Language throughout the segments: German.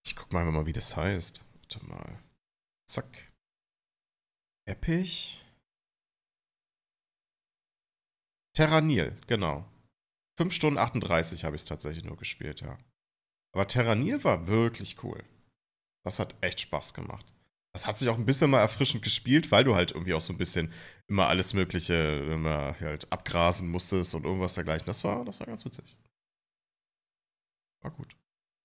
Ich guck mal einfach mal, wie das heißt. Warte mal. Zack. Epic. Terranil, genau. 5 Stunden 38 habe ich es tatsächlich nur gespielt, ja. Aber Terranil war wirklich cool. Das hat echt Spaß gemacht. Das hat sich auch ein bisschen mal erfrischend gespielt, weil du halt irgendwie auch so ein bisschen immer alles Mögliche immer halt abgrasen musstest und irgendwas dergleichen. Das war ganz witzig. War gut.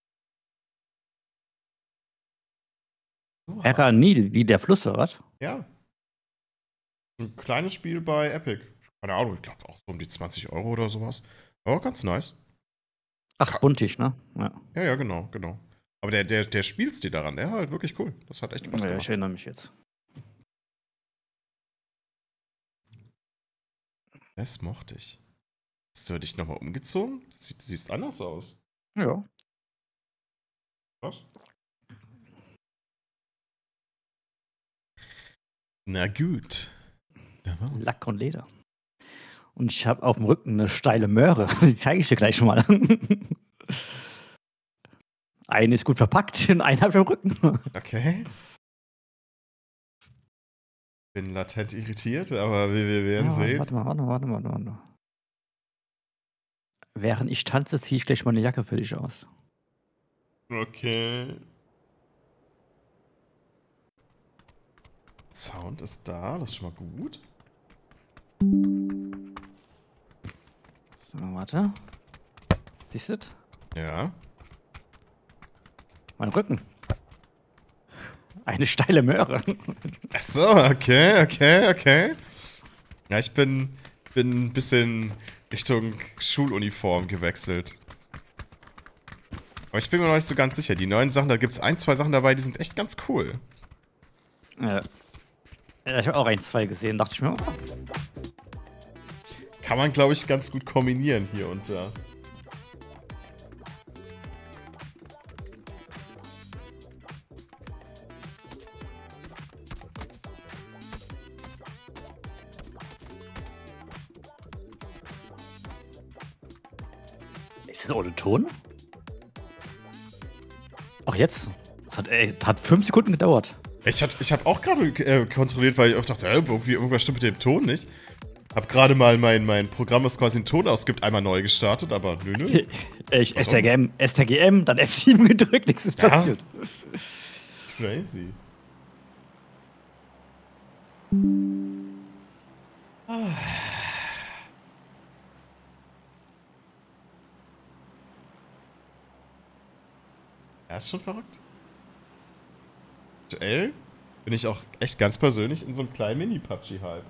Oha. Nil, wie der Fluss, oder was? Ja. Ein kleines Spiel bei Epic. Keine Ahnung, ich glaube auch so um die 20 Euro oder sowas. Aber ganz nice. Ach, buntig, ne? Ja. Ja, ja, genau, genau. Aber der Spielstil daran, der war halt wirklich cool. Das hat echt Spaß Ja, gemacht. ich erinnere mich jetzt. Das mochte ich. Hast du dich nochmal umgezogen? Siehst anders aus. Ja. Was? Na gut. Da war. Lack und Leder. Und ich habe auf dem Rücken eine steile Möhre. Die zeige ich dir gleich schon mal. Eine ist gut verpackt und eine habe ich am Rücken. Okay. Bin latent irritiert, aber wir werden Ja, sehen. warte. Während ich tanze, ziehe ich gleich mal eine Jacke für dich aus. Okay. Sound ist da, das ist schon mal gut. So, warte. Siehst du das? Ja. Mein Rücken. Eine steile Möhre. Achso, okay. Ja, ich bin ein bisschen Richtung Schuluniform gewechselt. Aber ich bin mir noch nicht so ganz sicher. Die neuen Sachen, da gibt es ein, zwei Sachen dabei, die sind echt ganz cool. Ja. Ich habe auch ein, zwei gesehen, dachte ich mir. Oh. Kann man, glaube ich, ganz gut kombinieren hier und da. Ist das ohne Ton? Ach, jetzt? Das hat 5 Sekunden gedauert. Ich hab auch gerade kontrolliert, weil ich oft dachte, irgendwas stimmt mit dem Ton nicht. Hab gerade mal mein Programm, das quasi den Ton ausgibt, einmal neu gestartet, aber nö. Ich STGM, dann F7 gedrückt, nichts ist passiert. Crazy. Ja, ist schon verrückt. Aktuell bin ich auch echt ganz persönlich in so einem kleinen Mini-PUBG-Hype.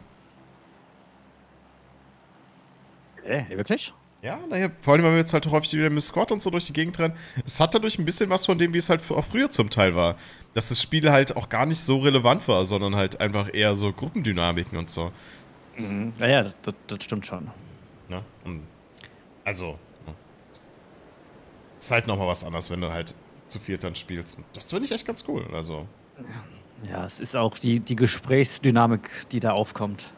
Wirklich? Ja, naja, vor allem, weil wir jetzt halt häufig wieder mit Squad und so durch die Gegend rennen. Es hat dadurch ein bisschen was von dem, wie es halt auch früher zum Teil war. Dass das Spiel halt auch gar nicht so relevant war, sondern halt einfach eher so Gruppendynamiken und so. Mhm. Ja, das stimmt schon. Ne? Und also, ne? Ist halt nochmal was anderes, wenn du halt zu viert dann spielst. Und das finde ich echt ganz cool. Also. Ja, es ist auch die Gesprächsdynamik, die da aufkommt.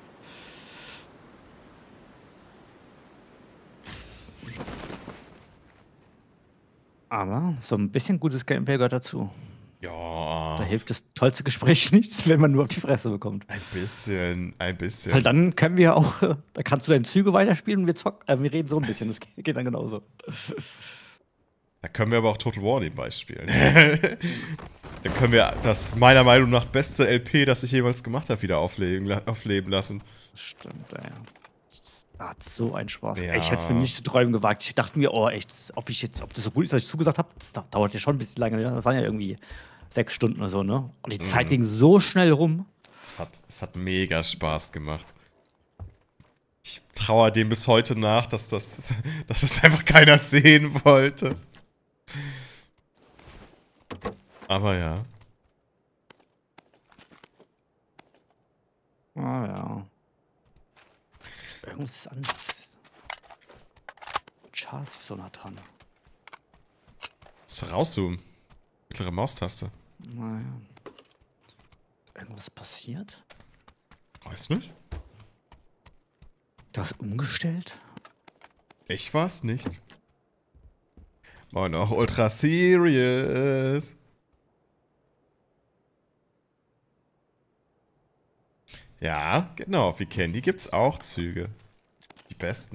Aber so ein bisschen gutes Gameplay gehört dazu. Ja. Da hilft das tollste Gespräch nichts, wenn man nur auf die Fresse bekommt. Ein bisschen. Weil dann können wir auch, da kannst du deine Züge weiterspielen und wir reden so ein bisschen. Das geht dann genauso. Da können wir aber auch Total War nebenbei spielen. Dann können wir das meiner Meinung nach beste LP, das ich jemals gemacht habe, wieder aufleben lassen. Stimmt, ey. Das hat so einen Spaß. Ja. Ey, ich hätte es mir nicht zu träumen gewagt. Ich dachte mir, oh, echt, ob das so gut ist, was ich zugesagt habe, das dauert ja schon ein bisschen lange. Ne? Das waren ja irgendwie 6 Stunden oder so, ne? Und die Zeit ging so schnell rum. Es hat mega Spaß gemacht. Ich trauere dem bis heute nach, dass das einfach keiner sehen wollte. Aber ja. Ah, ja. Irgendwas ist anders. Charles ist so nah dran. Was rauszoomen? Mittlere Maustaste. Naja. Irgendwas passiert? Weiß nicht. Du hast umgestellt? Ich war's nicht. Moin auch ultra serious. Ja, genau. Auf Vikendi gibt's auch Züge. Die besten.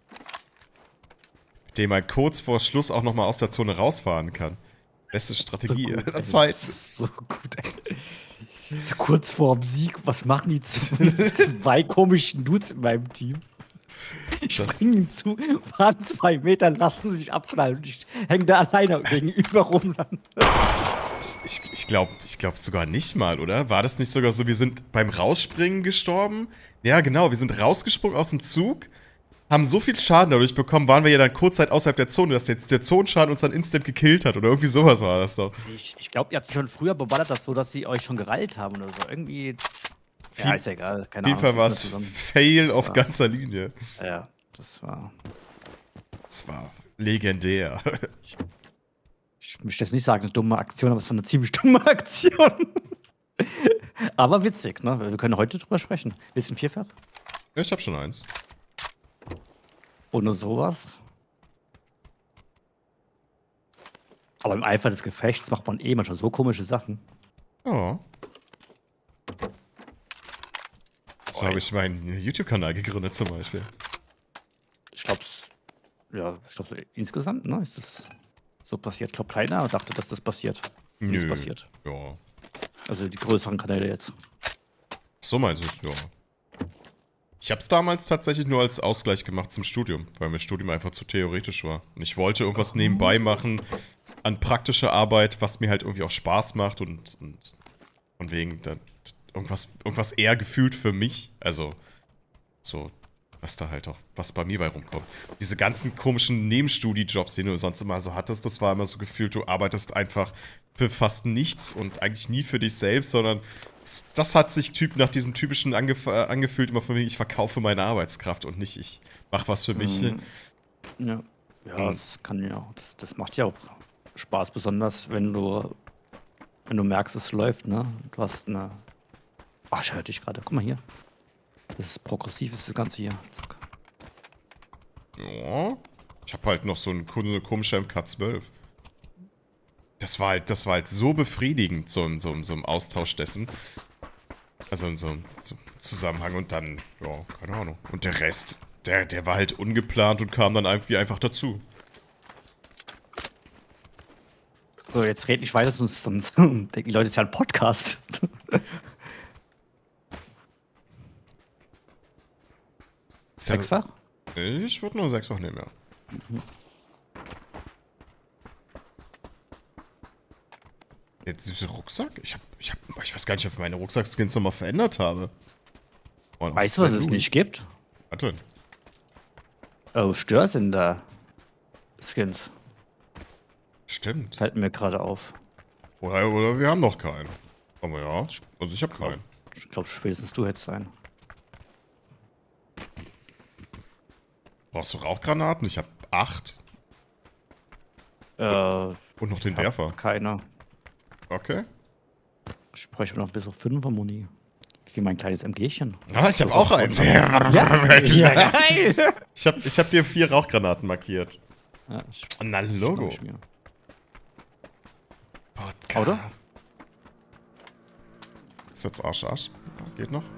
Mit denen man kurz vor Schluss auch nochmal aus der Zone rausfahren kann. Beste Strategie So gut, aller ey. Zeiten. Das ist so gut, ey. So kurz vorm Sieg, was machen die zwei komischen Dudes in meinem Team? Springen zu, fahren 2 Meter, lassen sich abknallen und ich hänge da alleine gegenüber rum. Ich glaub sogar nicht mal, oder? War das nicht sogar so, wir sind beim Rausspringen gestorben? Ja, genau, wir sind rausgesprungen aus dem Zug, haben so viel Schaden dadurch bekommen, waren wir ja dann kurzzeit außerhalb der Zone, dass jetzt der Zonenschaden uns dann instant gekillt hat oder irgendwie sowas war das doch. Ich glaube, ihr habt schon früher beballert, das so, dass sie euch schon gereilt haben oder so. Irgendwie. Ja, ist ja egal. Keine Auf jeden Fall war es Fail auf ganzer Linie. Ja, das war. Das war legendär. Ich möchte jetzt nicht sagen, eine dumme Aktion, aber es war eine ziemlich dumme Aktion. Aber witzig, ne? Wir können heute drüber sprechen. Willst du ein Vierfach? Ja, ich hab schon eins. Ohne sowas. Aber im Eifer des Gefechts macht man eh manchmal so komische Sachen. Ja. So habe ich meinen YouTube-Kanal gegründet zum Beispiel. Ich glaube, insgesamt, ne? Ist das so passiert. Ich glaube, keiner dachte, dass das passiert. Wie Nö. es passiert. Ja. Also die größeren Kanäle jetzt. So meinst du es, ja. Ich habe es damals tatsächlich nur als Ausgleich gemacht zum Studium, weil mir Studium einfach zu theoretisch war. Und ich wollte irgendwas nebenbei machen an praktischer Arbeit, was mir halt irgendwie auch Spaß macht und von wegen dann irgendwas eher gefühlt für mich. Also so, was da halt auch, was bei mir bei rumkommt. Diese ganzen komischen Nebenstudie-Jobs, die du sonst immer so hattest, das war immer so gefühlt, du arbeitest einfach für fast nichts und eigentlich nie für dich selbst, sondern das hat sich nach diesem typischen angefühlt, immer von wegen, ich verkaufe meine Arbeitskraft und nicht, ich mache was für mich. Ja, das kann ja, das macht ja auch Spaß, besonders wenn du merkst, es läuft, ne? Du hast eine. Ach, ich höre dich gerade. Guck mal hier. Das ist progressiv, ist das Ganze hier. Zack. Ja. Ich habe halt noch so eine komische MK12. Das war halt so befriedigend, so im Austausch dessen. Also in so einem Zusammenhang und dann, ja, keine Ahnung. Und der Rest, der war halt ungeplant und kam dann einfach dazu. So, jetzt red nicht weiter, sonst denken die Leute, es ist ja ein Podcast. Sechsfach? Ich würde nur 6 nehmen, ja. Mhm. Jetzt dieser Rucksack? Ich weiß gar nicht, ob ich meine Rucksackskins nochmal verändert habe. Oh, Weißt du, was es nicht gibt? Warte. Oh, Störsender-Skins. Stimmt. Fällt mir gerade auf. Oder wir haben noch keinen. Aber ja, also ich habe keinen. Ich glaube, spätestens du hättest einen. Brauchst du Rauchgranaten? Ich habe 8. Und noch den Werfer. Keiner. Okay. Ich bräuchte noch bis auf 5er Muni. Wie mein kleines MGchen. Ah, ich habe auch eins. Ja, geil. Ich hab dir 4 Rauchgranaten markiert. Ja, Na, Logo. Oder? Ist jetzt Arsch. Geht noch.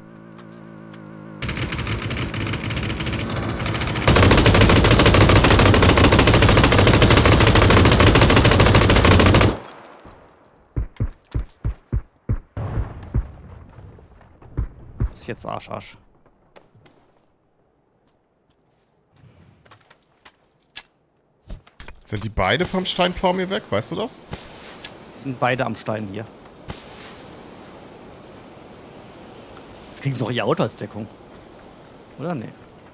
Ist jetzt Arsch. Sind die beide vom Stein vor mir weg? Weißt du das? Sind beide am Stein hier. Jetzt kriegen sie doch ihr Auto als Deckung. Oder? Nee.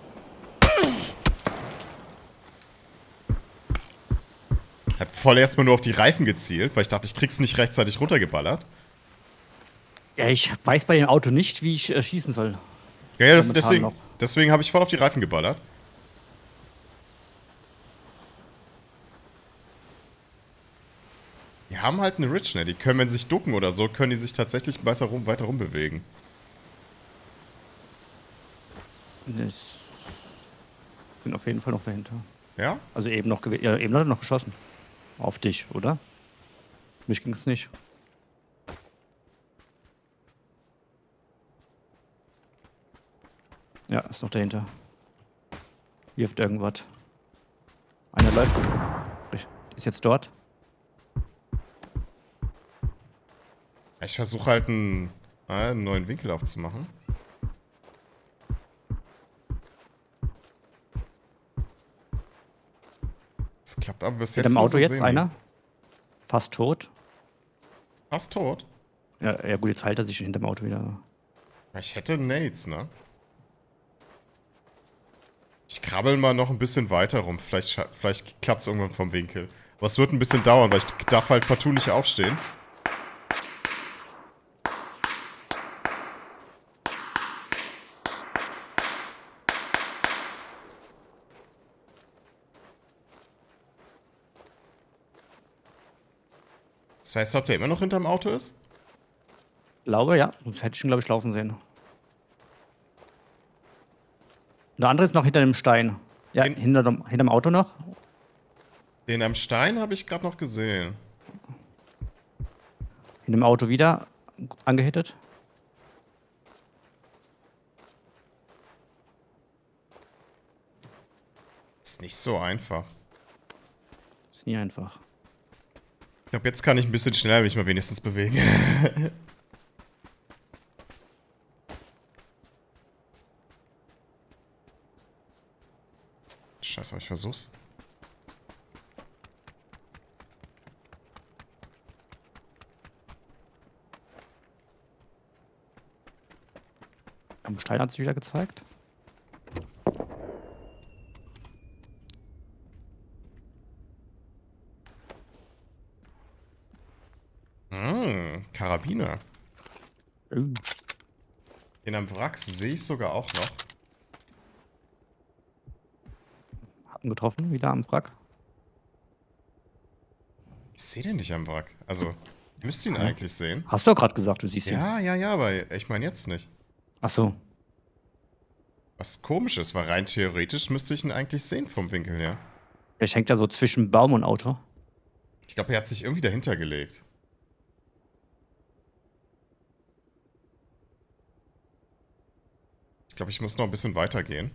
Hab voll erstmal nur auf die Reifen gezielt, weil ich dachte, ich krieg's nicht rechtzeitig runtergeballert. Ja, ich weiß bei dem Auto nicht, wie ich schießen soll. Ja, deswegen habe ich voll auf die Reifen geballert. Die haben halt eine Rich, ne? Die können, wenn sie sich ducken oder so, können die sich tatsächlich weiter rumbewegen. Ich bin auf jeden Fall noch dahinter. Ja? Also eben noch hat er noch geschossen. Auf dich, oder? Für mich ging's nicht. Ja, ist noch dahinter. Wirft irgendwas. Einer läuft. Ist jetzt dort. Ich versuche halt einen neuen Winkel aufzumachen. Das klappt aber bis jetzt Mit dem nur Auto so jetzt semi. einer. Fast tot. Fast tot? Ja, gut, jetzt heilt er sich hinter dem Auto wieder. Ja, ich hätte Nades, ne? Ich krabbel mal noch ein bisschen weiter rum. Vielleicht klappt es irgendwann vom Winkel. Aber es wird ein bisschen dauern, weil ich darf halt partout nicht aufstehen. Das heißt, ob der immer noch hinterm Auto ist? Glaube, ja. Sonst hätte ich ihn, glaube ich, laufen sehen. Der andere ist noch hinter dem Stein. Ja, hinterm Auto noch. Den am Stein habe ich gerade noch gesehen. In dem Auto wieder angehittet. Ist nicht so einfach. Ist nie einfach. Ich glaube, jetzt kann ich ein bisschen schneller mich mal wenigstens bewegen. Scheiße, aber ich versuch's. Am Stein hat sich wieder gezeigt. Karabiner. Oh. Den am Wrack sehe ich sogar auch noch. Hat ihn getroffen, wieder am Wrack. Ich sehe den nicht am Wrack. Also, ihr müsst ihn eigentlich sehen. Hast du ja gerade gesagt, du siehst ihn. Ja, aber ich meine jetzt nicht. Ach so. Was komisch ist, weil rein theoretisch müsste ich ihn eigentlich sehen vom Winkel her. Er hängt ja so zwischen Baum und Auto. Ich glaube, er hat sich irgendwie dahinter gelegt. Ich glaube, ich muss noch ein bisschen weitergehen.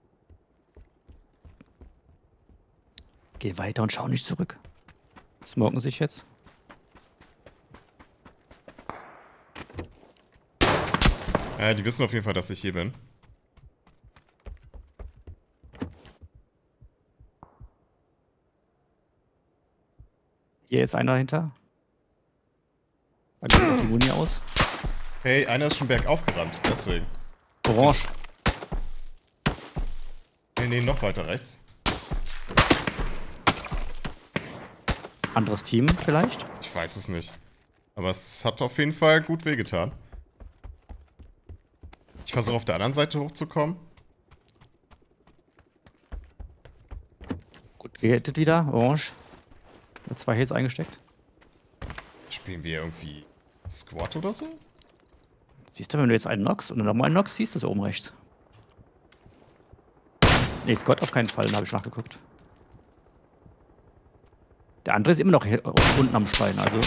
Geh weiter und schau nicht zurück. Smoken sich jetzt. Die wissen auf jeden Fall, dass ich hier bin. Hier ist einer dahinter. Da geht die Muni aus. Hey, einer ist schon bergauf gerannt, deswegen. Orange. Nee, noch weiter rechts. Anderes Team vielleicht? Ich weiß es nicht. Aber es hat auf jeden Fall gut wehgetan. Ich versuche auf der anderen Seite hochzukommen. Gut, gehittet wieder. Orange. 2 Hits eingesteckt. Spielen wir irgendwie Squad oder so? Siehst du, wenn du jetzt einen knockst und dann nochmal einen knockst, siehst du es oben rechts. Nee, Scott auf keinen Fall, da habe ich nachgeguckt. Der andere ist immer noch hier unten am Stein, also.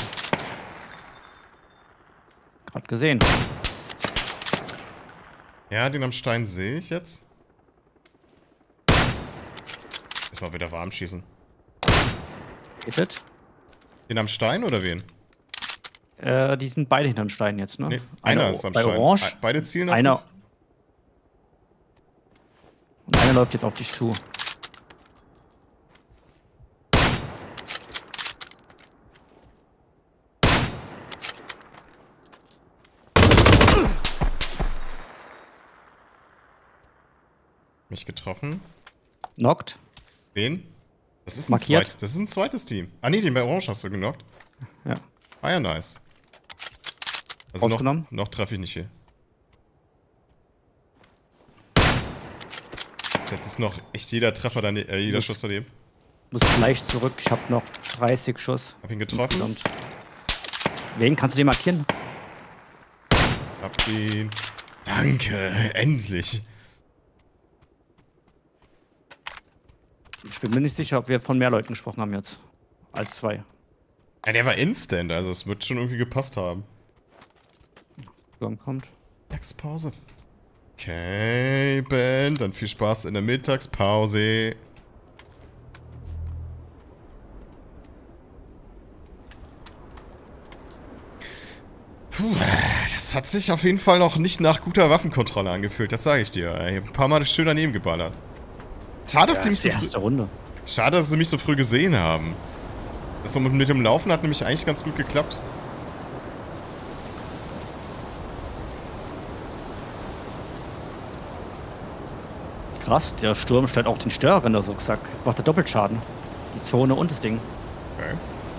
Gerade gesehen. Ja, den am Stein sehe ich jetzt. Jetzt mal wieder warm schießen. Hittet. Den am Stein oder wen? Die sind beide hinterm Stein jetzt, ne? Nee, einer ist am bei Stein. Orange. Beide zielen auf Einer. mich. Und einer läuft jetzt auf dich zu. Mich getroffen. Knockt. Wen? Das ist Markiert. Das ist ein zweites Team. Ah nee, den bei Orange hast du genockt. Ja. Ah ja, nice. Also Aufgenommen. noch treffe ich nicht viel. Jetzt ist noch echt jeder Treffer, jeder Schuss daneben. Muss gleich zurück. Ich habe noch 30 Schuss. Hab ihn getroffen. Insgesamt. Wen kannst du den markieren? Hab ihn. Danke, endlich. Ich bin mir nicht sicher, ob wir von mehr Leuten gesprochen haben jetzt. Als 2. Ja, der war instant, also es wird schon irgendwie gepasst haben. Kommt. Pause. Okay, Ben, dann viel Spaß in der Mittagspause. Puh, das hat sich auf jeden Fall noch nicht nach guter Waffenkontrolle angefühlt, das sage ich dir. Ich habe ein paar Mal schön daneben geballert. Schade, dass sie mich so früh... Schade, dass sie mich so früh gesehen haben. Das so mit dem Laufen hat nämlich eigentlich ganz gut geklappt. Krass, der Sturm stellt auch den Störer in der Rucksack. Jetzt macht er Doppelschaden. Die Zone und das Ding. Okay.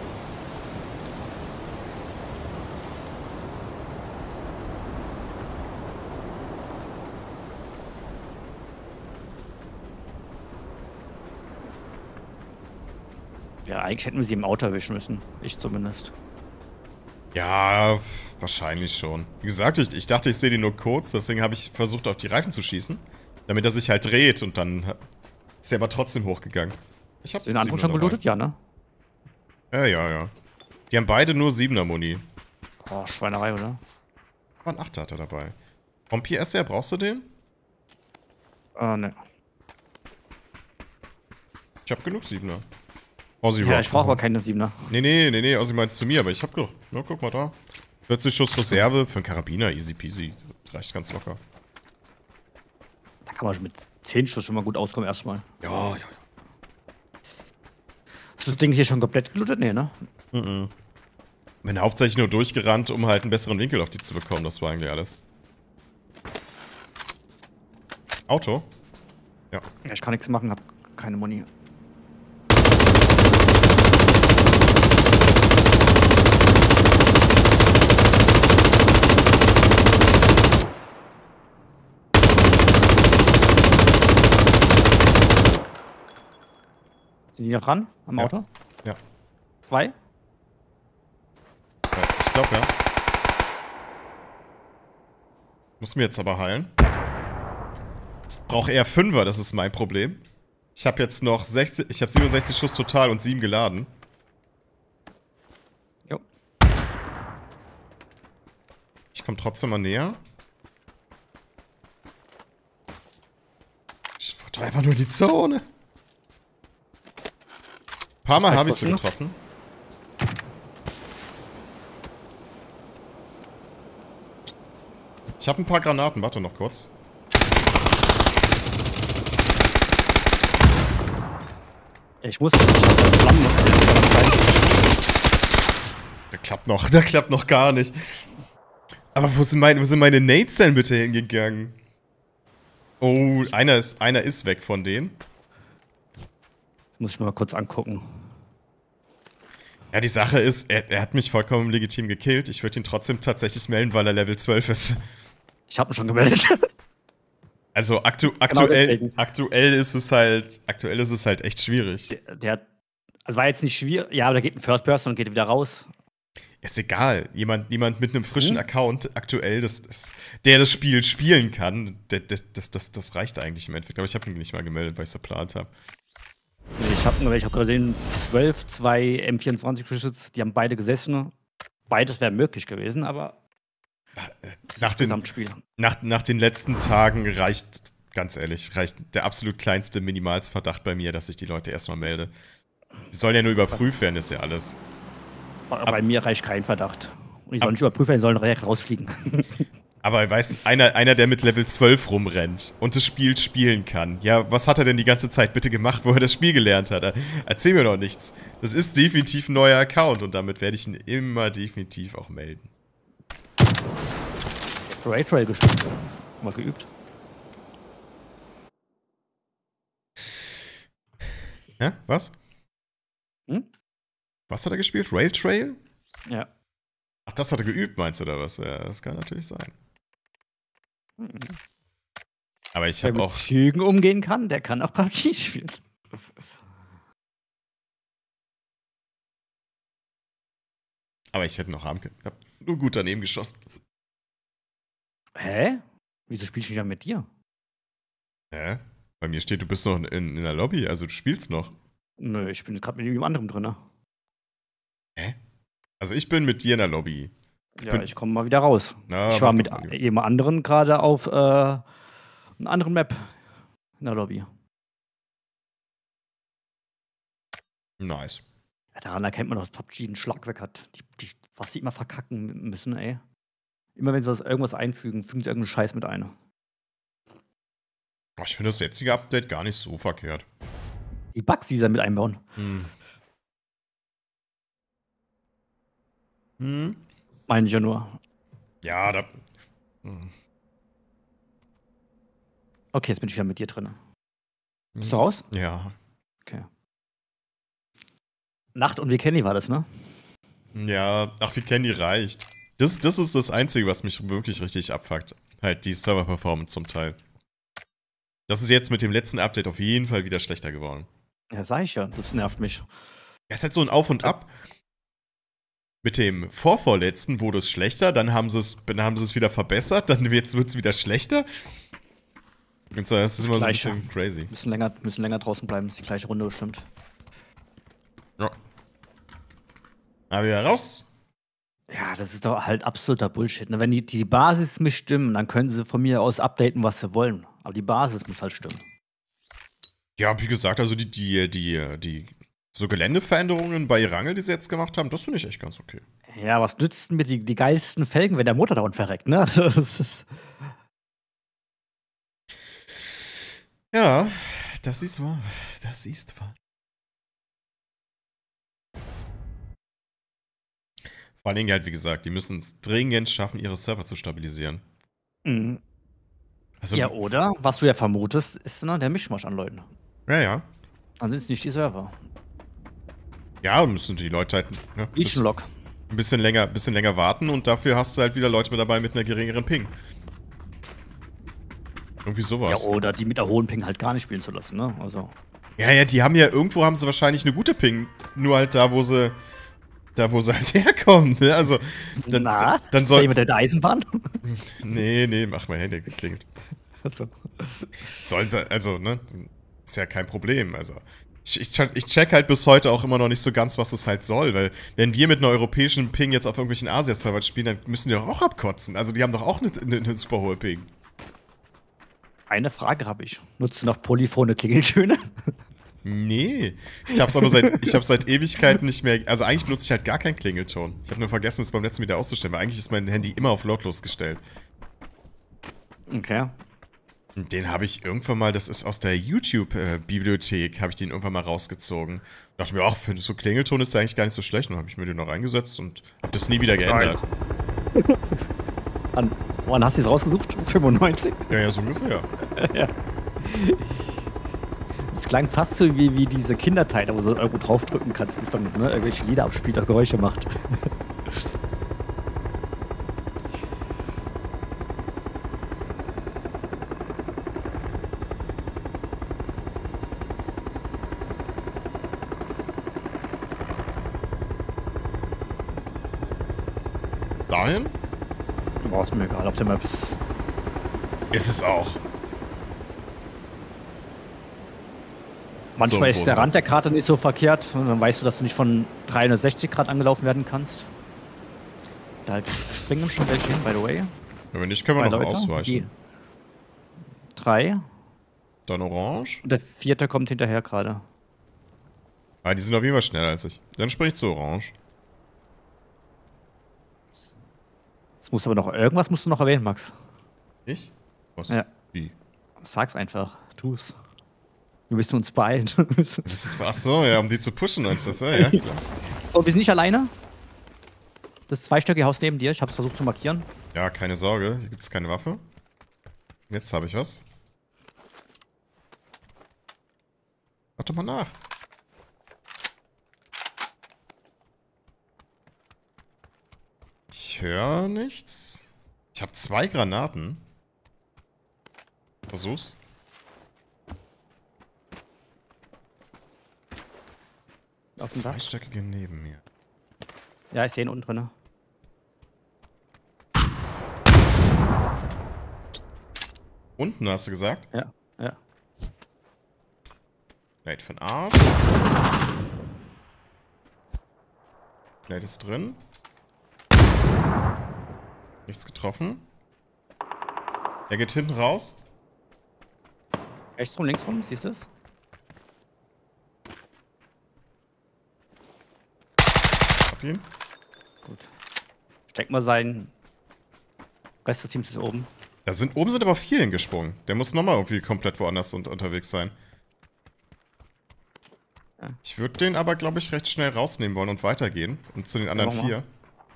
Ja, eigentlich hätten wir sie im Auto erwischen müssen. Ich zumindest. Ja, wahrscheinlich schon. Wie gesagt, ich dachte, ich sehe den nur kurz, deswegen habe ich versucht, auf die Reifen zu schießen. Damit er sich halt dreht und dann ist er aber trotzdem hochgegangen. Ich habe den anderen schon gelootet, ja, ne? Ja. Die haben beide nur 7er Muni. Oh, Schweinerei, oder? War ein 8er hat er dabei. Vom PS her, brauchst du den? Ne. Ich habe genug 7er. Aussie Ja, ich brauche aber keine 7er. Nee, Aussie meint's zu mir, aber ich hab genug. Na, guck mal da. 40 Schuss Reserve für einen Karabiner, easy peasy. Reicht ganz locker. Da kann man schon mit 10 Schuss schon mal gut auskommen erstmal. Ja. Hast du das Ding hier schon komplett gelootet? Nee, ne? Bin hauptsächlich nur durchgerannt, um halt einen besseren Winkel auf die zu bekommen. Das war eigentlich alles. Auto? Ja. Ja, ich kann nichts machen, hab keine Muni. Sind die noch dran? Am Auto? Ja. 2? Ja, ich glaube, ja. Muss mir jetzt aber heilen. Ich brauche eher 5er, das ist mein Problem. Ich habe jetzt noch 60, ich habe 67 Schuss total und 7 geladen. Jo. Ich komme trotzdem mal näher. Ich wollte einfach nur die Zone. Ein paar Mal habe ich sie getroffen. Ich habe ein paar Granaten, warte noch kurz. Ich muss. Ich hab da Flammen. Der klappt noch gar nicht. Aber wo sind meine Nades denn bitte hingegangen? Oh, einer ist weg von denen. Muss ich mir mal kurz angucken. Ja, die Sache ist, er hat mich vollkommen legitim gekillt. Ich würde ihn trotzdem tatsächlich melden, weil er Level 12 ist. Ich habe ihn schon gemeldet. Also aktuell ist es halt echt schwierig. Also war jetzt nicht schwierig. Ja, aber da geht ein First Person und geht wieder raus. Ist egal. Jemand mit einem frischen Account aktuell, der das Spiel spielen kann, das reicht eigentlich im Endeffekt. Aber ich habe ihn nicht mal gemeldet, weil ich es verplant habe. Ich hab gesehen, 12, 2 M24-Geschütze, die haben beide gesessen. Beides wäre möglich gewesen, aber nach den letzten Tagen reicht, ganz ehrlich, der absolut kleinste Minimalsverdacht bei mir, dass ich die Leute erstmal melde. Die sollen ja nur überprüft werden, ist ja alles. Bei mir reicht kein Verdacht. Und die sollen nicht überprüft werden, die sollen direkt rausfliegen. Aber weißt du, einer, der mit Level 12 rumrennt und das Spiel spielen kann. Ja, was hat er denn die ganze Zeit bitte gemacht, wo er das Spiel gelernt hat? Erzähl mir doch nichts. Das ist definitiv ein neuer Account und damit werde ich ihn immer definitiv auch melden. Raytrail gespielt. Mal geübt. Ja, was? Was hat er gespielt? Railtrail? Ja. Ach, das hat er geübt, meinst du, oder was? Ja, das kann natürlich sein. Aber ich habe auch... Wer mit Zügen umgehen kann, der kann auch PUBG spielen. Aber ich hätte noch haben können. Ich hab nur gut daneben geschossen. Hä? Wieso spielst du nicht mit dir? Hä? Bei mir steht, du bist noch in der Lobby, also du spielst noch. Nö, ich bin gerade mit jemand anderem drin. Ne? Hä? Also ich bin mit dir in der Lobby. Ich komme mal wieder raus. Na, ich war mit jemand anderen gerade auf Eine andere Map in der Lobby. Nice. Ja, daran erkennt man, dass PUBG ein Schlagwerk hat. Was die immer verkacken müssen, ey. Immer wenn sie das irgendwas einfügen, fügen sie irgendeinen Scheiß mit ein. Ich finde das jetzige Update gar nicht so verkehrt. Die Bugs, die sie mit einbauen. Meine ich ja nur. Ja, da. Okay, jetzt bin ich wieder mit dir drin. Bist du raus? Ja. Okay. Nacht und wie Kenny war das, ne? Ja, ach, wie Candy reicht. Das ist das Einzige, was mich wirklich richtig abfuckt. Halt die Server-Performance zum Teil. Das ist jetzt mit dem letzten Update auf jeden Fall wieder schlechter geworden. Ja, sag ich ja. Das nervt mich. Ja, ist halt so ein Auf und Ab. Mit dem vorvorletzten wurde es schlechter, dann haben sie es wieder verbessert, dann wird es wieder schlechter. Und so, das ist immer Gleiche. so ein bisschen crazy. Müssen länger draußen bleiben, das ist die gleiche Runde bestimmt. Ja. Aber wieder raus. Ja, das ist doch halt absoluter Bullshit. Ne? Wenn die Basis nicht stimmen, dann können sie von mir aus updaten, was sie wollen. Aber die Basis muss halt stimmen. Ja, wie gesagt, also die so Geländeveränderungen bei Rangel, die sie jetzt gemacht haben, das finde ich echt ganz okay. Ja, was nützt mir die geilsten Felgen, wenn der Motor dauernd verreckt, ne? Ja, das ist wahr. Das ist wahr. Vor allen Dingen halt, wie gesagt, die müssen es dringend schaffen, ihre Server zu stabilisieren. Mhm. Also, Ja, oder? Was du ja vermutest, ist ne, der Mischmasch an Leuten. ja. Dann sind es nicht die Server. Ja, müssen die Leute halt Region-Lock. ein bisschen länger warten und dafür hast du halt wieder Leute mit dabei mit einer geringeren Ping. Irgendwie Ja, sowas. oder die mit der hohen Ping halt gar nicht spielen zu lassen, ne? Also. Ja, die haben ja, irgendwo haben sie wahrscheinlich eine gute Ping. Nur halt da, wo sie halt herkommen, ne? Also, dann soll. mit der Eisenbahn? Nee, mach mal Handy geklingelt. Also. Sollen sie, also, ne? Ist ja kein Problem, also. Ich check halt bis heute auch immer noch nicht so ganz, was es halt soll, weil wenn wir mit einer europäischen Ping jetzt auf irgendwelchen Asia-Servern spielen, dann müssen die doch auch abkotzen. Also die haben doch auch eine super hohe Ping. Eine Frage habe ich. Nutzt du noch polyphone Klingeltöne? Nee. Ich hab's seit Ewigkeiten nicht mehr. Also eigentlich benutze ich halt gar keinen Klingelton. Ich habe nur vergessen, es beim letzten wieder auszustellen, weil eigentlich ist mein Handy immer auf lautlos gestellt. Okay. Und den habe ich irgendwann mal, das ist aus der YouTube-Bibliothek, habe ich den irgendwann mal rausgezogen. Dachte mir, ach, für so Klingelton ist der eigentlich gar nicht so schlecht. Und dann habe ich mir den noch reingesetzt und habe das nie wieder geändert. Wann hast du es rausgesucht? 95? Ja, so ungefähr. Ja. Es klang fast so wie diese Kinderteile, wo du irgendwo draufdrücken kannst, das dann ne, irgendwelche Lieder abspielt oder Geräusche macht. Dahin? Boah, ist mir egal, auf der Map ist. Ist es auch. Manchmal So, ist der Rand der Karte nicht so verkehrt und dann weißt du, dass du nicht von 360 Grad angelaufen werden kannst. Da springen schon welche hin, by the way. Ja, wenn nicht, können wir noch ausweichen. 3. Dann orange. Und der 4. kommt hinterher gerade. Ah, die sind auf jeden Fall schneller als ich. Dann spring ich zu orange. Es muss aber noch irgendwas musst du noch erwähnen, Max. Ich? Was? Ja. Wie? Sag's einfach. Tu's. Wir müssen uns beeilen. Achso, ja, um die zu pushen, meinst du das? Ja, klar. Oh, wir sind nicht alleine. Das zweistöckige Haus neben dir. Ich hab's versucht zu markieren. Ja, keine Sorge. Hier gibt es keine Waffe. Jetzt habe ich was. Warte mal nach. Ich höre nichts. Ich habe 2 Granaten. Versuch's. Das zweistöckige neben mir. Ja, ich sehe ihn unten drin. Unten hast du gesagt? Ja. Blade für den Arsch. Blade ist drin. Nichts getroffen. Er geht hinten raus. Rechts rum, links rum, siehst du es? Hab ihn. Gut. Steck mal sein. Rest des Teams ist oben. Oben sind aber vier hingesprungen. Der muss nochmal irgendwie komplett woanders unterwegs sein. Ja. Ich würde den aber, glaube ich, recht schnell rausnehmen wollen und weitergehen. Und zu den anderen mach mal. 4.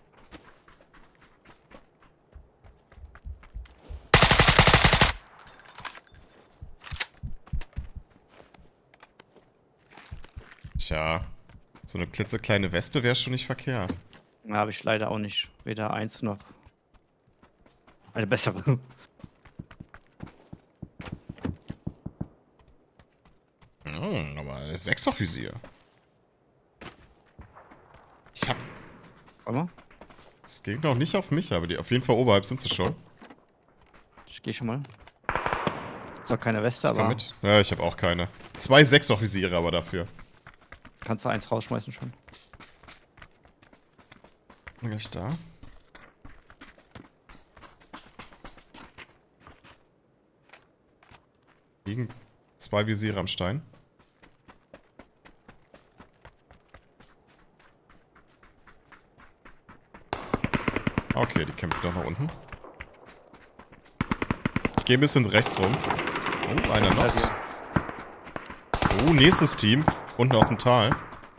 Tja, so eine klitzekleine Weste wäre schon nicht verkehrt. Da habe ich leider auch nicht. Weder eins noch eine bessere. Aber 6-Fach-Visier. Ich hab... Warte mal. Es geht noch nicht auf mich, aber die auf jeden Fall oberhalb sind sie schon. Ich gehe schon mal. Ist auch keine Weste, Ich komm aber mit. Ja, ich habe auch keine. 2 6-Fach-Visiere aber dafür. kannst du eins rausschmeißen schon. Gleich da. Liegen 2 Visiere am Stein. Okay, die kämpfen doch nach unten. Ich gehe ein bisschen rechts rum. Oh, einer noch. Oh, nächstes Team. Unten aus dem Tal.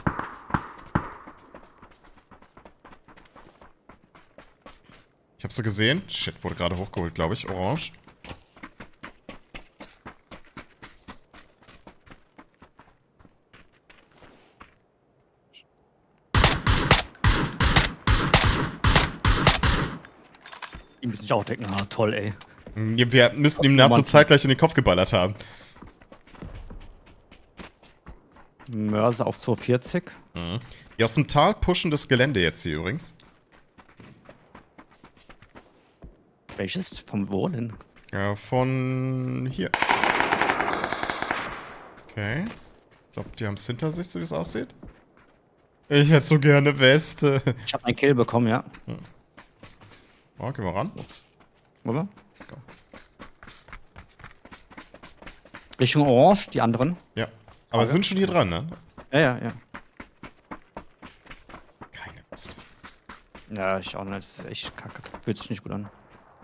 Ich hab sie gesehen. Shit, wurde gerade hochgeholt, glaube ich. Orange. Die müssen sich auch denken, ah, toll, ey. Wir müssten ihm nahezu zeitgleich in den Kopf geballert haben. Mörser auf 240. Mhm. Die aus dem Tal pushen das Gelände jetzt hier übrigens. Welches? Vom wo denn? Ja, von hier. Okay. Ich glaube, die haben es hinter sich, so wie es aussieht. Ich hätte so gerne Weste. Ich habe einen Kill bekommen, ja. Oh, gehen wir ran. Oder? Richtung Orange, die anderen. Ja. Aber sind schon hier dran, ne? Ja, ja, ja. Keine Weste. Ja, ich auch nicht. Das ist echt kacke. Fühlt sich nicht gut an.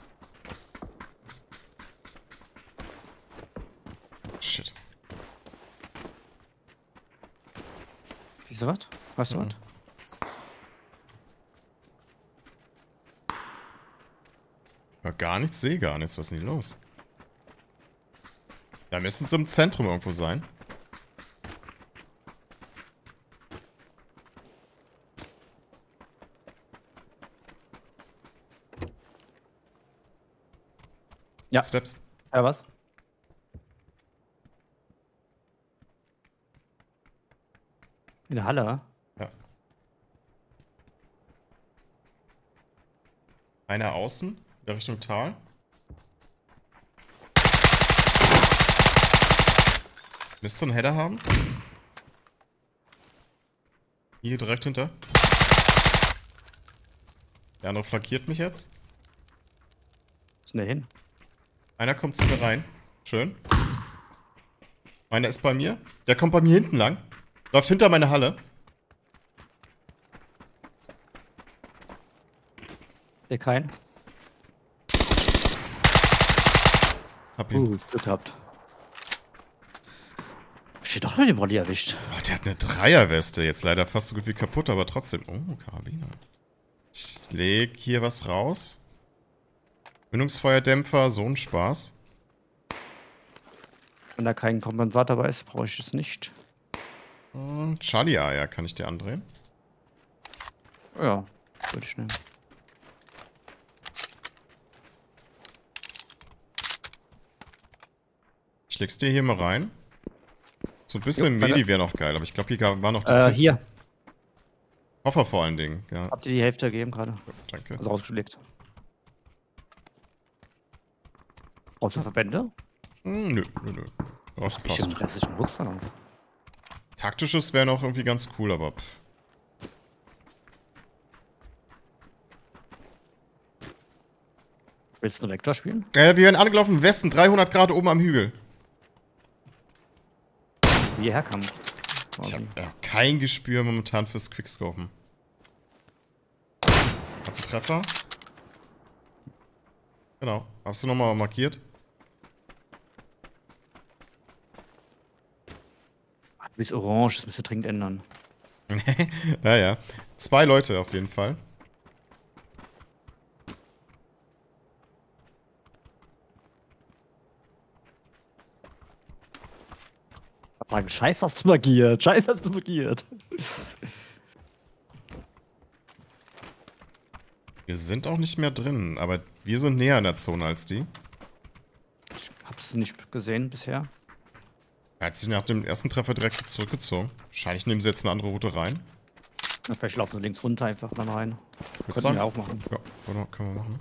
Shit. Siehst du was? Weißt du was? Ja, gar nichts, sehe gar nichts. Was ist denn hier los? Da müssen sie im Zentrum irgendwo sein. Ja. Steps. Ja, was? In der Halle, wa? Ja. Einer außen, in der Richtung Tal. Müsste einen Header haben. Hier direkt hinter. Der andere flankiert mich jetzt. Was ist denn der hin? Einer kommt zu mir rein. Schön. Einer ist bei mir. Der kommt bei mir hinten lang. Läuft hinter meine Halle. Der kein? Hab ihn. Glück gehabt. Steht doch nur den Molly erwischt. Boah, der hat eine Dreierweste. Jetzt leider fast so gut wie kaputt, aber trotzdem. Oh, Karabiner. Ich leg hier was raus. Mündungsfeuerdämpfer, so ein Spaß. Wenn da kein Kompensator dabei ist, brauche ich es nicht. Charlie-Eier, kann ich dir andrehen? Ja, würde ich nehmen. Ich leg's dir hier mal rein. So ein bisschen Jo, Medi wäre noch geil, aber ich glaube, hier war noch die Kiste. Hier. Koffer vor allen Dingen, ja. Habt ihr die Hälfte gegeben gerade? Danke. Also rausgelegt. Brauchst du Verbände? Nö. Das Ich habe passt. einen restlichen Rucksack. Taktisches wäre noch irgendwie ganz cool, aber... Willst du einen Vektor spielen? wir werden angelaufen, Westen, 300 Grad oben am Hügel. wie ihr herkam. Ich habe kein Gespür momentan fürs Quickscopen. Hab einen Treffer. Genau. Hast du nochmal markiert? Du bist orange, das müsst ihr dringend ändern. Ja. 2 Leute auf jeden Fall. Ich sagen, scheiß hast du markiert, scheiß hast du markiert. Wir sind auch nicht mehr drin, aber wir sind näher in der Zone als die. Ich hab's nicht gesehen bisher. Er hat sich nach dem ersten Treffer direkt zurückgezogen. Wahrscheinlich nehmen sie jetzt eine andere Route rein. Na, vielleicht laufen wir links runter einfach dann rein. Würdest Könnten du wir auch machen. Ja, können wir machen.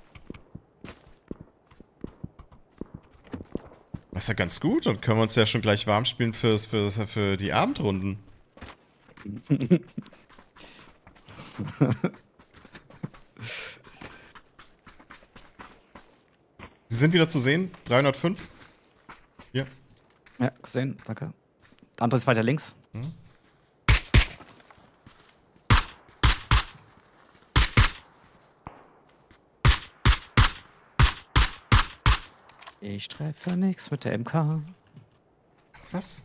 Das ist ja ganz gut. Dann können wir uns ja schon gleich warm spielen für die Abendrunden. Sie sind wieder zu sehen. 305. Hier. Ja, gesehen, danke. Der andere ist weiter links. Hm. Ich treffe nichts mit der MK. Was?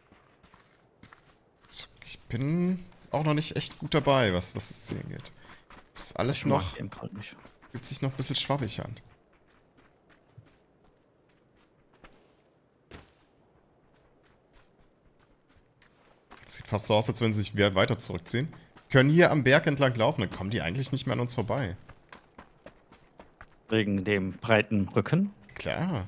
So, ich bin auch noch nicht echt gut dabei, was das Ziel geht. Das ist alles Ich mag noch. die MK nicht. Fühlt sich noch ein bisschen schwabbig an. Das sieht fast so aus, als wenn sie sich wieder weiter zurückziehen. Können hier am Berg entlang laufen, dann kommen die eigentlich nicht mehr an uns vorbei. Wegen dem breiten Rücken. Klar.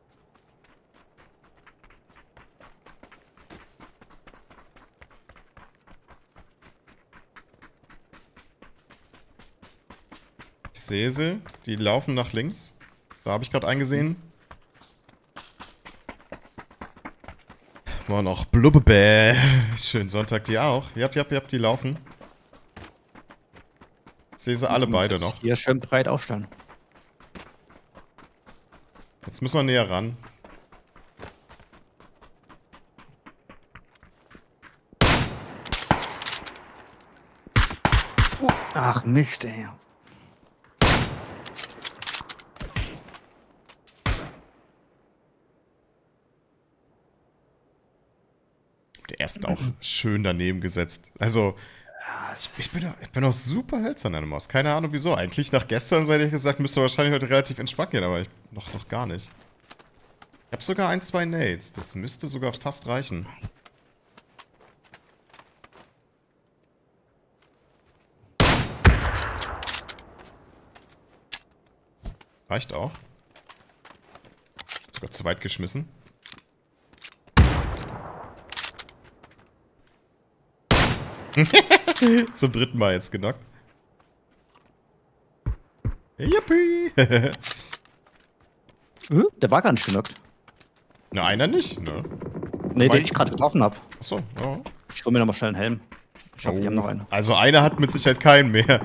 Ich sehe sie. Die laufen nach links. Da habe ich gerade einen gesehen. Mal noch Blubbebä. Schönen Sonntag dir auch. Ja, die laufen. Ich sehe sie alle beide noch. Hier schön breit aufstellen. Jetzt müssen wir näher ran. Ach Mist, ey. Der erste auch schön daneben gesetzt. Also, ich bin auch super hölzern an der Maus. Keine Ahnung wieso. Eigentlich nach gestern, hätte ich gesagt, müsste wahrscheinlich heute relativ entspannt gehen, aber noch gar nicht. Ich habe sogar 1, 2 Nades. Das müsste sogar fast reichen. Reicht auch. Sogar zu weit geschmissen. Zum 3. Mal jetzt genockt. Yippie! Der war gar nicht genockt. Na, einer nicht, ne? Ne, den ich gerade getroffen hab. Achso, ja. Ich hol mir nochmal schnell einen Helm. Ich hoffe, die haben noch einen. Also einer hat mit Sicherheit keinen mehr.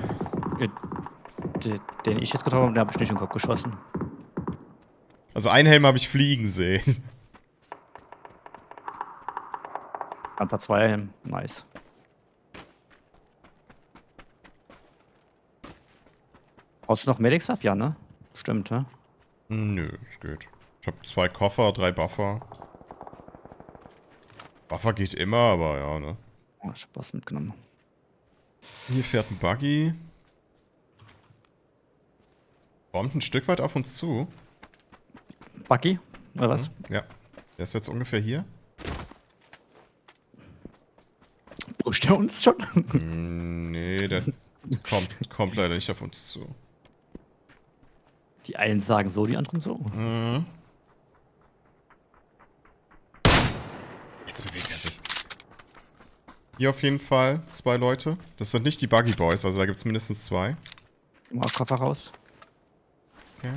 Den ich jetzt getroffen habe, den habe ich nicht in den Kopf geschossen. Also einen Helm habe ich fliegen sehen. Panzer 2 Helm, nice. Brauchst du noch Medic Stuff? Ja, ne? Stimmt, ne? Nö, es geht. Ich habe 2 Koffer, 3 Buffer. Buffer geht immer, aber ja, ne? Oh, ich hab was mitgenommen. Hier fährt ein Buggy. Kommt ein Stück weit auf uns zu. Buggy? Oder was? Ja. Der ist jetzt ungefähr hier. Pusht der uns schon? Nee, der kommt leider nicht auf uns zu. Die einen sagen so, die anderen so. Mhm. Jetzt bewegt er sich. Hier auf jeden Fall 2 Leute. Das sind nicht die Buggy Boys, also da gibt es mindestens 2. Mal Koffer raus. Okay.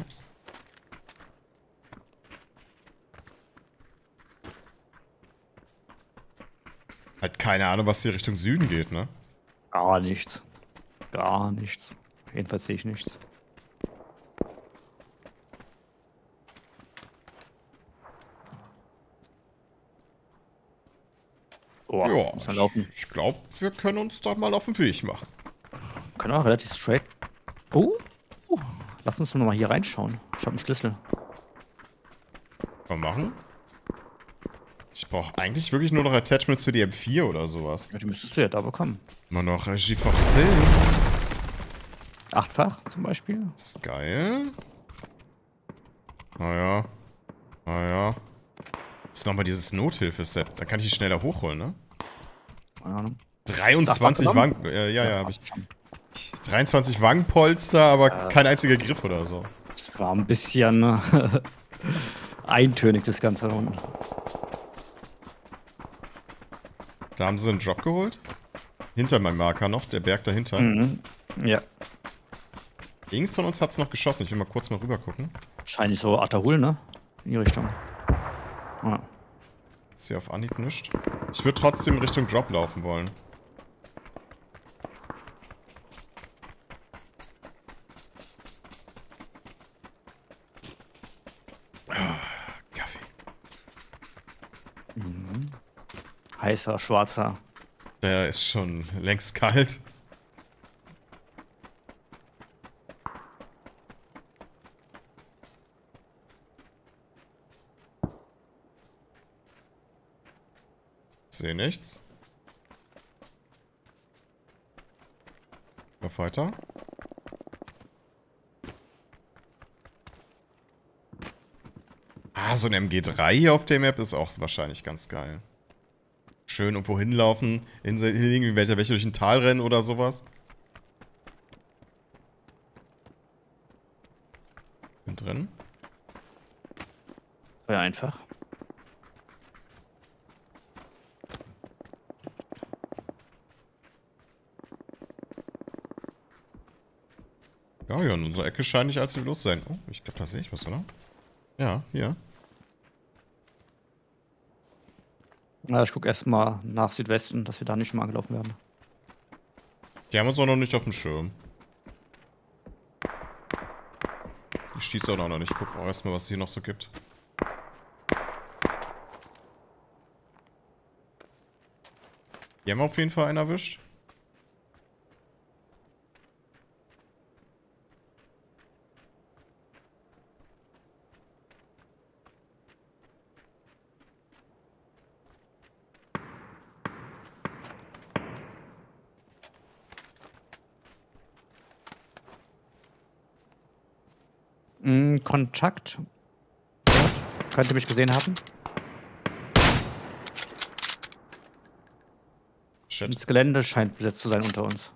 Halt keine Ahnung, was hier Richtung Süden geht, ne? Gar nichts. Gar nichts. Jedenfalls sehe ich nichts. Oh, Ja, muss man laufen. ich glaube, wir können uns dort mal auf den Weg machen. Können auch relativ straight. Oh, lass uns noch mal hier reinschauen. Ich habe einen Schlüssel. Mal machen. Ich brauche eigentlich wirklich nur noch Attachments für die M4 oder sowas. Ja, die müsstest du ja da bekommen. Immer noch Regie Forcé. 8-fach zum Beispiel. Das ist geil. Naja. Naja. Das ist nochmal dieses Nothilfe-Set. Da kann ich die schneller hochholen, ne? Keine Ahnung. 23 Wangen. Ja, hab ich. 23 Wangenpolster, aber kein einziger Griff oder so. Es war ein bisschen eintönig, das Ganze da unten. Da haben sie einen Drop geholt. Hinter meinem Marker noch, der Berg dahinter. Mhm. Ja. Links von uns hat es noch geschossen. Ich will mal kurz mal rüber gucken. Wahrscheinlich so Atahul, ne? In die Richtung. Ja. Ist hier auf Anhieb nischt. Ich würde trotzdem Richtung Drop laufen wollen. Kaffee. Mhm. Heißer, schwarzer. Der ist schon längst kalt. Sehe nichts. Noch weiter. Ah, so ein MG3 hier auf der Map ist auch wahrscheinlich ganz geil. Schön irgendwo hinlaufen, irgendwie welche durch ein Tal rennen oder sowas. Bin drin. War ja einfach. Ja, hier in unserer Ecke scheint nicht allzu los zu sein. Oh, ich glaube, da sehe ich was, oder? Ja, hier. Na, ich gucke erstmal nach Südwesten, dass wir da nicht schon mal angelaufen werden. Die haben uns auch noch nicht auf dem Schirm. Die schießt auch noch nicht. Ich gucke auch erstmal, was es hier noch so gibt. Die haben auf jeden Fall einen erwischt. Kontakt. Dort. Könnte mich gesehen haben. Shit. Das Gelände scheint besetzt zu sein unter uns.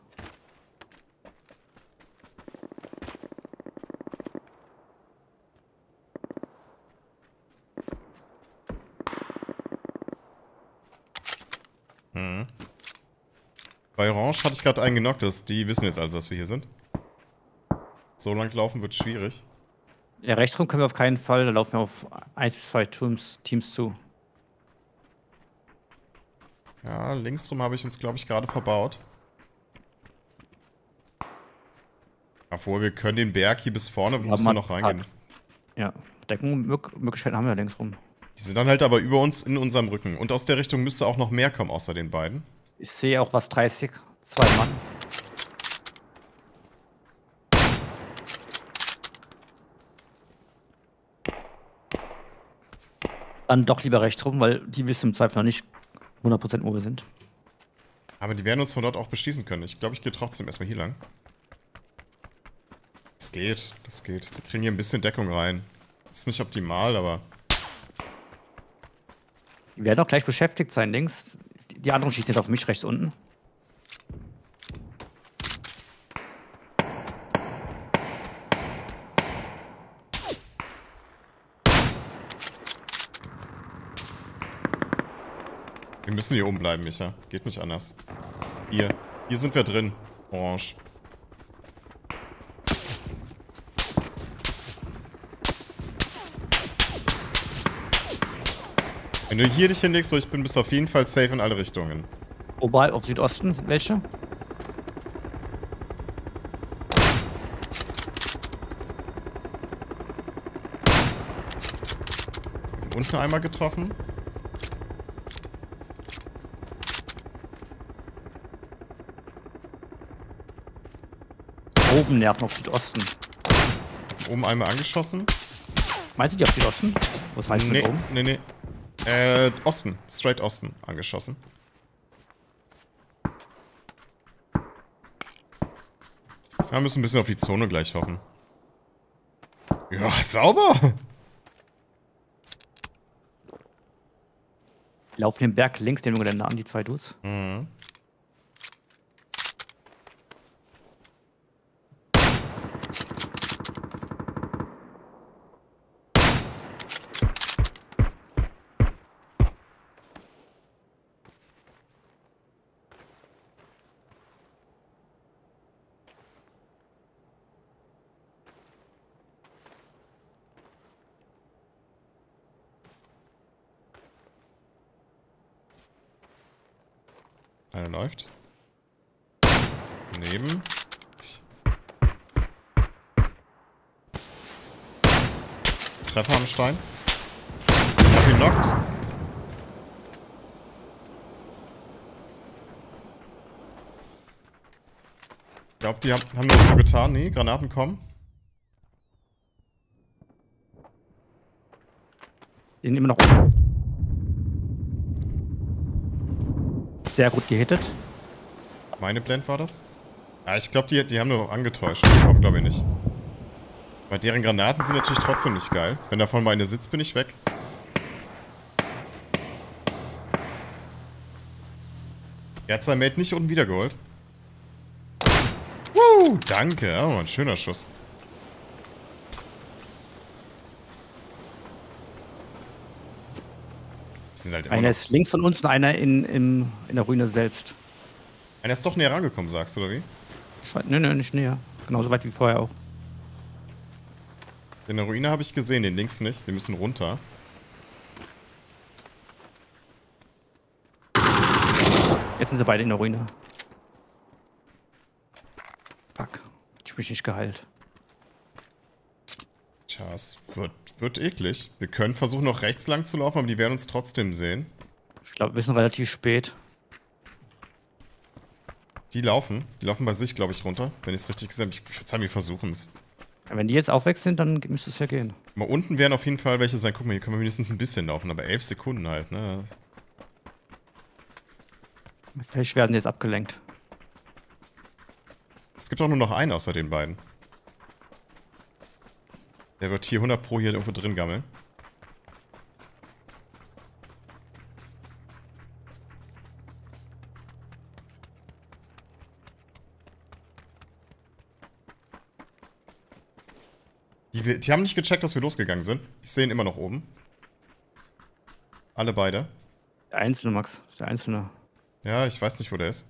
Mhm. Bei Orange hatte ich gerade einen genockt. Die wissen jetzt also, dass wir hier sind. So lang laufen wird schwierig. Ja, rechts rum können wir auf keinen Fall. Da laufen wir auf 1 bis 2 Teams zu. Ja, links drum habe ich uns, glaube ich, gerade verbaut. Obwohl, wir können den Berg hier bis vorne, wo müssen wir noch reingehen. Ja, Deckungsmöglichkeiten haben wir links rum. Die sind dann halt aber über uns in unserem Rücken. Und aus der Richtung müsste auch noch mehr kommen, außer den beiden. Ich sehe auch was 30. 2 Mann. Dann doch lieber rechts rum, weil die wissen im Zweifel noch nicht 100% wo wir sind. Aber die werden uns von dort auch beschießen können. Ich glaube, ich gehe trotzdem erstmal hier lang. Das geht, das geht. Wir kriegen hier ein bisschen Deckung rein. Ist nicht optimal, aber... Die werden auch gleich beschäftigt sein, links. Die anderen schießen jetzt auf mich rechts unten. Wir müssen hier oben bleiben, Micha. Geht nicht anders. Hier. Hier sind wir drin. Orange. Wenn du hier dich hinlegst, so ich bin, bist du auf jeden Fall safe in alle Richtungen. Oberhalb auf Südosten sind welche? Unten einmal getroffen. oben nerven, auf Südosten. Oben einmal angeschossen. Meinst du die auf Südosten? Was meinst du mit oben? Nee. Osten. Straight Osten angeschossen. Wir müssen ein bisschen auf die Zone gleich hoffen. Ja, sauber! Die laufen den Berg links dem Gelände an, die zwei Dudes. Mhm. Einer läuft. Neben. Treffer am Stein. Hab ihn knockt. Ich glaube, die haben das so getan. Nee, Granaten kommen. Die sind immer noch oben. Sehr gut gehittet. Meine Blend war das? Ja, ich glaube, die haben nur angetäuscht. Die kommen, glaube ich, nicht. Weil deren Granaten sind natürlich trotzdem nicht geil. Wenn davon mal eine sitzt, bin ich weg. Er hat sein Mate nicht unten wiedergeholt. Danke. Oh, ein schöner Schuss. Sind halt Einer ist links von uns und einer in der Ruine selbst. Einer ist doch näher rangekommen, sagst du, oder wie? Ne, nicht näher. Genauso weit wie vorher auch. In der Ruine habe ich gesehen, den links nicht. Wir müssen runter. Jetzt sind sie beide in der Ruine. Fuck. Ich bin nicht geheilt. Tja, es wird eklig. Wir können versuchen, noch rechts lang zu laufen, aber die werden uns trotzdem sehen. Ich glaube, wir sind relativ spät. Die laufen bei sich, glaube ich, runter. Wenn ich es richtig gesehen habe. Ich würde sagen, wir versuchen es. Ja, wenn die jetzt aufweg sind, dann müsste es ja gehen. Mal unten werden auf jeden Fall welche sein. Guck mal, hier können wir wenigstens ein bisschen laufen, aber 11 Sekunden halt, ne? Vielleicht werden die jetzt abgelenkt. Es gibt auch nur noch einen außer den beiden. Der wird hier 100 Pro hier irgendwo drin gammeln. Die haben nicht gecheckt, dass wir losgegangen sind. Ich sehe ihn immer noch oben. Alle beide. Der Einzelne, Max. Der Einzelne. Ja, ich weiß nicht, wo der ist.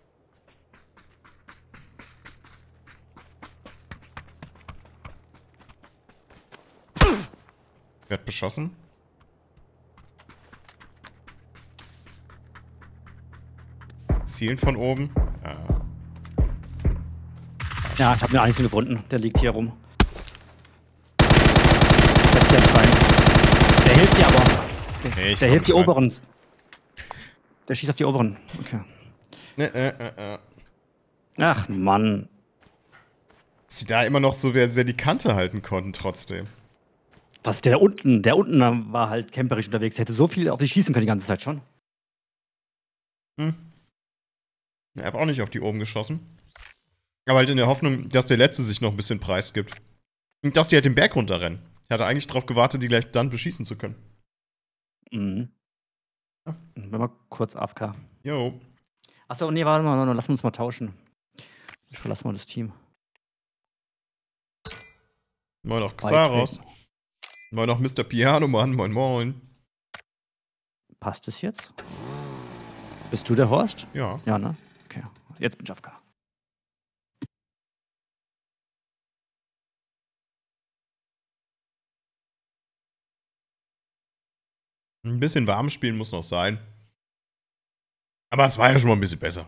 Wird beschossen. Zielen von oben. Ja, ich habe einen Einzelnen gefunden. Der liegt hier rum. Der hilft dir aber. Der hilft die oberen. Der schießt auf die oberen. Okay. Ach, Mann. Dass sie da immer noch so sehr die Kante halten konnten trotzdem. Was, der unten war halt camperisch unterwegs. Der hätte so viel auf dich schießen können die ganze Zeit schon. Er hat auch nicht auf die oben geschossen. Aber halt in der Hoffnung, dass der Letzte sich noch ein bisschen Preis gibt. Und dass die halt den Berg runterrennen. Ich hatte eigentlich darauf gewartet, die gleich dann beschießen zu können. Mhm. Ja. Wenn wir kurz AFK. Jo. Achso, nee, warte mal, lass uns mal tauschen. Ich verlasse mal das Team. Moin noch Xaros. Moin noch Mr. Piano, Mann. Moin, moin. Passt es jetzt? Bist du der Horst? Ja. Ja, ne? Okay. Jetzt bin ich AFK. Ein bisschen warm spielen muss noch sein. Aber es war ja schon mal ein bisschen besser.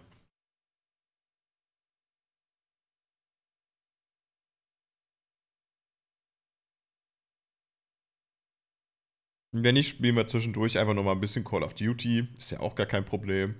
Wenn nicht, spielen wir zwischendurch einfach noch mal ein bisschen Call of Duty. Ist ja auch gar kein Problem.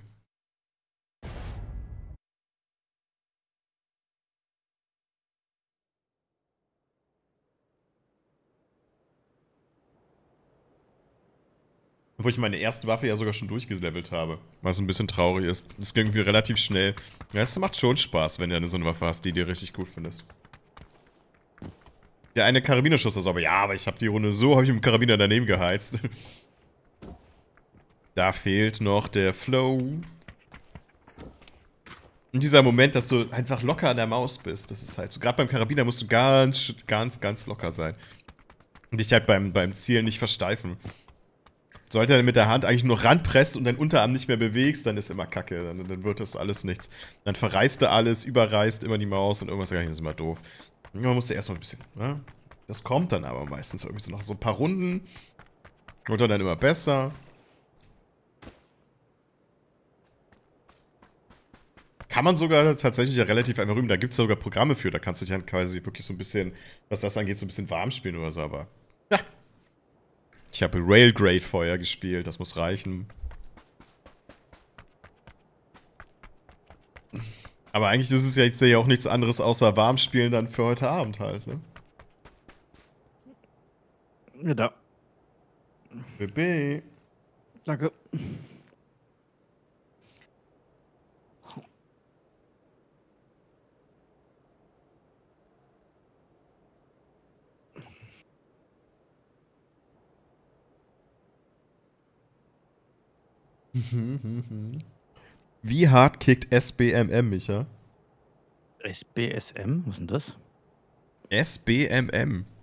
Obwohl ich meine erste Waffe ja sogar schon durchgelevelt habe. Was ein bisschen traurig ist. Das ging irgendwie relativ schnell. Ja, es macht schon Spaß, wenn du so eine Waffe hast, die du richtig gut findest. Der eine Karabinerschuss ist aber, ja, aber ich habe die Runde so, habe ich mit dem Karabiner daneben geheizt. Da fehlt noch der Flow. Und dieser Moment, dass du einfach locker an der Maus bist, das ist halt so. Gerade beim Karabiner musst du ganz, ganz, ganz locker sein. Und dich halt beim Zielen nicht versteifen. Sollte er mit der Hand eigentlich nur ranpresst und deinen Unterarm nicht mehr bewegst, dann ist immer Kacke. Dann wird das alles nichts. Dann verreißt du alles, überreißt immer die Maus und irgendwas, das ist immer doof. Man musste erstmal ein bisschen, ne? Das kommt dann aber meistens irgendwie so nach so ein paar Runden. Wird dann immer besser. Kann man sogar tatsächlich ja relativ einfach üben. Da gibt es sogar Programme für. Da kannst du dich dann quasi wirklich so ein bisschen, was das angeht, so ein bisschen warm spielen oder so. Aber ja. Ich habe Railgrade vorher gespielt. Das muss reichen. Aber eigentlich ist es ja jetzt ja auch nichts anderes außer warm spielen dann für heute Abend halt, ne? Ja, da. BB. Danke. Wie hart kickt SBMM, Micha? SBSM? Was ist denn das? SBMM.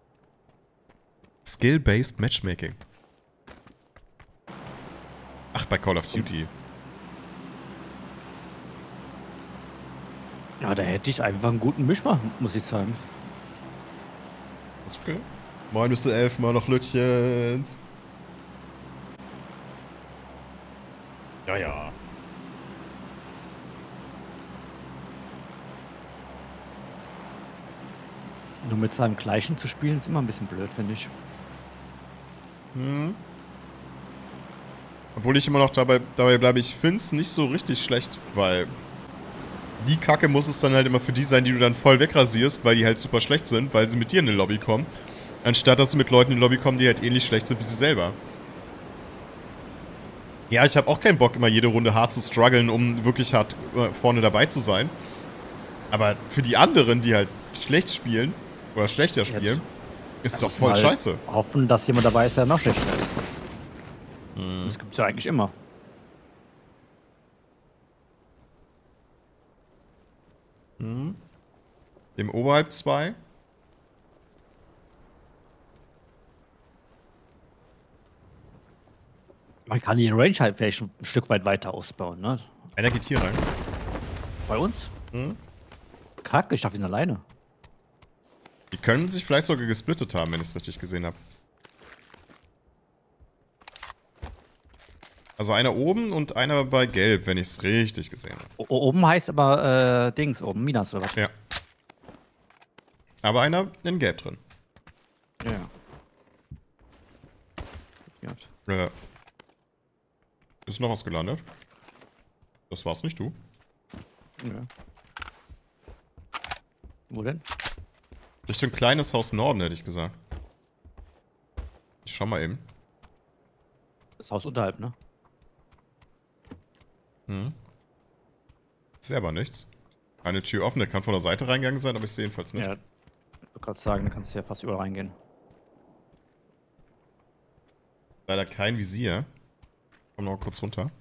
Skill-Based Matchmaking. Ach, bei Call of Duty. Ja, da hätte ich einfach einen guten Mischmacher, muss ich sagen. Ist okay. Moin, Mr. Elfmann, noch Lütchens. Ja, ja. Nur mit seinem Gleichen zu spielen, ist immer ein bisschen blöd, finde ich. Hm. Obwohl ich immer noch dabei bleibe, ich finde es nicht so richtig schlecht, weil die Kacke muss es dann halt immer für die sein, die du dann voll wegrasierst, weil die halt super schlecht sind, weil sie mit dir in die Lobby kommen. Anstatt dass sie mit Leuten in die Lobby kommen, die halt ähnlich schlecht sind wie sie selber. Ja, ich habe auch keinen Bock, immer jede Runde hart zu strugglen, um wirklich hart vorne dabei zu sein. Aber für die anderen, die halt schlecht spielen, oder schlechter spielen, ist es doch voll scheiße. Hoffen, dass jemand dabei ist, der noch schlechter ist. Das gibt's ja eigentlich immer. Im Oberhalb 2. Man kann die Range halt vielleicht ein Stück weit weiter ausbauen, ne? Einer geht hier rein. Bei uns? Hm? Kack, ich schaffe ihn alleine. Die können sich vielleicht sogar gesplittet haben, wenn ich es richtig gesehen habe. Also einer oben und einer bei Gelb, wenn ich es richtig gesehen habe. Oben heißt aber Dings, oben Minas oder was? Ja. Aber einer in Gelb drin. Ja. Ja. Ist noch was gelandet? Das war's nicht, du? Ja. Wo denn? Richtung kleines Haus Norden, hätte ich gesagt. Ich schau mal eben. Das Haus unterhalb, ne? Ist aber nichts. Eine Tür offen, der kann von der Seite reingegangen sein, aber ich sehe jedenfalls nicht. Ja. Ich wollte gerade sagen, da kannst du ja fast überall reingehen. Leider kein Visier. Komm noch kurz runter.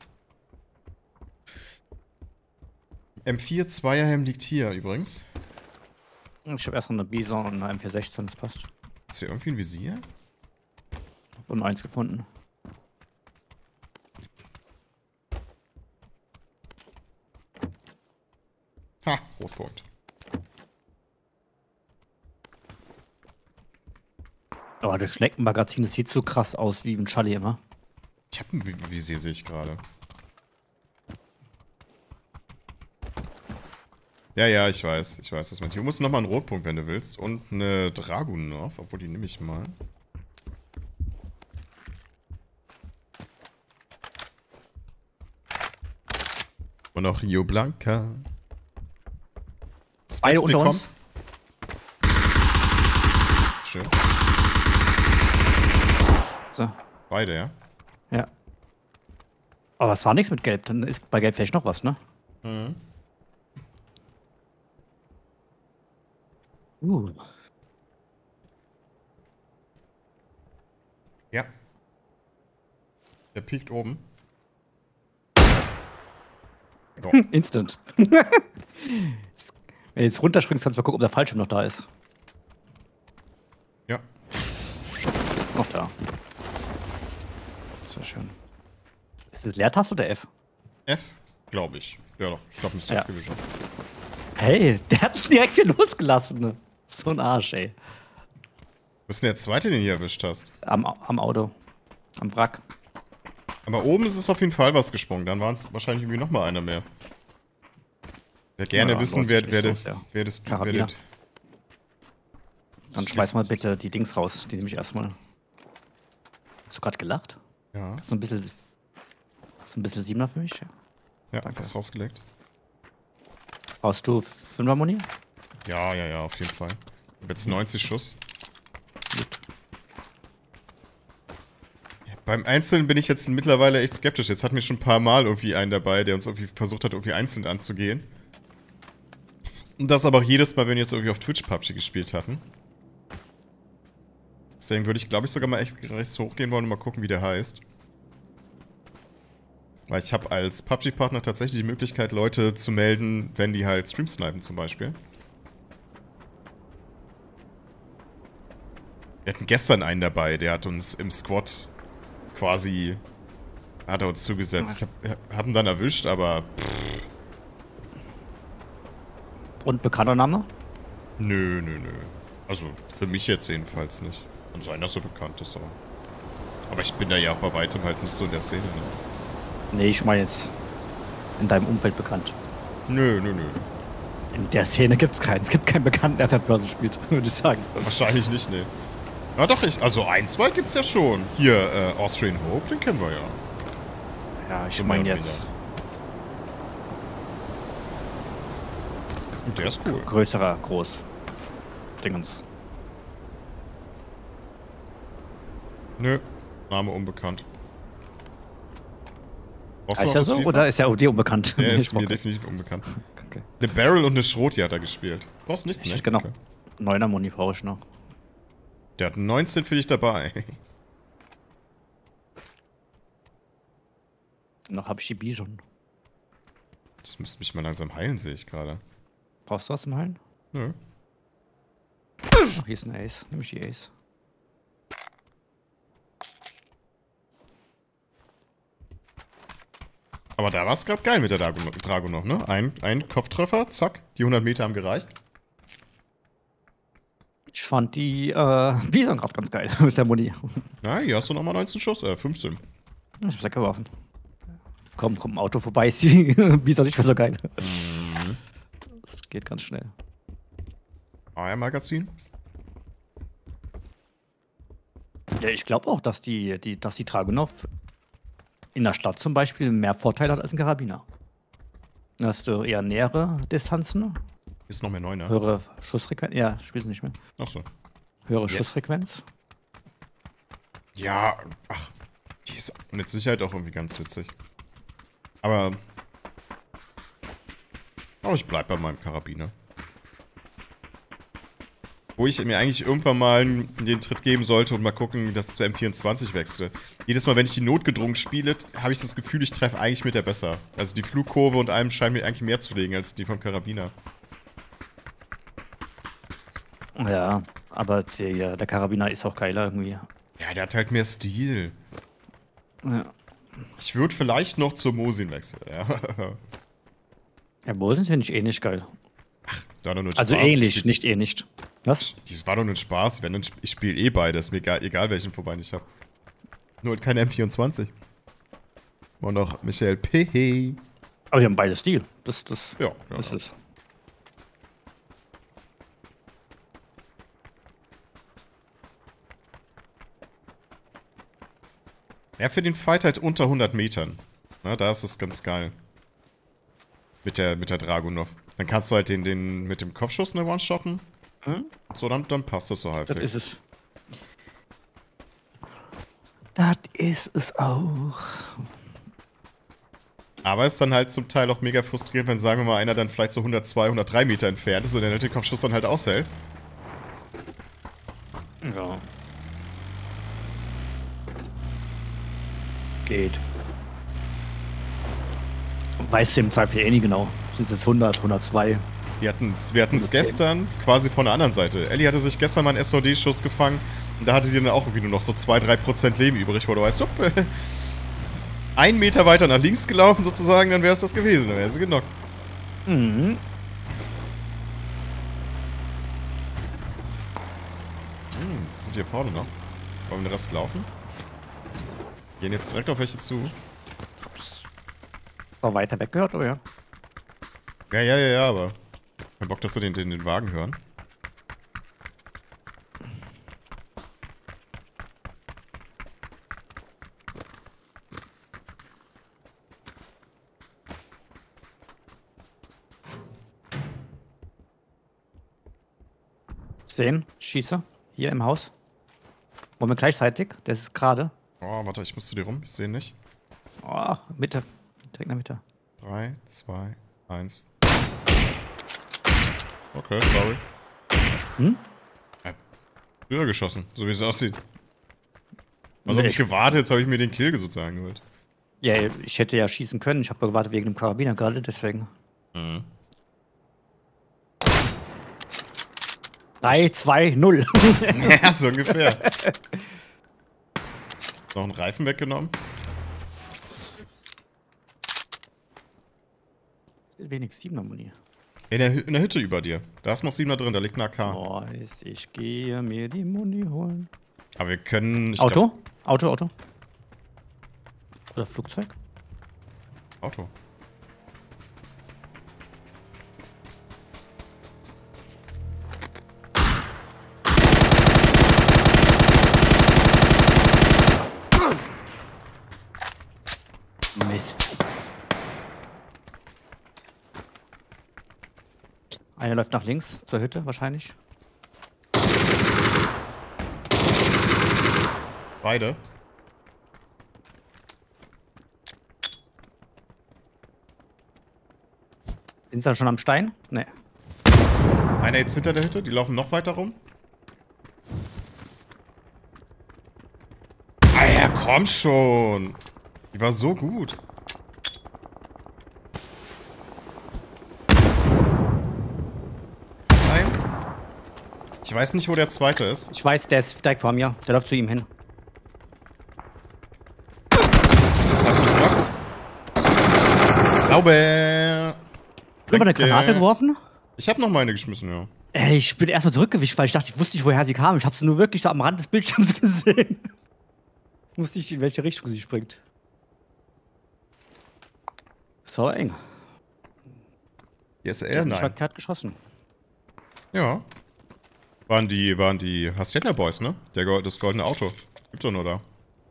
M4 Zweierhelm liegt hier übrigens. Ich habe erst noch eine Bison und eine M416, das passt. Ist hier irgendwie ein Visier? Hab nur eins gefunden. Ha, Rotpunkt. Aber das Schneckenmagazin, das sieht so krass aus wie ein Charlie immer. Ich habe ein Visier, sehe ich gerade. Ja, ja, ich weiß, was man. Hier musst du nochmal einen Rotpunkt, wenn du willst. Und eine Dragunov, obwohl die nehme ich mal. Und noch Rio Blanca. Beide unter uns. Schön. So. Beide, ja? Aber es war nichts mit Gelb. Dann ist bei Gelb vielleicht noch was, ne? Mhm. Ja. Der piekt oben. Oh. Instant. Wenn du jetzt runterspringst, kannst du mal gucken, ob der Fallschirm noch da ist. Ja. Noch da. Sehr schön. Ist das Leertaste oder F? F, glaube ich. Ja, doch. Ich glaube, müsste Ja. F gewesen sein. Hey, der hat schon direkt viel losgelassen. Ne? So ein Arsch, ey. Was ist denn der zweite, den du hier erwischt hast? Am Auto. Am Wrack. Aber oben ist es auf jeden Fall was gesprungen. Dann waren es wahrscheinlich irgendwie nochmal einer mehr. Wer gerne Ja, wissen, lohnt sich wer nicht los, ja. das Karabiner. Dann schmeiß mal bitte die Dings raus. Die nehme ich erstmal. Hast du gerade gelacht? Ja, So ein bisschen 7er für mich? ja, Danke. was rausgelegt. Brauchst du 5er Muni? Ja, auf jeden Fall. Ich hab jetzt 90 Schuss. Gut. Ja, beim Einzelnen bin ich jetzt mittlerweile echt skeptisch. Jetzt hatten wir schon ein paar Mal irgendwie einen dabei, der uns irgendwie versucht hat, irgendwie einzeln anzugehen. Und das aber auch jedes Mal, wenn wir jetzt irgendwie auf Twitch PUBG gespielt hatten. Deswegen würde ich, glaube ich, sogar mal echt rechts hochgehen wollen und mal gucken, wie der heißt. Weil ich habe als PUBG-Partner tatsächlich die Möglichkeit, Leute zu melden, wenn die halt Stream snipen zum Beispiel. Wir hatten gestern einen dabei, der hat uns im Squad quasi, hat er uns zugesetzt. Ich hab ihn dann erwischt, aber Und bekannter Name? nö. Also für mich jetzt jedenfalls nicht. Kann sein, dass er bekannt ist, aber ich bin da ja auch bei weitem halt nicht so in der Szene, ne? Nee, ich meine jetzt in deinem Umfeld bekannt. Nö. In der Szene gibt's keinen. Es gibt keinen Bekannten, der Third Person spielt, würde ich sagen. Wahrscheinlich nicht, ne. Ja doch, also ein, zwei gibt's ja schon. Hier, Austrian Hope, den kennen wir ja. Ja, ich So meine mehr jetzt Und der ist cool. größerer, groß. Dingens. Nö, Name unbekannt. Brauchst du Heißt auch er das so FIFA? oder ist er dir unbekannt? Der Nee, ist mir okay. definitiv unbekannt. Okay. Eine Barrel und eine Schroti hat er gespielt. Brauchst nichts, ne? Genau. Okay. 9er Muni brauche ich noch. Der hat 19 für dich dabei. Noch habe ich die Bison. Das müsste mich mal langsam heilen, sehe ich gerade. Brauchst du was zum Heilen? Nö. Ach, hier ist ein Ace. Nimm ich die Ace. Aber da war es gerade geil mit der Drago noch, ne? Ein Kopftreffer, zack, die 100 Meter haben gereicht. Ich fand die Bison gerade ganz geil mit der Muni. Na, hier hast du nochmal 19 Schuss, 15. Ich hab's weggeworfen. Kommt ein Auto vorbei, ist die Bison nicht mehr so geil. Das geht ganz schnell. AR-Magazin. Ja, ich glaube auch, dass die Dragunov in der Stadt zum Beispiel mehr Vorteile hat als ein Karabiner. Da hast du eher nähere Distanzen, Ist noch mehr 9er. höhere Schussfrequenz. Ja, spielst du nicht mehr. Achso. Höhere Ja. Schussfrequenz. Ja, ach, die ist mit Sicherheit auch irgendwie ganz witzig. Aber ich bleib bei meinem Karabiner. Wo ich mir eigentlich irgendwann mal den Tritt geben sollte und mal gucken, dass ich zur M24 wechsle. Jedes Mal, wenn ich die notgedrungen spiele, habe ich das Gefühl, ich treffe eigentlich mit der besser. Also die Flugkurve und allem scheint mir eigentlich mehr zu legen als die vom Karabiner. Ja, aber der Karabiner ist auch geiler irgendwie. Ja, der hat halt mehr Stil. Ja. Ich würde vielleicht noch zur Mosin wechseln, ja. Ja, Bosen finde ich eh nicht geil. War doch nur ein Also Spaß. ähnlich, nicht eh nicht. Was? Das war doch nur ein Spaß. Wenn, ich spiele eh beides. Mir egal welchen Vorbein ich habe. Nur halt keine M24. Und noch Michael P. Aber die haben beide Stil. Das Ja. ist es. Ja, für den Fight halt unter 100 Metern. Na, da ist es ganz geil. Mit der Dragunov. Dann kannst du halt den mit dem Kopfschuss eine One-Shotten. So, dann passt das so Das halbwegs. ist es. Das ist es auch. Aber es ist dann halt zum Teil auch mega frustrierend, wenn, sagen wir mal, einer dann vielleicht so 102, 103 Meter entfernt ist und der Nette-Kopfschuss dann halt aushält. Ja. Geht. Weißt du im Zweifel eh nie genau. Sind es jetzt 100, 102? Wir hatten es gestern quasi von der anderen Seite. Ellie hatte sich gestern mal einen SVD-Schuss gefangen und da hatte die dann auch irgendwie nur noch so 2-3% Leben übrig, wo du weißt, 1 Meter weiter nach links gelaufen sozusagen, dann wäre es das gewesen, dann wäre sie genockt. Mhm. Das sind hier vorne noch. Wollen wir den Rest laufen? Gehen jetzt direkt auf welche zu. War weiter weg gehört, oder ja? Ja, aber kein Bock, dass wir den Wagen hören. Sehen, schieße. Hier im Haus. Wollen wir gleichzeitig? Das ist gerade. Oh, warte, ich muss zu dir rum. Ich sehe ihn nicht. Oh, Mitte. Direkt in der Mitte. 3, 2, 1. Okay, sorry. Früher geschossen, so wie es aussieht. Also hab ich gewartet, jetzt habe ich mir den Kill sozusagen geholt. Ja, ich hätte ja schießen können. Ich habe gewartet wegen dem Karabiner gerade, deswegen. 3, 2, 0. Ja, so ungefähr. Noch einen Reifen weggenommen. Wenig 7er Muni. In der Hütte über dir. Da ist noch 7er drin, da liegt ein AK. Boys, ich gehe mir die Muni holen. Aber wir können... Auto? Auto? Oder Flugzeug? Auto. Mist. Einer läuft nach links, zur Hütte wahrscheinlich. Beide. Sind sie da schon am Stein? Ne. Einer jetzt hinter der Hütte, die laufen noch weiter rum. Ah ja, komm schon. Die war so gut. Nein. Ich weiß nicht, wo der zweite ist. Ich weiß, der ist direkt vor mir. Der läuft zu ihm hin. Sauber. Haben wir eine Granate geworfen? Ich habe noch meine geschmissen, ja. Ey, ich bin erst mal zurückgewischt, weil ich dachte, ich wusste nicht, woher sie kam. Ich habe sie nur wirklich so am Rand des Bildschirms gesehen. Wusste nicht, in welche Richtung sie springt. So eng. Hier ist Die er, hat nicht nein. verkehrt geschossen. Ja. Waren die Hastietner Boys, ne? Das goldene Auto. Gibt doch nur da.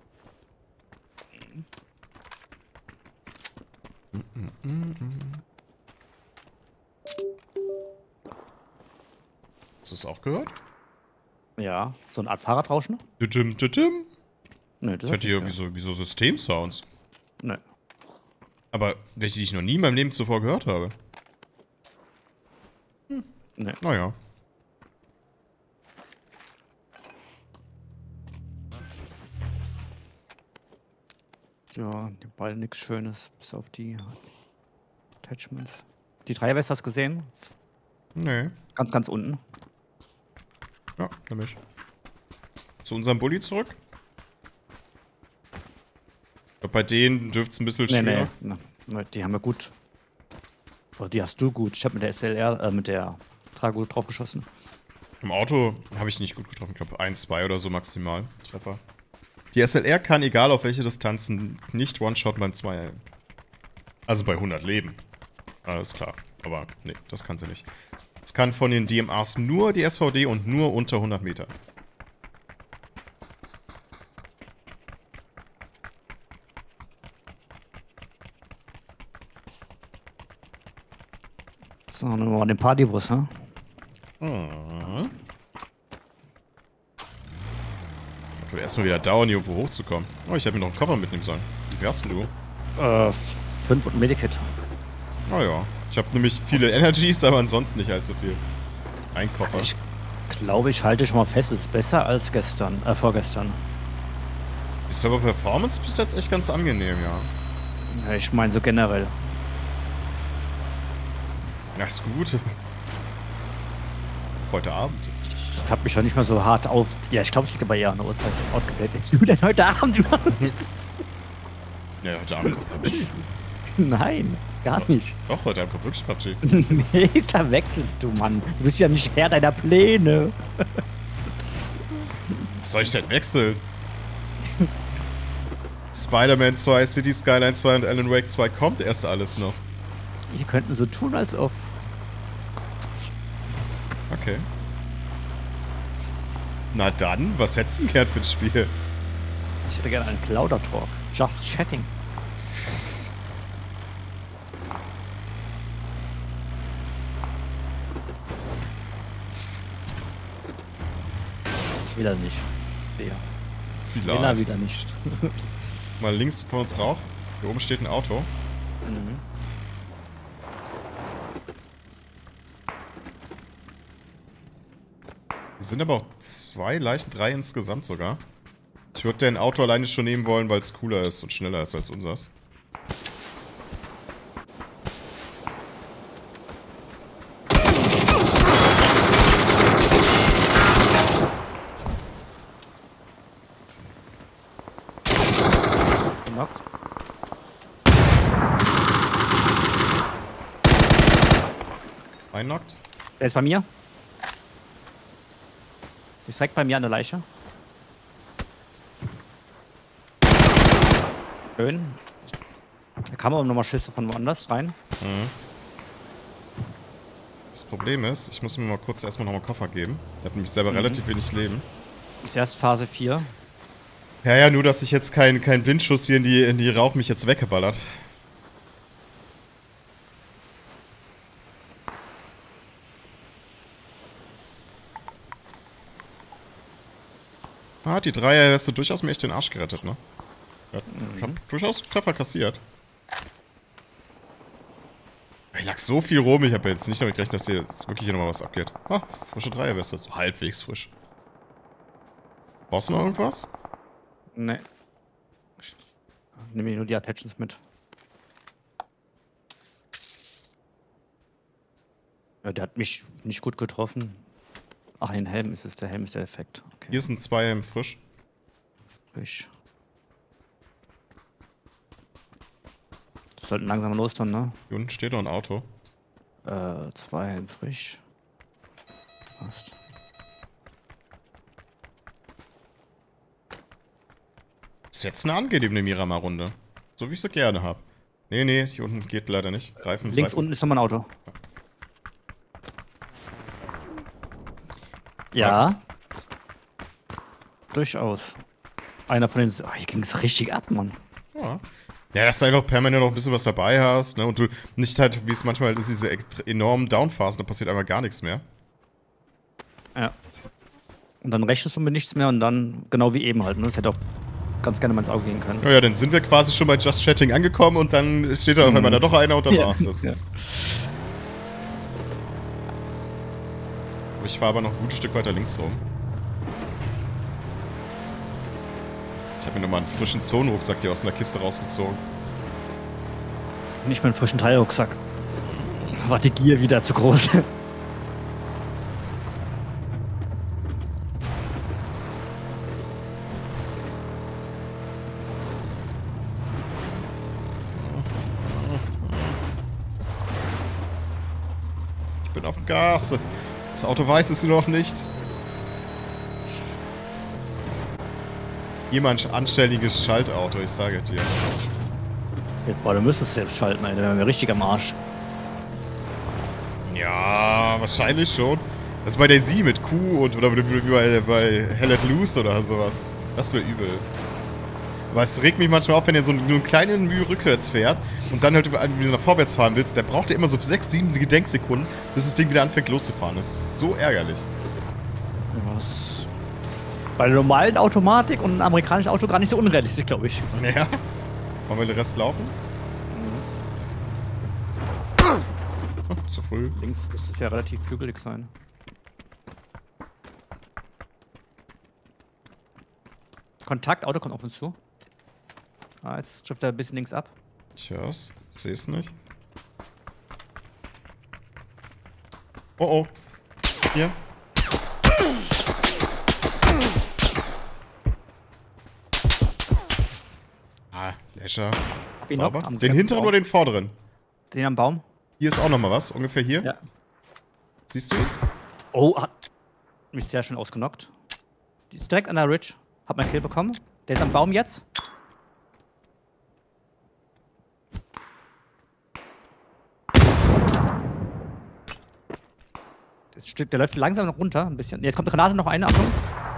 Hast du es auch gehört? Ja, so eine Art Fahrradrauschen? Tütüm. Nö, Ich hatte hier wie so Systemsounds. Nö. Aber welche, die ich noch nie in meinem Leben zuvor gehört habe. Nö. Naja. Ja, die beide nichts Schönes, bis auf die Attachments. Die Dreiwest hast du gesehen? Nee. Ganz unten. Ja, nämlich. Zu unserem Bulli zurück. Ich glaube, bei denen dürfte es ein bisschen schwer. Nee, die haben wir gut. Oder die hast du gut. Ich habe mit der SLR, mit der Trago drauf geschossen. Im Auto habe ich nicht gut getroffen. Ich glaube, 1, 2 oder so maximal Treffer. Die SLR kann, egal auf welche Distanzen, nicht One-Shot beim 2. Also bei 100 Leben. Alles klar. Aber nee, das kann sie nicht. Es kann von den DMRs nur die SVD und nur unter 100 Meter. So, dann nehmen wir mal den Partybus, ne? Mhm. Wird erstmal wieder dauern, hier irgendwo hochzukommen. Oh, ich hätte mir noch einen Koffer mitnehmen sollen. Wie wärst du? 5 und ein Medikit. Naja. Ich habe nämlich viele Energies, aber ansonsten nicht allzu viel. Ein Koffer. Ich glaube, ich halte schon mal fest, es ist besser als gestern, vorgestern. Die Server-Performance bis jetzt echt ganz angenehm, ja. Ja, ich meine so generell. Ja, ist gut. Heute Abend. Ich habe mich schon nicht mehr so hart auf... Ja, ich glaube, ich liege bei ihr an der Uhrzeit outgeplayt. Du denn heute Abend überhaupt? Ja, heute Abend kommt PUBG. Nein, gar nicht. Doch, heute Abend kommt wirklich PUBG. Nee, da wechselst du, Mann. Du bist ja nicht Herr deiner Pläne. Was soll ich denn wechseln? Spider-Man 2, City Skyline 2 und Alan Wake 2 kommt erst alles noch. Ihr könnten so tun, als ob... Okay. Na dann, was hättest du denn gern für ein Spiel? Ich hätte gerne einen Plaudertalk. Just chatting. Wieder nicht. Ja. Vielleicht. Wieder nicht. Mal links von uns rauf. Hier oben steht ein Auto. Mhm. Es sind aber auch 2 Leichen, 3 insgesamt sogar. Ich würde dein Auto alleine schon nehmen wollen, weil es cooler ist und schneller ist als unseres. Genockt. Einnockt. Der ist bei mir. Ist direkt bei mir an der Leiche. Schön. Da kam aber nochmal Schüsse von woanders rein. Mhm. Das Problem ist, ich muss mir mal kurz erstmal nochmal einen Koffer geben. Ich habe nämlich selber relativ wenig Leben. Ist erst Phase 4. Ja, nur, dass ich jetzt kein Blindschuss hier in die Rauch mich jetzt weggeballert. Ah, die Dreier hast du durchaus mir echt den Arsch gerettet, ne? Ja, ich hab durchaus Treffer kassiert. Hier lag so viel rum, ich habe jetzt nicht damit gerechnet, dass hier jetzt wirklich hier nochmal was abgeht. Ah, frische Dreierweste, so halbwegs frisch. Brauchst du noch irgendwas? Ne. Ich nehme nur die Attachments mit. Ja, der hat mich nicht gut getroffen. Ach, den Helm ist es. Der Helm ist der Effekt. Okay. Hier sind 2 im Frisch. Frisch. Sollten langsam los dann, ne? Hier unten steht noch ein Auto. 2 Helm frisch. Passt. Ist jetzt eine angenehme Miramar-Runde. So wie ich sie gerne habe. Nee, hier unten geht leider nicht. Greifen. Links unten ist nochmal ein Auto. Ja. Durchaus. Einer von den... Oh, hier ging es richtig ab, Mann. Ja. Ja, dass du einfach permanent noch ein bisschen was dabei hast, ne? Und du nicht halt, wie es manchmal ist, diese enormen Downphasen, da passiert einfach gar nichts mehr. Ja. Und dann rechnest du mit nichts mehr und dann, genau wie eben halt, ne? Das hätte auch ganz gerne mal ins Auge gehen können. Ja, dann sind wir quasi schon bei Just Chatting angekommen und dann steht da auf einmal da doch einer und dann war's das. Ja. Ich fahre aber noch ein gutes Stück weiter links rum. Ich habe mir nochmal einen frischen Zonenrucksack hier aus einer Kiste rausgezogen. Nicht mehr einen frischen Teilrucksack. War die Gier wieder zu groß. Ich bin auf dem Gas. Das Auto weiß es noch nicht. Jemand anständiges Schaltauto, ich sage dir. Jetzt vor allem müsstest du selbst schalten, Alter. Wir wären richtig am Arsch. Ja, wahrscheinlich schon. Das ist bei der Sie mit Q und oder bei Hell Let Loose oder sowas. Das wäre übel. Aber es regt mich manchmal auf, wenn er so nur einen kleinen Mühe rückwärts fährt und dann halt wieder nach vorwärts fahren willst. Der braucht ja immer so 6, 7 Gedenksekunden, bis das Ding wieder anfängt loszufahren. Das ist so ärgerlich. Was? Bei der normalen Automatik und einem amerikanischen Auto gar nicht so unrealistisch, glaube ich. Ja. Wollen wir den Rest laufen? früh. Links müsste es ja relativ hügelig sein. Kontakt, Auto kommt auf uns zu. Ah, jetzt trifft er ein bisschen links ab. Ich hör's. Seh's nicht. Oh oh. Hier. Ah, Läscher. Hab ihn Sauber. noch am Den hinteren Baum. oder den vorderen? Den am Baum. Hier ist auch noch mal was. Ungefähr hier. Ja. Siehst du ihn? Oh, hat mich sehr schön ausgenockt. Die ist direkt an der Ridge. Hab meinen Kill bekommen. Der ist am Baum jetzt. Das Stück, der läuft langsam noch runter. Ein bisschen. Jetzt kommt eine Granate, noch eine. Achtung.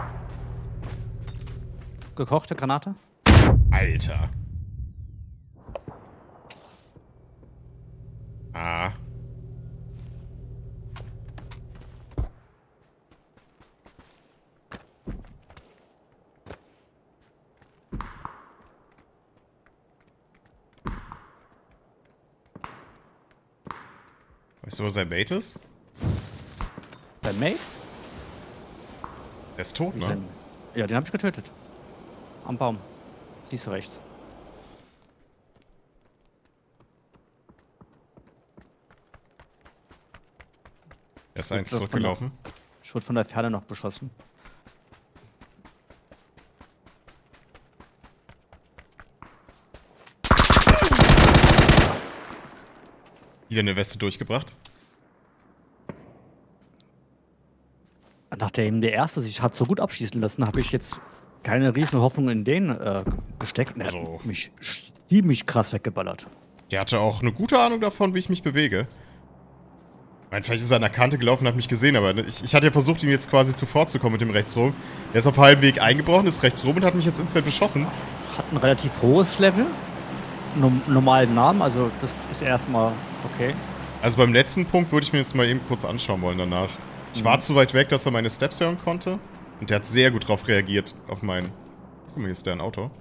Gekochte Granate. Alter. Ah. Weißt du, wo sein Bait ist? Sein Mate? Der ist tot, ne? Ja, den hab ich getötet. Am Baum. Siehst du rechts. Er ist eins zurückgelaufen. Ich wurde von der Ferne noch beschossen. Wieder eine Weste durchgebracht. Nachdem der Erste sich hat so gut abschießen lassen, habe ich jetzt keine riesen Hoffnung in den gesteckt. Und er Also- hat mich ziemlich krass weggeballert. Der hatte auch eine gute Ahnung davon, wie ich mich bewege. Ich meine, vielleicht ist er an der Kante gelaufen und hat mich gesehen, aber ich hatte ja versucht, ihm jetzt quasi zuvorzukommen mit dem Rechtsrum. Der ist auf halbem Weg eingebrochen, ist rechtsrum und hat mich jetzt instant beschossen. Hat ein relativ hohes Level. Normalen Namen, also das ist erstmal okay. Also beim letzten Punkt würde ich mir jetzt mal eben kurz anschauen wollen danach. Ich war zu weit weg, dass er meine Steps hören konnte. Und der hat sehr gut drauf reagiert, auf meinen... Guck mal, hier ist der ein Auto.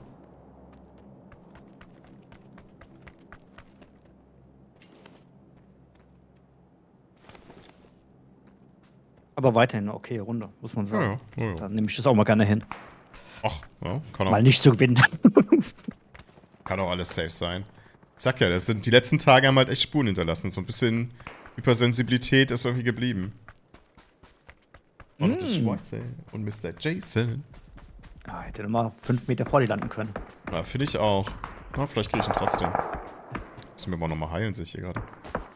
Aber weiterhin eine okay Runde, muss man sagen. Ja. Dann nehme ich das auch mal gerne hin. Ach, ja, Mal nicht zu gewinnen. kann auch alles safe sein. Ich sag ja, die letzten Tage haben halt echt Spuren hinterlassen. So ein bisschen Hypersensibilität ist irgendwie geblieben. Und das Schwarze und Mr. Jason. Ja, hätte nur mal 5 Meter vor dir landen können. Ja, finde ich auch. Na, vielleicht kriege ich ihn trotzdem. Müssen wir aber nochmal heilen, sehe ich hier gerade.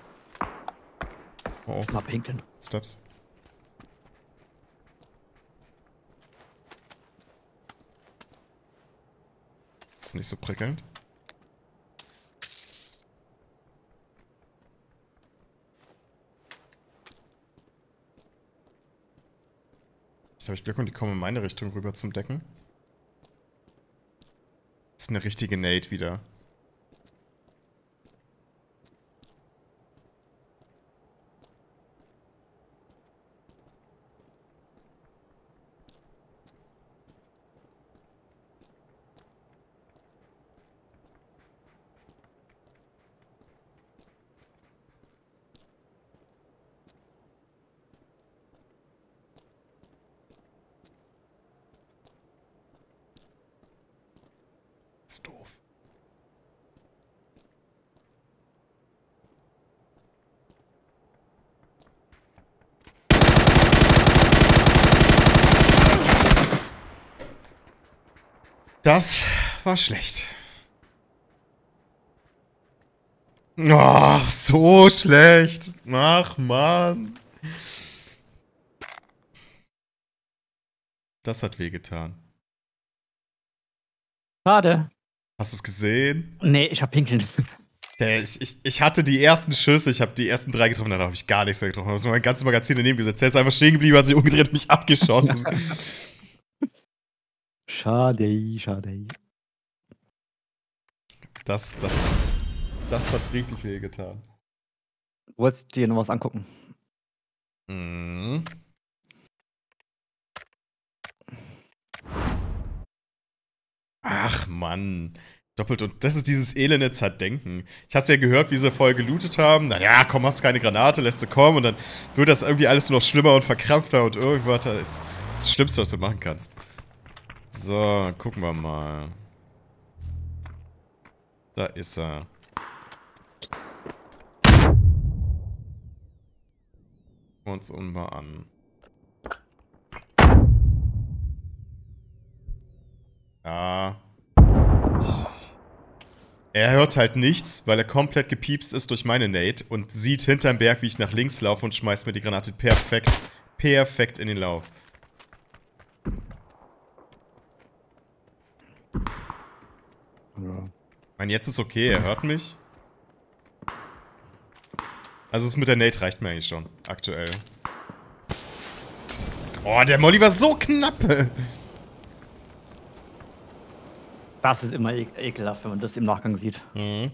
Oh, Mal pinkeln. Steps. Ist nicht so prickelnd. Jetzt habe ich Glück und die kommen in meine Richtung rüber zum Decken. Das ist eine richtige Nade wieder. Ist doof. Das war schlecht. Ach, so schlecht. Ach, Mann. Das hat wehgetan. Schade. Hast du es gesehen? Nee, ich hab pinkeln. Ich hatte die ersten Schüsse, ich habe die ersten 3 getroffen, dann habe ich gar nichts mehr getroffen. Ich habe mein ganzes Magazin daneben gesetzt. Er ist einfach stehen geblieben, hat sich umgedreht und mich abgeschossen. Schade, schade. Das hat richtig wehgetan. Wolltest du dir noch was angucken? Mhm. Ach, Mann. Doppelt und das ist dieses elende Zerdenken. Ich hatte ja gehört, wie sie vorher gelootet haben. Na ja, komm, hast keine Granate, lässt sie kommen und dann wird das irgendwie alles nur noch schlimmer und verkrampfter und irgendwas. Das ist das Schlimmste, was du machen kannst. So, gucken wir mal. Da ist er. Gucken wir uns mal an. Ja. Er hört halt nichts, weil er komplett gepiepst ist durch meine Nade und sieht hinterm Berg, wie ich nach links laufe und schmeißt mir die Granate perfekt, perfekt in den Lauf. Ja. Ich meine, jetzt ist okay, er hört mich. Also das mit der Nade reicht mir eigentlich schon, aktuell. Oh, der Molly war so knapp! Das ist immer ekelhaft, wenn man das im Nachgang sieht. Mhm.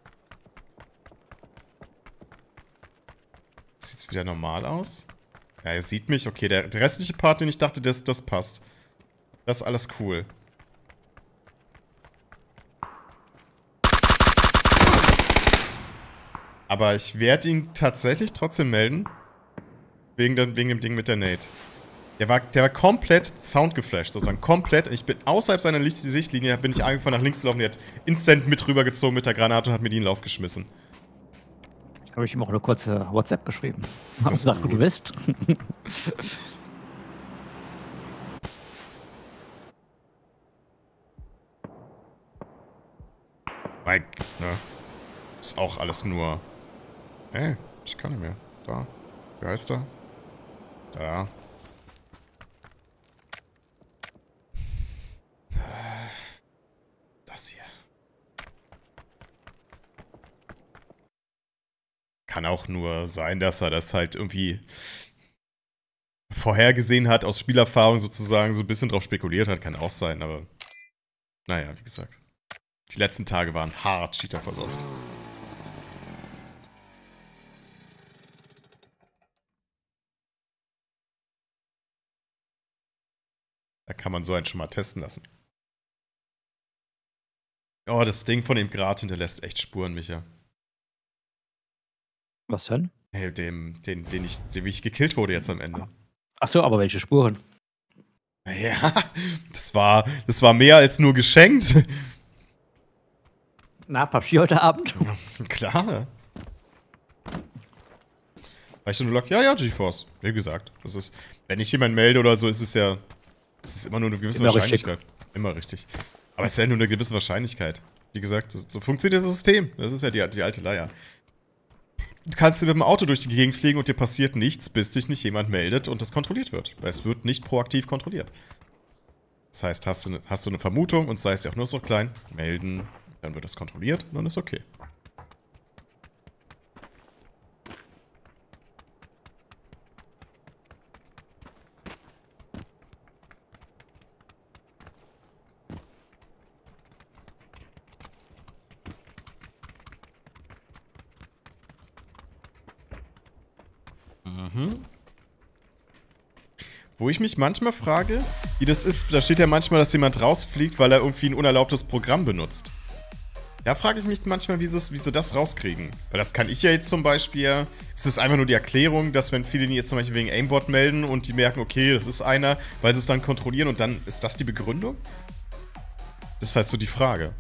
Sieht's wieder normal aus? Ja, er sieht mich. Okay, der restliche Part, den ich dachte, das passt. Das ist alles cool. Aber ich werde ihn tatsächlich trotzdem melden. Wegen dem Ding mit der Nade. Der war komplett Sound geflasht, sozusagen komplett. Ich bin außerhalb seiner Sichtlinie, bin ich angefangen nach links zu laufen. Der hat instant mit rübergezogen mit der Granate und hat mir die in den Lauf geschmissen. Habe ich ihm auch eine kurze WhatsApp geschrieben. Hab Das ist gesagt, wo du gut. bist. Mike, ne? Ist auch alles nur... Hey, ich kann nicht mehr. Da. Wie heißt er? Da. Das hier. Kann auch nur sein, dass er das halt irgendwie vorhergesehen hat, aus Spielerfahrung sozusagen, so ein bisschen drauf spekuliert hat. Kann auch sein, aber... Naja, wie gesagt. Die letzten Tage waren hart Cheater verseucht. Da kann man so einen schon mal testen lassen. Oh, das Ding von dem Grat hinterlässt echt Spuren, Micha. Was denn? Hey, wie ich gekillt wurde jetzt am Ende. Achso, aber welche Spuren? Ja, das war mehr als nur geschenkt. Na, PUBG heute Abend? Klar. Weißt du, nur ja, GeForce. Wie gesagt, das ist, wenn ich jemanden melde oder so, ist es ja, es ist immer nur eine gewisse Immer Wahrscheinlichkeit. Immer richtig. Aber es ist ja nur eine gewisse Wahrscheinlichkeit. Wie gesagt, so funktioniert das System. Das ist ja die alte Leier. Du kannst mit dem Auto durch die Gegend fliegen und dir passiert nichts, bis dich nicht jemand meldet und das kontrolliert wird. Weil es wird nicht proaktiv kontrolliert. Das heißt, hast du eine Vermutung und sei es ja auch nur so klein, melden, dann wird das kontrolliert und dann ist okay. Mhm. Wo ich mich manchmal frage, wie das ist, da steht ja manchmal, dass jemand rausfliegt, weil er irgendwie ein unerlaubtes Programm benutzt. Da frage ich mich manchmal, wie sie das rauskriegen. Weil das kann ich ja jetzt zum Beispiel, es ist einfach nur die Erklärung, dass wenn viele die jetzt zum Beispiel wegen Aimbot melden und die merken, okay, das ist einer, weil sie es dann kontrollieren und dann ist das die Begründung? Das ist halt so die Frage.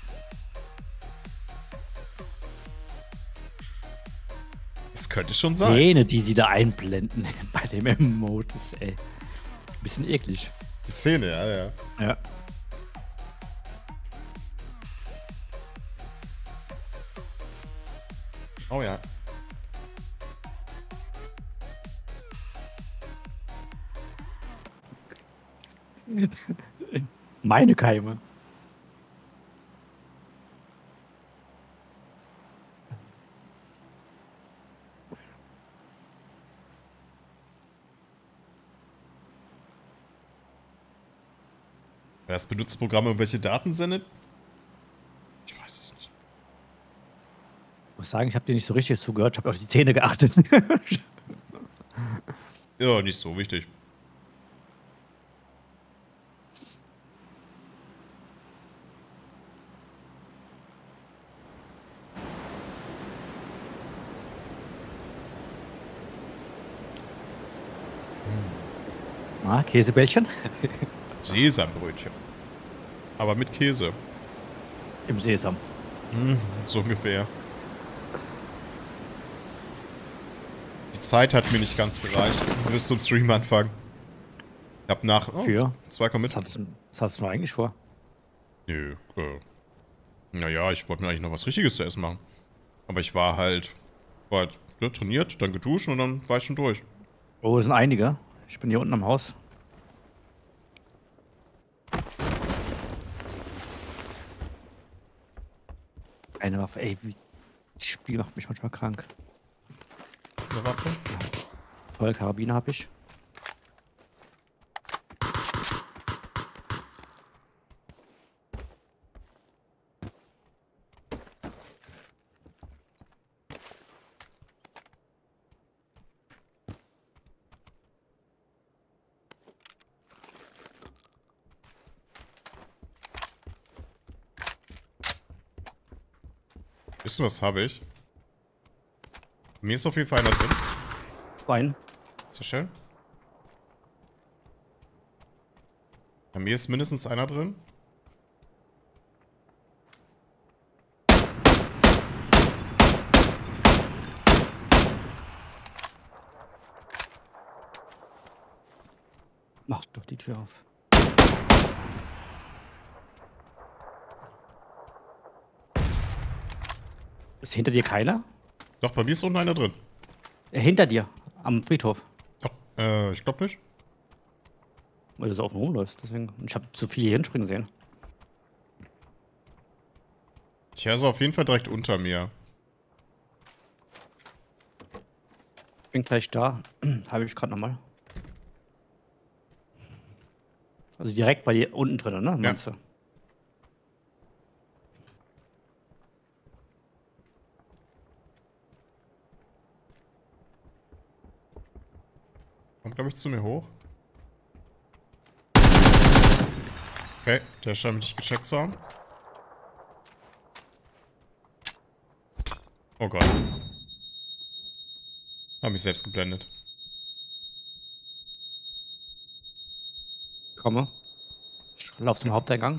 Das könnte schon sein. Szene, die sie da einblenden bei dem Emote ist, ey. Bisschen eklig. Die Szene, ja. Ja. Oh ja. Meine Keime. Wer das benutzt Programm irgendwelche Daten sendet? Ich weiß es nicht. Ich muss sagen, ich habe dir nicht so richtig zugehört. Ich habe auf die Zähne geachtet. Ja, nicht so wichtig. Ah, Käsebällchen? Sesambrötchen. Aber mit Käse. Im Sesam. So ungefähr. Die Zeit hat mir nicht ganz gereicht. Bis zum Stream anfangen. Ich hab nach... Oh, Für? zwei kommen mit. Was hast du eigentlich vor? Nö, naja, ich wollte mir eigentlich noch was Richtiges zu essen machen. Aber ich war halt ne, trainiert, dann geduscht und dann war ich schon durch. Oh, es sind einige. Ich bin hier unten am Haus. Eine Waffe. Ey, das Spiel macht mich manchmal krank. Eine Waffe? Voll Karabiner habe ich. Wisst ihr, was habe ich? Mir ist auf jeden Fall einer drin. Wein. Ist das schön? Bei mir ist mindestens einer drin. Mach doch die Tür auf. Ist hinter dir keiner? Doch, bei mir ist unten einer drin. Hinter dir. Am Friedhof. Doch, ich glaube nicht. Weil du so auf den rumläufst. Deswegen. Ich habe zu viel hier hinspringen sehen. Tja, ist auf jeden Fall direkt unter mir. Bin gleich da. Habe ich gerade nochmal. Also direkt bei dir unten drin, ne? Meinst du? Kommt, glaube ich, zu mir hoch. Okay, der scheint mich nicht gecheckt zu haben. Oh Gott. Hab mich selbst geblendet. Komme. Ich lauf zum Haupteingang.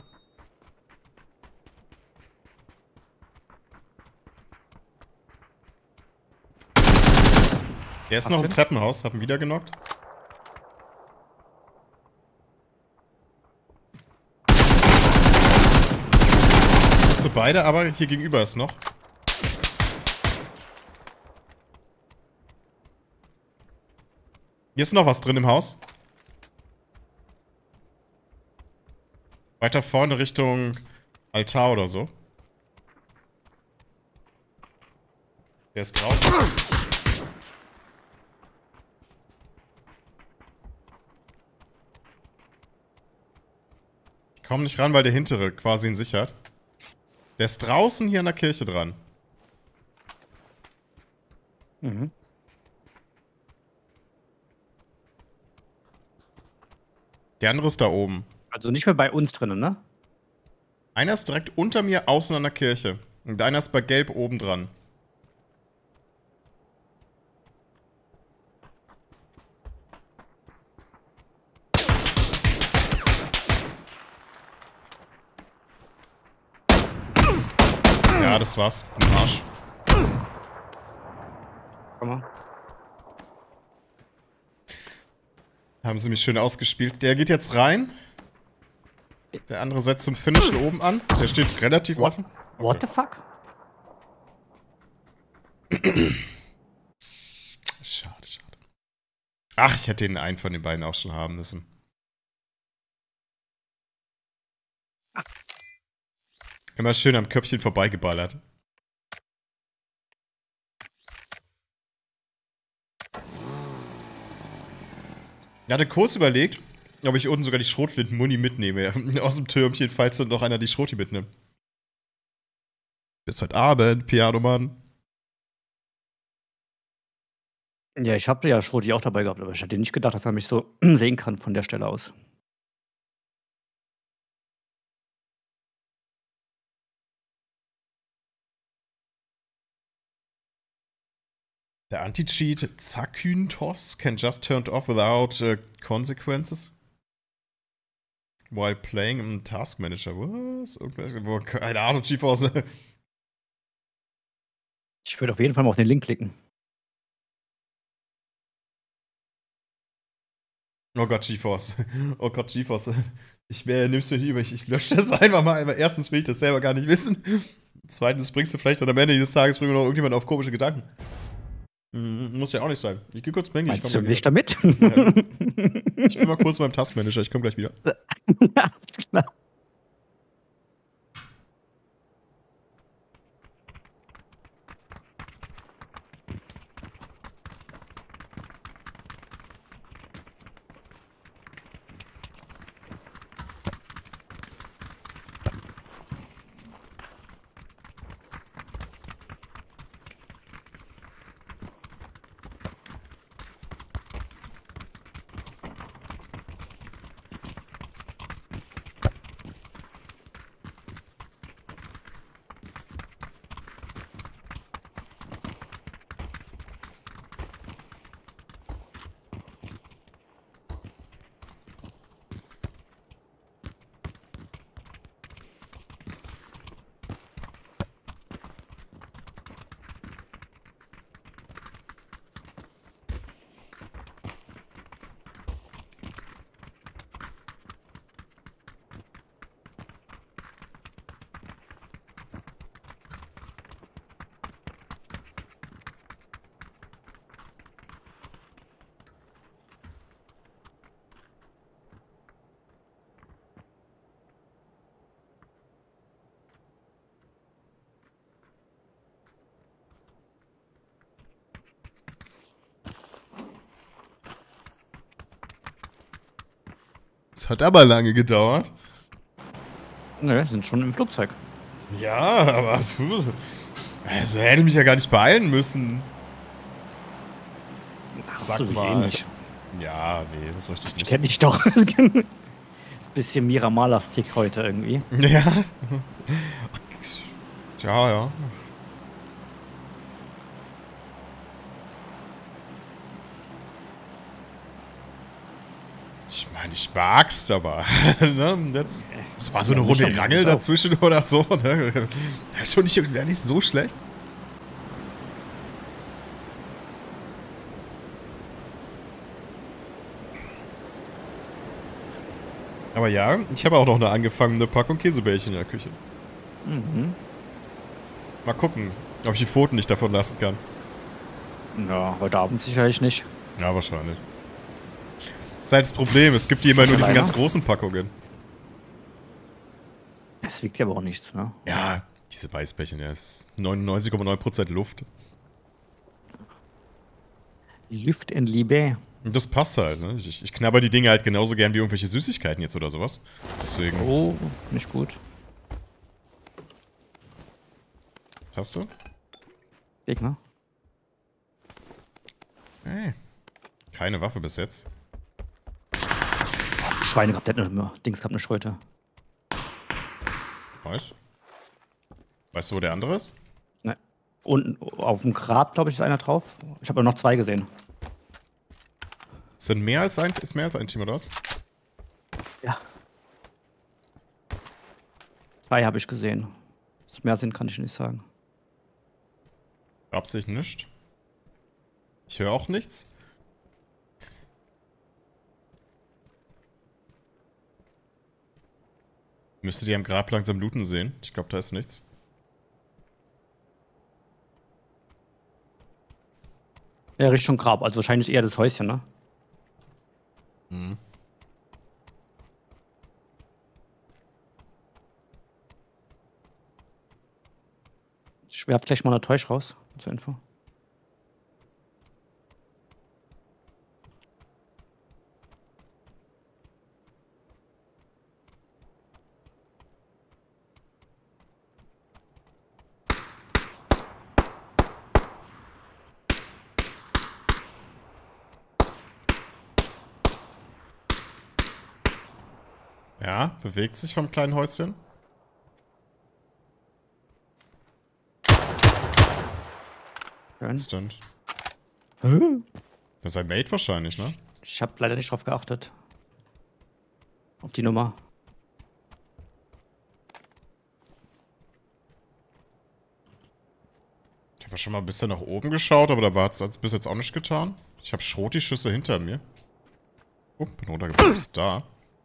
Der ist noch im Treppenhaus, hab ihn wieder genockt. So beide, aber hier gegenüber ist noch. Hier ist noch was drin im Haus. Weiter vorne Richtung Altar oder so. Der ist draußen. Ich komme nicht ran, weil der hintere quasi ihn sichert. Der ist draußen hier an der Kirche dran. Mhm. Der andere ist da oben. Also nicht mehr bei uns drinnen, ne? Einer ist direkt unter mir außen an der Kirche. Und einer ist bei Gelb oben dran. Ja, das war's. Im Arsch. Komm mal. Haben sie mich schön ausgespielt. Der geht jetzt rein. Der andere setzt zum Finishen oben an. Der steht relativ offen. Okay. What the fuck? Schade, schade. Ach, ich hätte den einen von den beiden auch schon haben müssen. Immer schön am Köpfchen vorbeigeballert. Ich hatte kurz überlegt, ob ich unten sogar die Schrotflinten-Muni mitnehme. Aus dem Türmchen, falls dann noch einer die Schroti mitnimmt. Bis heute Abend, Pianomann. Ja, ich habe ja Schroti auch dabei gehabt, aber ich hätte nicht gedacht, dass er mich so sehen kann von der Stelle aus. Der Anti-Cheat Zakynthos can just turned off without consequences while playing im Task Manager. Was? Keine Ahnung, GeForce. Ich würde auf jeden Fall mal auf den Link klicken. Oh Gott, GeForce. Oh Gott, GeForce. Nimmst du nicht über. Ich lösche das einfach mal. Aber erstens will ich das selber gar nicht wissen. Zweitens bringst du vielleicht dann am Ende dieses Tages noch irgendjemand auf komische Gedanken. Muss ja auch nicht sein. Ich gehe kurz bringen. Meinst du nicht damit? Ja. Ich bin mal kurz beim Taskmanager. Ich komme gleich wieder. Alles klar. Es hat aber lange gedauert. Ne, sind schon im Flugzeug. Ja, aber. Also hätte mich ja gar nicht beeilen müssen. Sag mal. Eh nicht. Ja, nee, was soll ich das nicht? Ich kenn dich doch. Bisschen Miramar-lastig heute irgendwie. Ja. Ja, ja. Ich meine, ich mag's, aber ne, das war so eine Runde Rangel dazwischen oder so. Ne? Schon nicht, wäre nicht so schlecht. Aber ja, ich habe auch noch eine angefangene Packung Käsebällchen in der Küche. Mhm. Mal gucken, ob ich die Pfoten nicht davon lassen kann. Ja, heute Abend sicherlich nicht. Ja, wahrscheinlich. Das ist halt das Problem, es gibt die immer nur in diesen ganz großen Packungen. Es wiegt ja aber auch nichts, ne? Ja, diese Weißbällchen, ja, ist 99,9% Luft. Luft in Liebe. Und das passt halt, ne? Ich knabber die Dinge halt genauso gern wie irgendwelche Süßigkeiten jetzt oder sowas. Deswegen. Oh, nicht gut. Hast du? Gegner. Hey. Keine Waffe bis jetzt. Schweine gehabt, der hat eine Dings gehabt, eine Schröte. Nice. Weißt du, wo der andere ist? Ne. Unten auf dem Grab, glaube ich, ist einer drauf. Ich habe noch 2 gesehen. Ist mehr als ein Team, oder was? Ja. 2 habe ich gesehen. Was mehr sind, kann ich nicht sagen. Grab sehe ich nicht. Ich höre auch nichts. Müsste die am Grab langsam looten sehen. Ich glaube, da ist nichts. Ja, Richtung Grab. Also wahrscheinlich eher das Häuschen, ne? Mhm. Ich werf gleich mal eine Täusch raus, zur Info. Ja, bewegt sich vom kleinen Häuschen. Schön. Stimmt. Hä? Das ist ein Mate wahrscheinlich, ne? Ich habe leider nicht drauf geachtet. Auf die Nummer. Ich habe ja schon mal ein bisschen nach oben geschaut, aber da hat es bis jetzt auch nicht getan. Ich habe Schroti-Schüsse hinter mir. Oh, bin runtergepupst. Da.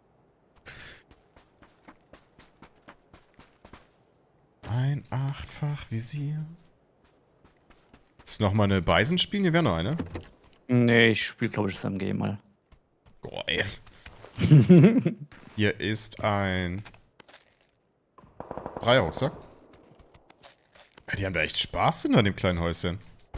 Ein 8-fach Visier. Jetzt noch mal eine Bison spielen? Hier wäre noch eine. Nee, ich spiele, glaube ich, das MG mal. Geil. Hier ist ein Dreierrucksack. Ja, die haben da echt Spaß in dem kleinen Häuschen.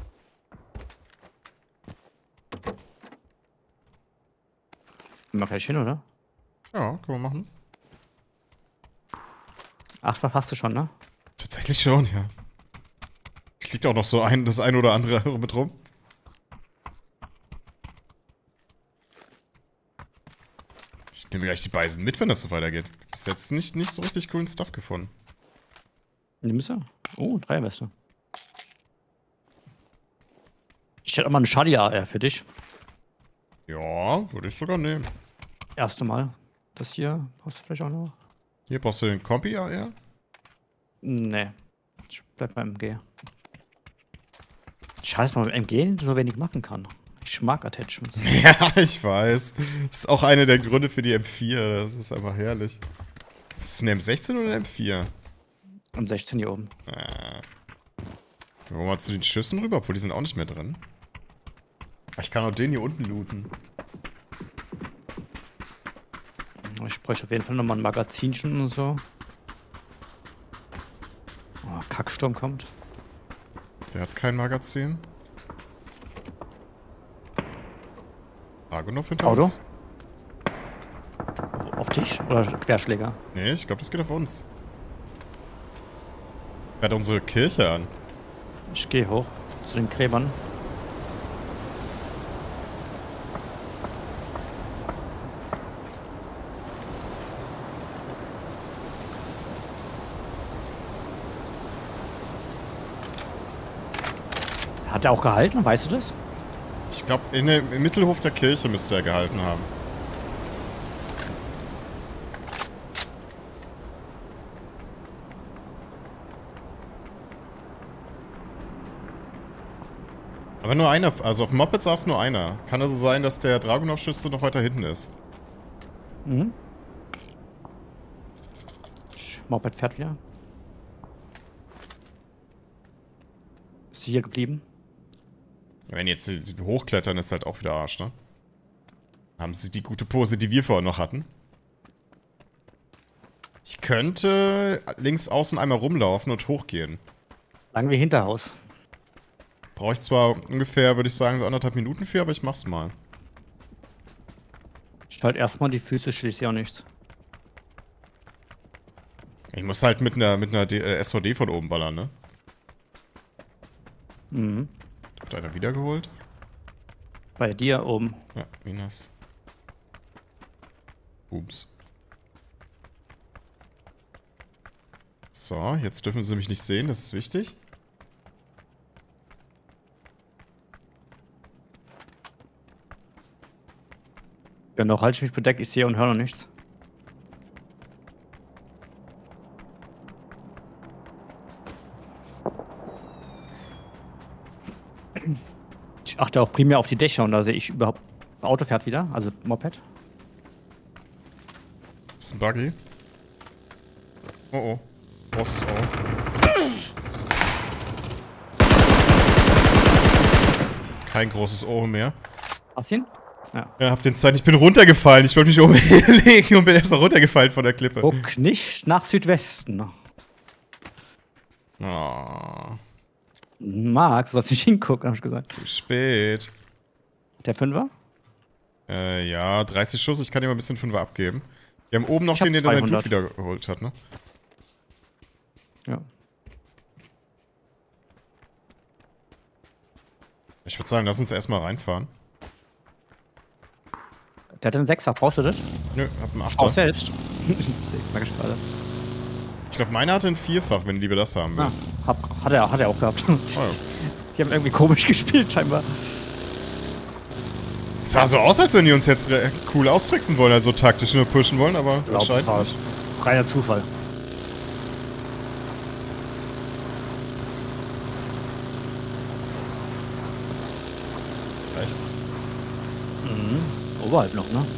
Mal gleich hin, oder? Ja, können wir machen. 8-fach hast du schon, ne? Tatsächlich schon, ja. Es liegt auch noch so das ein oder andere mit rum. Ich nehme gleich die Bison mit, wenn das so weitergeht. Bis jetzt nicht so richtig coolen Stuff gefunden. Nimmst du? Oh, Dreierweste. Ich hätte auch mal eine Charlie AR für dich. Ja, würde ich sogar nehmen. Erste Mal. Das hier brauchst du vielleicht auch noch? Hier brauchst du den Kompi AR. Nee. Ich bleib beim MG. Schade, dass man mit MG so wenig machen kann. Ich mag Attachments. Ja, ich weiß. Das ist auch einer der Gründe für die M4. Das ist einfach herrlich. Ist es eine M16 oder eine M4? Um 16 hier oben. Wollen wir mal zu den Schüssen rüber, obwohl die sind auch nicht mehr drin. Ich kann auch den hier unten looten. Ich bräuchte auf jeden Fall nochmal ein Magazinchen und so. Oh, Kacksturm kommt. Der hat kein Magazin. Dragunov hinter Auto? uns. Auf dich? Oder Querschläger? Nee, ich glaube, das geht auf uns. Er hat unsere Kirche an. Ich gehe hoch zu den Gräbern. Hat er auch gehalten? Weißt du das? Ich glaube, im Mittelhof der Kirche müsste er gehalten haben. Aber nur einer, also auf dem Moped saß nur einer. Kann also sein, dass der Dragunov-Schütze noch weiter hinten ist. Mhm. Moped fährt wieder. Ist sie hier geblieben? Wenn jetzt die hochklettern, ist halt auch wieder Arsch, ne? Haben sie die gute Pose, die wir vorher noch hatten? Ich könnte links außen einmal rumlaufen und hochgehen. Sagen wir Hinterhaus. Brauche ich zwar ungefähr, würde ich sagen, so 1,5 Minuten für, aber ich mach's mal. Ich halte erstmal die Füße, schließe ja auch nichts. Ich muss halt mit einer SVD von oben ballern, ne? Mhm. Hat einer wiedergeholt? Bei dir oben. Ja, Minas. Ups. So, jetzt dürfen sie mich nicht sehen, das ist wichtig. Ja, noch halte ich mich bedeckt, ich sehe und höre noch nichts. Ich achte auch primär auf die Dächer und da sehe ich überhaupt. Das Auto fährt wieder, also Moped. Das ist ein Buggy. Oh oh. Großes O. Kein großes O mehr. Hast du ihn? Ja. Ja, hab den zweiten. Ich bin runtergefallen. Ich wollte mich oben hinlegen und bin erst noch runtergefallen von der Klippe. Guck nicht nach Südwesten. Oh, Max, du sollst nicht hingucken, hab ich gesagt. zu spät. Der Fünfer? Ja, 30 Schuss. Ich kann dir mal ein bisschen Fünfer abgeben. Wir haben oben noch Ich hab den, der seinen 200. Dude wiedergeholt hat, ne? Ja. Ich würde sagen, lass uns erstmal reinfahren. Der hat einen Sechser, brauchst du das? Nö, hab einen Auch 8er. selbst. Mag ich gerade. Ich glaube, meiner hatte ein 4-fach, wenn du lieber das haben Ah, willst. hat er auch gehabt. Oh, ja. Die haben irgendwie komisch gespielt, scheinbar. Es sah so aus, als wenn die uns jetzt cool austricksen wollen, also taktisch nur pushen wollen, aber Ich glaub, anscheinend das nicht. war reiner Zufall. Rechts. Mhm. Oberhalb noch, ne?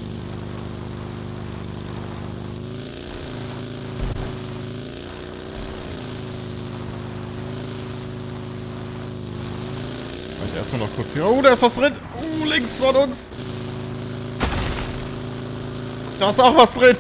Ich erstmal noch kurz hier. Oh, da ist was drin. Links von uns. Da ist auch was drin.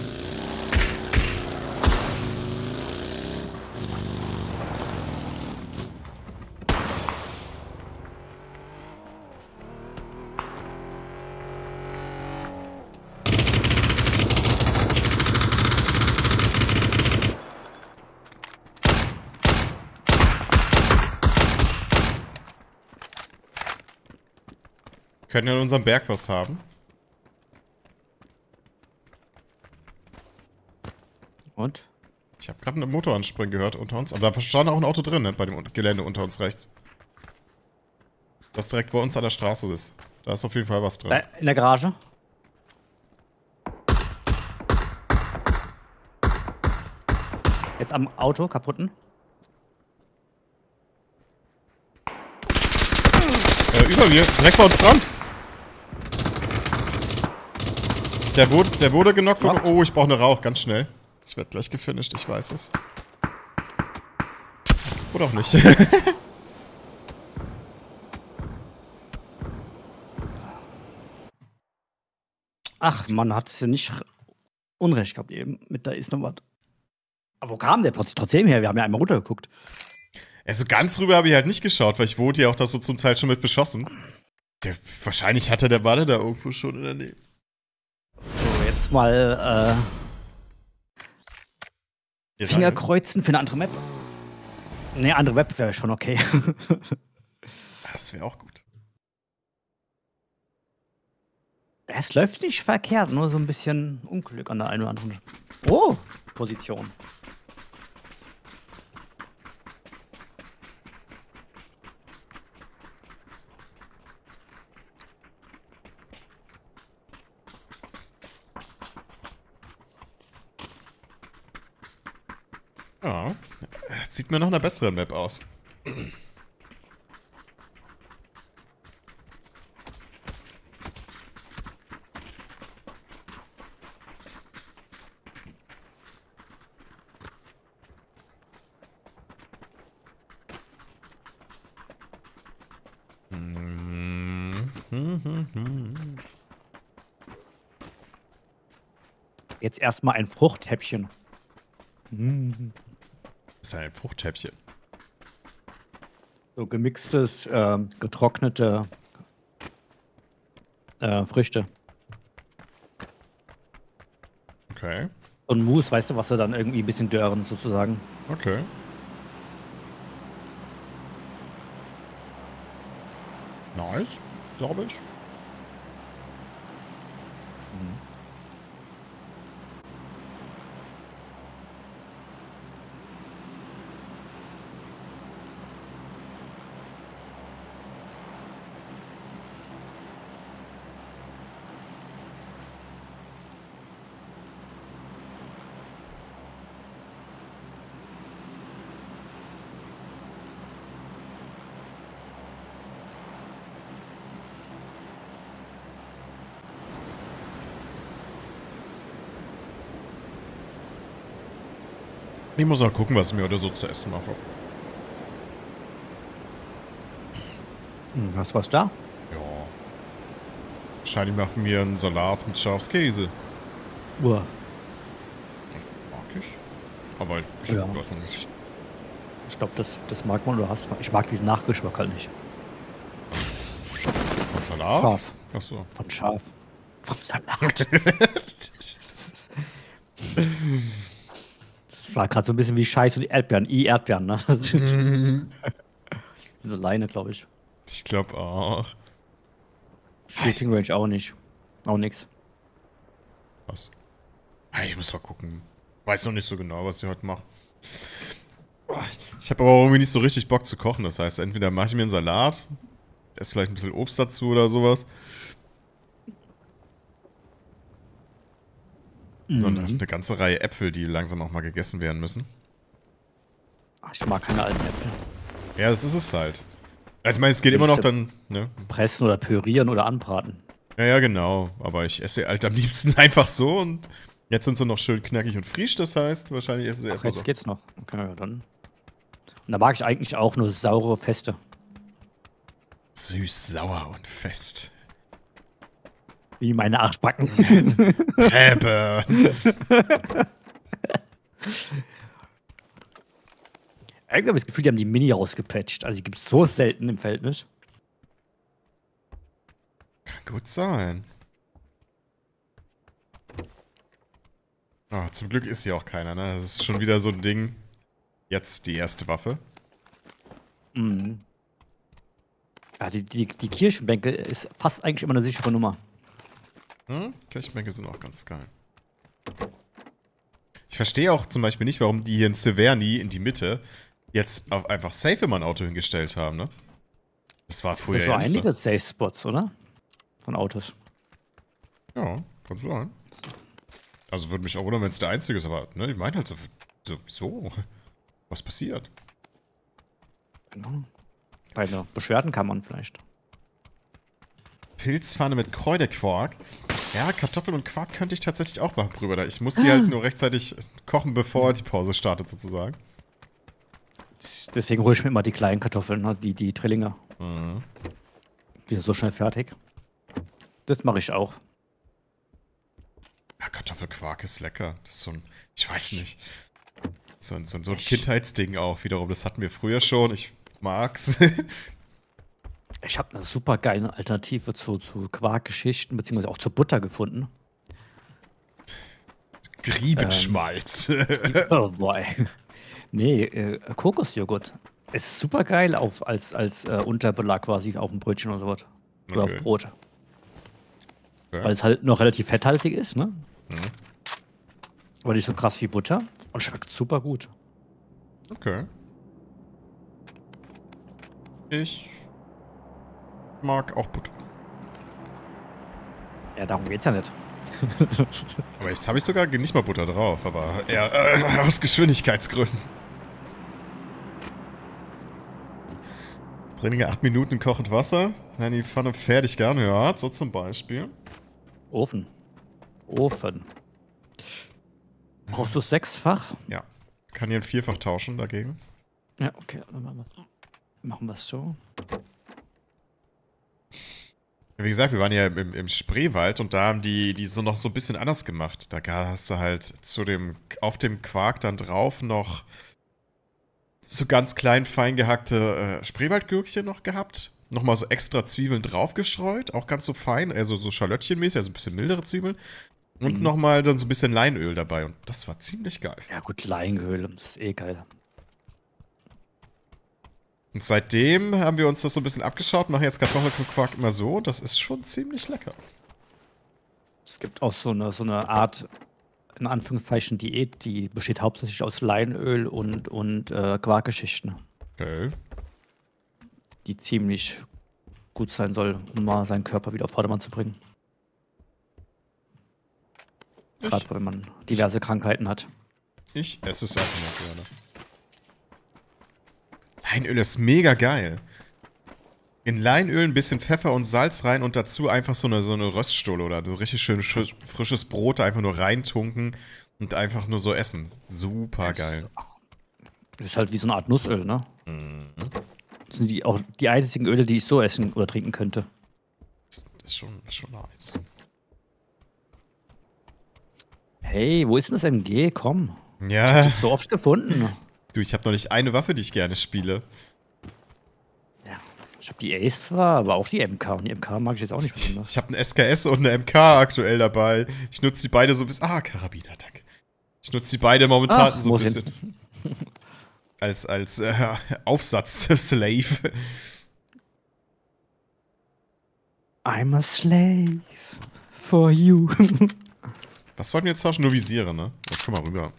Können ja in unserem Berg was haben. Und? Ich habe gerade einen Motor anspringen gehört unter uns. Aber da stand auch ein Auto drin, ne? Bei dem Gelände unter uns rechts. Das direkt bei uns an der Straße ist. Da ist auf jeden Fall was drin. In der Garage? Jetzt am Auto, kaputten? Über mir, direkt bei uns dran. Der wurde genockt von... Oh, ich brauche eine Rauch, ganz schnell. Ich werde gleich gefinisht, ich weiß es. Oder auch nicht. Ach, man hat es ja nicht Unrecht gehabt eben. Mit da ist noch was. Aber wo kam der trotzdem her? Wir haben ja einmal runtergeguckt. Also ganz rüber habe ich halt nicht geschaut, weil ich wurde ja auch da so zum Teil schon mit beschossen. Wahrscheinlich hatte der Balle da irgendwo schon in der Nähe. So, jetzt mal Finger kreuzen für eine andere Map. Ne, andere Map wäre schon okay. Das wäre auch gut. Es läuft nicht verkehrt, nur so ein bisschen Unglück an der einen oder anderen Position. Ja, sieht mir noch eine bessere Map aus. Jetzt erstmal ein Fruchthäppchen. Das ist ein Fruchthäppchen. So gemixtes, getrocknete Früchte. Okay. So ein Mousse, weißt du, was sie dann irgendwie ein bisschen dörren, sozusagen. Okay. Nice, glaube ich. Ich muss mal gucken, was ich mir heute so zu essen mache. Hast du was da? Ja. Wahrscheinlich machen mir einen Salat mit Schafskäse. Uah. Mag ich. Aber ich Ja. weiß nicht. Ich glaube, das mag man oder hast du. Ich mag diesen Nachgeschmack halt nicht. Von Salat? Schaf. Achso. Von Schaf. Vom Salat. Das war gerade so ein bisschen wie Scheiß und Erdbeeren. Erdbeeren, ne? Diese Leine, glaube ich. Ich glaube auch. Shooting Range auch nicht. Auch nix. Was? Ich muss mal gucken. Weiß noch nicht so genau, was ich heute mache. Ich habe aber irgendwie nicht so richtig Bock zu kochen. Das heißt, entweder mache ich mir einen Salat esse vielleicht ein bisschen Obst dazu oder sowas. Und eine ganze Reihe Äpfel, die langsam auch mal gegessen werden müssen. Ach, ich mag keine alten Äpfel. Ja, das ist es halt. Also ich meine, es geht immer noch dann, ne? Pressen oder pürieren oder anbraten. Ja, ja, genau. Aber ich esse halt am liebsten einfach so und jetzt sind sie noch schön knackig und frisch, das heißt, wahrscheinlich essen sie erstmal so. Jetzt geht's noch. Okay, ja, dann. Und da mag ich eigentlich auch nur saure Feste. Süß, sauer und fest. Wie meine Arschbacken. Rebe. Ich habe das Gefühl, die haben die Mini rausgepatcht. Also die gibt es so selten im Verhältnis. Kann gut sein. Oh, zum Glück ist hier auch keiner, ne? Das ist schon wieder so ein Ding. Jetzt die erste Waffe. Mhm. Ja, die Kirchenbänke ist fast eigentlich immer eine sichere Nummer. Kirchenbänke sind auch ganz geil. Ich verstehe auch zum Beispiel nicht, warum die hier in Severny in die Mitte jetzt auf einfach safe immer ein Auto hingestellt haben, ne? Das war früher ja nicht so. einige Safe Spots, oder? Von Autos. Ja, kann sein. Also würde mich auch wundern, wenn es der einzige ist, aber ne, ich meine halt so, wieso? Was passiert? Genau. Bei einer Beschwerdenkammern vielleicht. Pilzpfanne mit Kräuterquark. Ja, Kartoffeln und Quark könnte ich tatsächlich auch machen, Brüder. Ich muss die halt nur rechtzeitig kochen, bevor die Pause startet, sozusagen. Deswegen hole ich mir immer die kleinen Kartoffeln, ne? Die Trillinge. Mhm. Die sind so schnell fertig. Das mache ich auch. Ja, Kartoffelquark ist lecker. Das ist so ein, ich weiß nicht. So ein Kindheitsding auch wiederum. Das hatten wir früher schon. Ich mag's. Ich habe eine super geile Alternative zu Quarkgeschichten, beziehungsweise auch zur Butter gefunden. Griebenschmalz. Oh boy. Nee, Kokosjoghurt. Ist super geil als Unterbelag quasi auf dem Brötchen oder sowas. Oder auf Brot. Okay. Weil es halt noch relativ fetthaltig ist, ne? Mhm. Aber nicht so krass wie Butter. Und schmeckt super gut. Okay. Ich mag auch Butter. Ja, darum geht's ja nicht. Aber jetzt habe ich sogar nicht mal Butter drauf, aber eher aus Geschwindigkeitsgründen. Training 8 Minuten kochend Wasser. Dann die Pfanne fertig geanhört, so zum Beispiel. Ofen. Brauchst du es sechsfach? Ja. Kann hier ein Vierfach tauschen dagegen. Ja, okay. Dann machen wir es so. Wie gesagt, wir waren ja im Spreewald und da haben die so noch so ein bisschen anders gemacht. Da hast du halt auf dem Quark dann drauf noch so ganz klein, fein gehackte Spreewaldgürkchen noch gehabt. Nochmal so extra Zwiebeln draufgestreut, auch ganz so fein, also so Schalöttchenmäßig, also ein bisschen mildere Zwiebeln. Und nochmal dann so ein bisschen Leinöl dabei und das war ziemlich geil. Ja gut, Leinöl, das ist eh geil. Und seitdem haben wir uns das so ein bisschen abgeschaut, machen jetzt Kartoffeln und Quark immer so. Das ist schon ziemlich lecker. Es gibt auch so eine Art, in Anführungszeichen, Diät, die besteht hauptsächlich aus Leinöl und Quarkgeschichten. Okay. Die ziemlich gut sein soll, um mal seinen Körper wieder auf Vordermann zu bringen. Gerade wenn man diverse Krankheiten hat. Ich esse es einfach mal gerne. Leinöl ist mega geil. In Leinöl ein bisschen Pfeffer und Salz rein und dazu einfach so eine Röststulle oder so richtig schön frisches Brot einfach nur reintunken und einfach nur so essen. Super geil. Das ist halt wie so eine Art Nussöl, ne? Das sind auch die einzigen Öle, die ich so essen oder trinken könnte. Das ist schon nice. Hey, wo ist denn das MG? Komm. Ja. Ich hab's so oft gefunden. Du, ich habe noch nicht eine Waffe, die ich gerne spiele. Ja. Ich habe die Ace zwar, aber auch die MK. Und die MK mag ich jetzt auch nicht besonders. Ich habe einen SKS und eine MK aktuell dabei. Ich nutze die beide so ein bisschen. Karabiner, danke. Ich nutze die beide momentan so ein bisschen als Aufsatz-Slave. I'm a slave for you. Was wollten wir jetzt tauschen? Nur Visiere, ne? Jetzt komm mal rüber.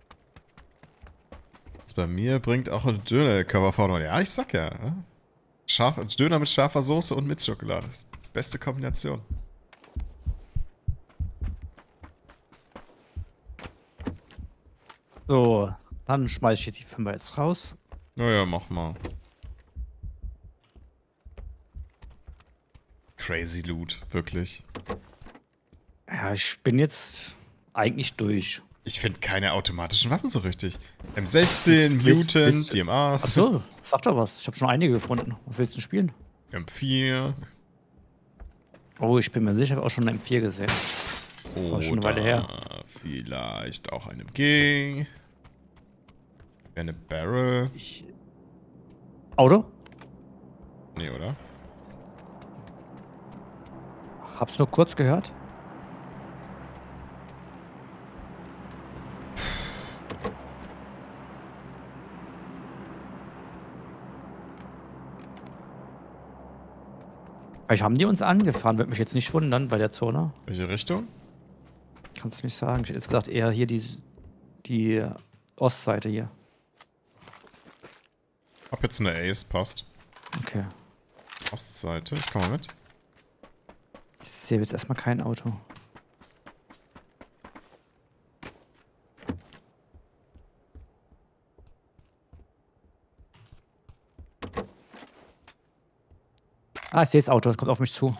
Jetzt bei mir bringt auch eine Döner-Cover vorne. Ja, ich sag ja. Döner mit scharfer Soße und Minzschokolade. Das ist die beste Kombination. So, dann schmeiß ich jetzt die 5 jetzt raus. Naja, mach mal. Crazy Loot, wirklich. Ja, ich bin jetzt eigentlich durch. Ich finde keine automatischen Waffen so richtig. M16, Mutant, DMAs. Achso, sag doch was. Ich habe schon einige gefunden. Was willst du spielen? M4. Oh, ich bin mir sicher, ich habe auch schon eine M4 gesehen. War schon eine Weile her. Vielleicht auch eine MG. Eine Barrel. Auto? Nee, oder? Hab's nur kurz gehört. Vielleicht haben die uns angefahren, würde mich jetzt nicht wundern bei der Zone. Welche Richtung? Kannst du nicht sagen. Ich hätte jetzt gesagt, eher hier die Ostseite hier. Ob jetzt eine Ace passt. Okay. Ostseite, ich komme mal mit. Ich sehe jetzt erstmal kein Auto. Ah, ich sehe das Auto, es kommt auf mich zu.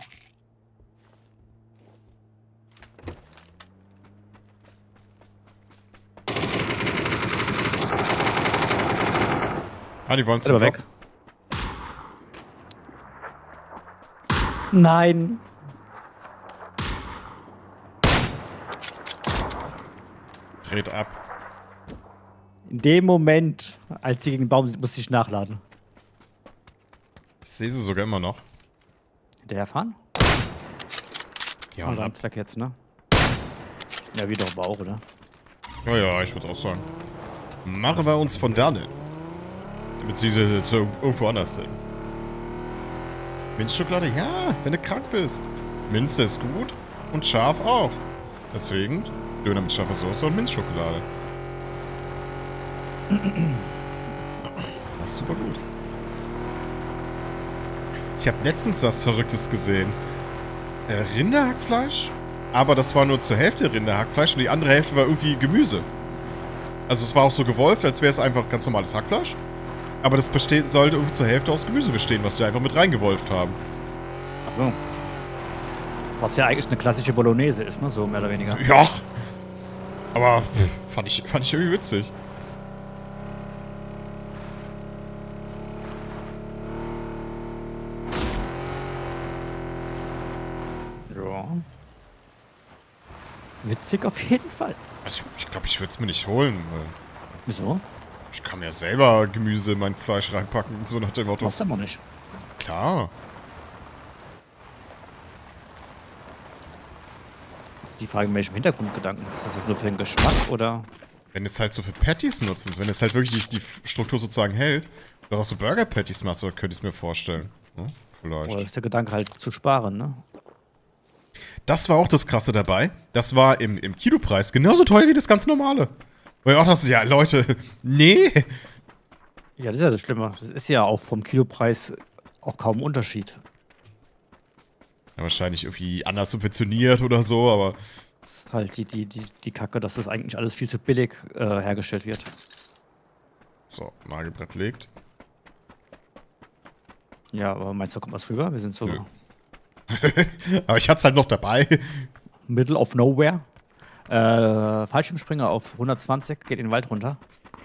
Ah, die wollen zum weg. Nein. Dreht ab. In dem Moment, als sie gegen den Baum sind, musste ich nachladen. Ich sehe sie sogar immer noch. Hinterherfahren? Ja, und ganz weg jetzt, ne? Ja, wie doch aber auch, oder? Ja, ja, ich würde auch sagen. Machen wir uns von dannen. Beziehungsweise zu irgendwo anders hin. Minzschokolade? Ja, wenn du krank bist. Minze ist gut und scharf auch. Deswegen Döner mit scharfer Soße und Minzschokolade. Das ist super gut. Ich habe letztens was Verrücktes gesehen. Rinderhackfleisch? Aber das war nur zur Hälfte Rinderhackfleisch und die andere Hälfte war irgendwie Gemüse. Also es war auch so gewolft, als wäre es einfach ganz normales Hackfleisch. Aber das sollte irgendwie zur Hälfte aus Gemüse bestehen, was die einfach mit reingewolft haben. So. Was ja eigentlich eine klassische Bolognese ist, ne? So mehr oder weniger. Ja. Aber fand ich irgendwie witzig. Ja. Witzig auf jeden Fall. Also ich glaube, ich würde es mir nicht holen. Weil Wieso? ich kann ja selber Gemüse in mein Fleisch reinpacken, so nach dem Motto. Machst du aber nicht. Klar. Jetzt ist die Frage, in welchem Hintergrundgedanken. Ist das jetzt nur für den Geschmack oder? Wenn es halt so für Patties nutzt, wenn es halt wirklich die Struktur sozusagen hält, oder auch so Burger-Patties machst, könnte ich es mir vorstellen. Hm? Vielleicht. Oder ist der Gedanke halt zu sparen, ne? Das war auch das Krasse dabei. Das war im Kilopreis genauso teuer wie das ganz normale. Weil ich auch dachte, ja, Leute, nee. Ja, das ist ja das Schlimme. Das ist ja auch vom Kilopreis auch kaum ein Unterschied. Ja, wahrscheinlich irgendwie anders subventioniert oder so, aber. Das ist halt die Kacke, dass das eigentlich alles viel zu billig hergestellt wird. So, Nagelbrett legt. Ja, aber meinst du, da kommt was rüber? Wir sind so Nö. Aber ich hatte es halt noch dabei. middle of nowhere. Fallschirmspringer auf 120, geht in den Wald runter.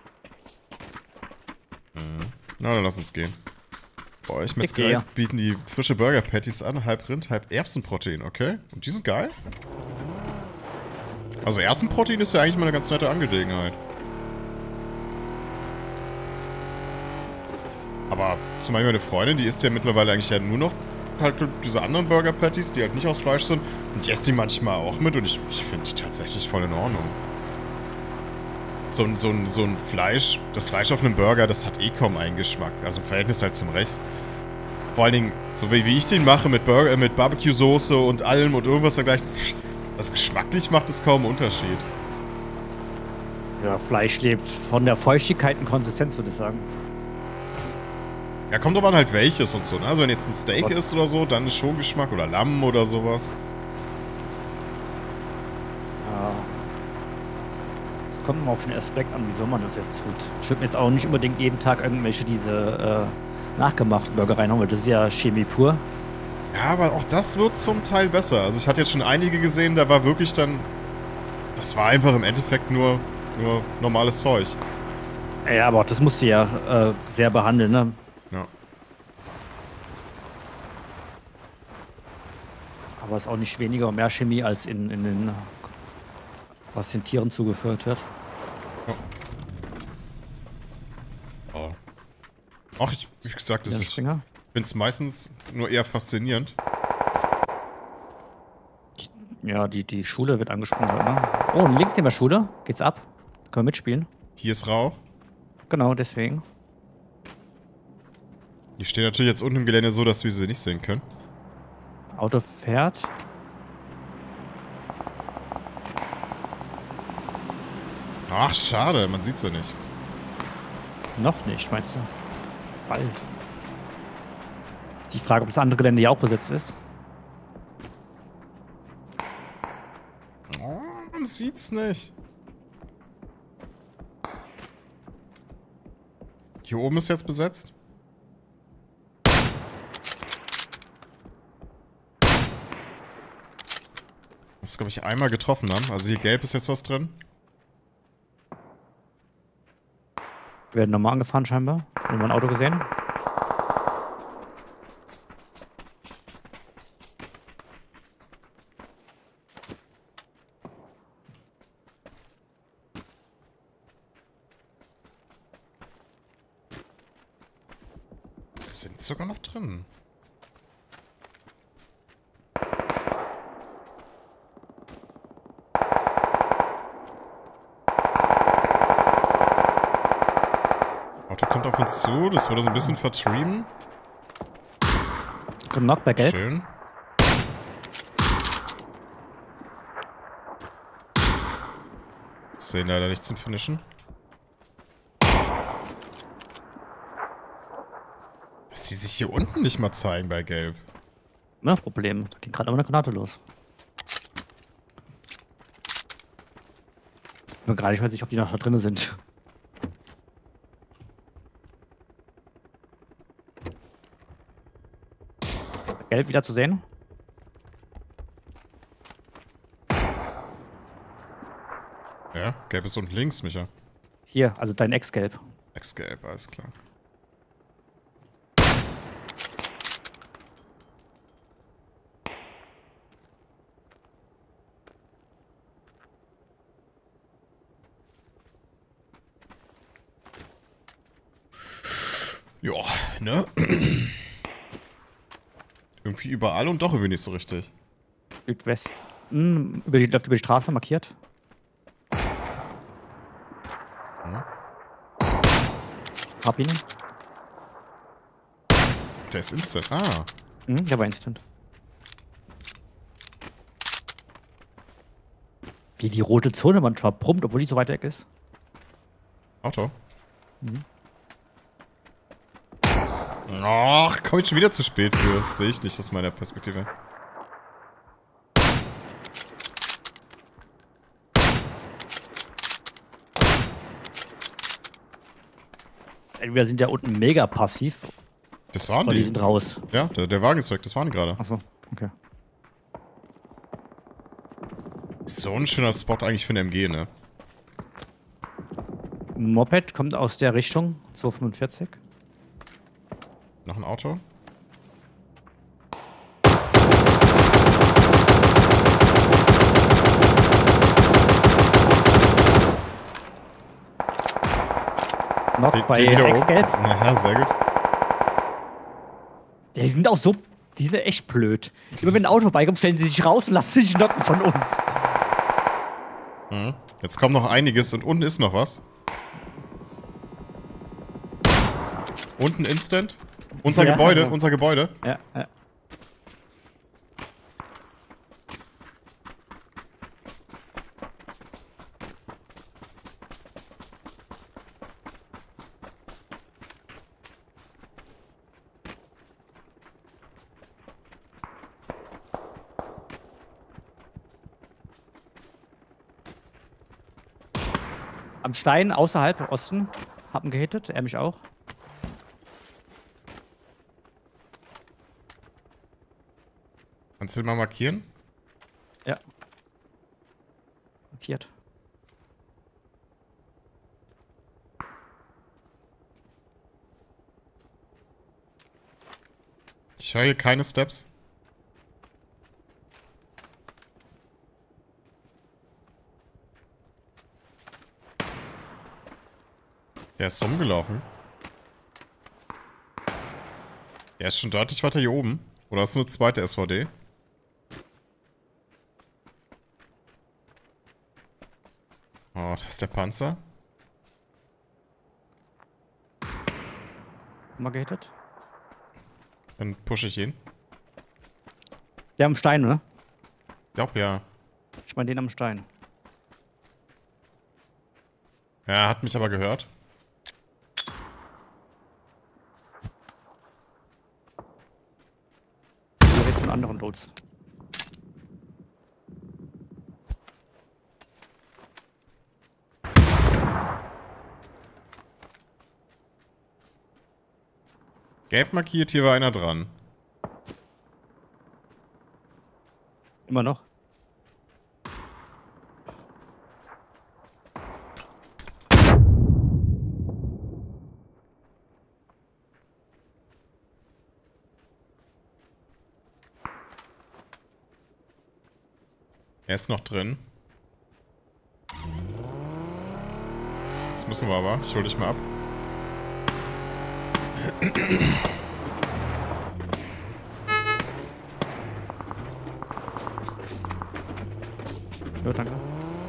Na, dann lass uns gehen. Bei euch mit Ich gehe. bieten die frische Burger Patties an, halb Rind, halb Erbsenprotein, okay? Und die sind geil. Also Erbsenprotein ist ja eigentlich mal eine ganz nette Angelegenheit. Aber zum Beispiel meine Freundin, die isst ja mittlerweile eigentlich ja nur noch halt diese anderen Burger Patties, die halt nicht aus Fleisch sind. Und ich esse die manchmal auch mit und ich finde die tatsächlich voll in Ordnung. So ein Fleisch, das Fleisch auf einem Burger, das hat eh kaum einen Geschmack. Also im Verhältnis halt zum Rest. Vor allen Dingen, so wie ich den mache mit Barbecue-Soße und allem und irgendwas dergleichen. Also geschmacklich macht es kaum einen Unterschied. Ja, Fleisch lebt von der Feuchtigkeit und Konsistenz, würde ich sagen. Ja, kommt aber an halt welches und so, ne? Also wenn jetzt ein Steak Gott. ist oder so, dann ist schon Geschmack. Oder Lamm oder sowas. Ja. Es kommt immer auf den Aspekt an, wieso man das jetzt tut. Ich würde mir jetzt auch nicht unbedingt jeden Tag irgendwelche diese nachgemachten Burger reinhauen, weil das ist ja Chemie pur. Ja, aber auch das wird zum Teil besser. Also ich hatte jetzt schon einige gesehen, da war wirklich dann... Das war einfach im Endeffekt nur normales Zeug. Ja, aber auch das musst du ja sehr behandeln, ne? Ja. Aber es ist auch nicht weniger und mehr Chemie als in den, was den Tieren zugeführt wird. Ja. Oh. Ach, wie gesagt, das ist... Ich finde es meistens nur eher faszinierend. Ja, die Schule wird angesprochen, ne? Oh, und links neben der Schule geht's ab. Können wir mitspielen. Hier ist Rauch. Genau, deswegen. Die stehen natürlich jetzt unten im Gelände so, dass wir sie nicht sehen können. Auto fährt. Ach, schade, man sieht sie nicht. Noch nicht, meinst du? Bald. Ist die Frage, ob das andere Gelände ja auch besetzt ist. Oh, man sieht's nicht. Hier oben ist jetzt besetzt. Das ist, glaube ich, einmal getroffen haben. Also hier gelb ist jetzt was drin. Wir werden nochmal angefahren scheinbar. Haben wir ein Auto gesehen? Sind sogar noch drin. Auto kommt auf uns zu, das wurde so ein bisschen vertrieben. Knock bei gelb. Schön. Sehen leider nicht zum Finishen. Dass die sich hier unten nicht mal zeigen bei gelb. Ja, Problem. Da ging gerade aber eine Granate los. Ich bin gerade, ich weiß nicht, ob die noch da drin sind. Gelb wieder zu sehen. Ja, gelb ist unten links, Micha. Hier, also dein Ex-Gelb. Ex-gelb, alles klar. Ja, ne? Irgendwie überall und doch irgendwie nicht so richtig. Südwesten. Läuft über die Straße markiert. Hm? Hab ihn. Der ist instant. Ah. Der war instant. Wie die rote Zone manchmal brummt, obwohl die so weit weg ist. Auto. Ach, komm ich schon wieder zu spät für. Sehe ich nicht aus meiner Perspektive. Entweder sind ja unten mega passiv, Das waren oder die die. sind raus. Ja, der Wagen ist weg, das waren die gerade. Achso, okay. So ein schöner Spot eigentlich für eine MG, ne? Moped kommt aus der Richtung, 245. Noch ein Auto? Noch Den bei wieder oben. Ex-Gelb. Ja, sehr gut. Die sind auch so, die sind echt blöd. Immer wenn ein Auto vorbeikommt, stellen sie sich raus und lassen sich knocken von uns. Mhm. Jetzt kommt noch einiges und unten ist noch was. Unten instant. Unser Ja, Gebäude, ja. unser Gebäude. Ja, ja. Am Stein außerhalb, Osten. Hab ihn gehittet, er mich auch. Kannst du den mal markieren? Ja. Markiert. Ich höre hier keine Steps. Der ist rumgelaufen. Der ist schon deutlich weiter hier oben. Oder ist es eine zweite SVD? Oh, das ist der Panzer. Mal gehittet. Dann pushe ich ihn. Der am Stein, ne? Ich glaube ja. Ich meine den am Stein. Ja, er hat mich aber gehört. Der wird von anderen Lots. Gelb markiert, hier war einer dran. Immer noch. Er ist noch drin. Jetzt müssen wir aber. Ich hol dich mal ab. Ja, danke.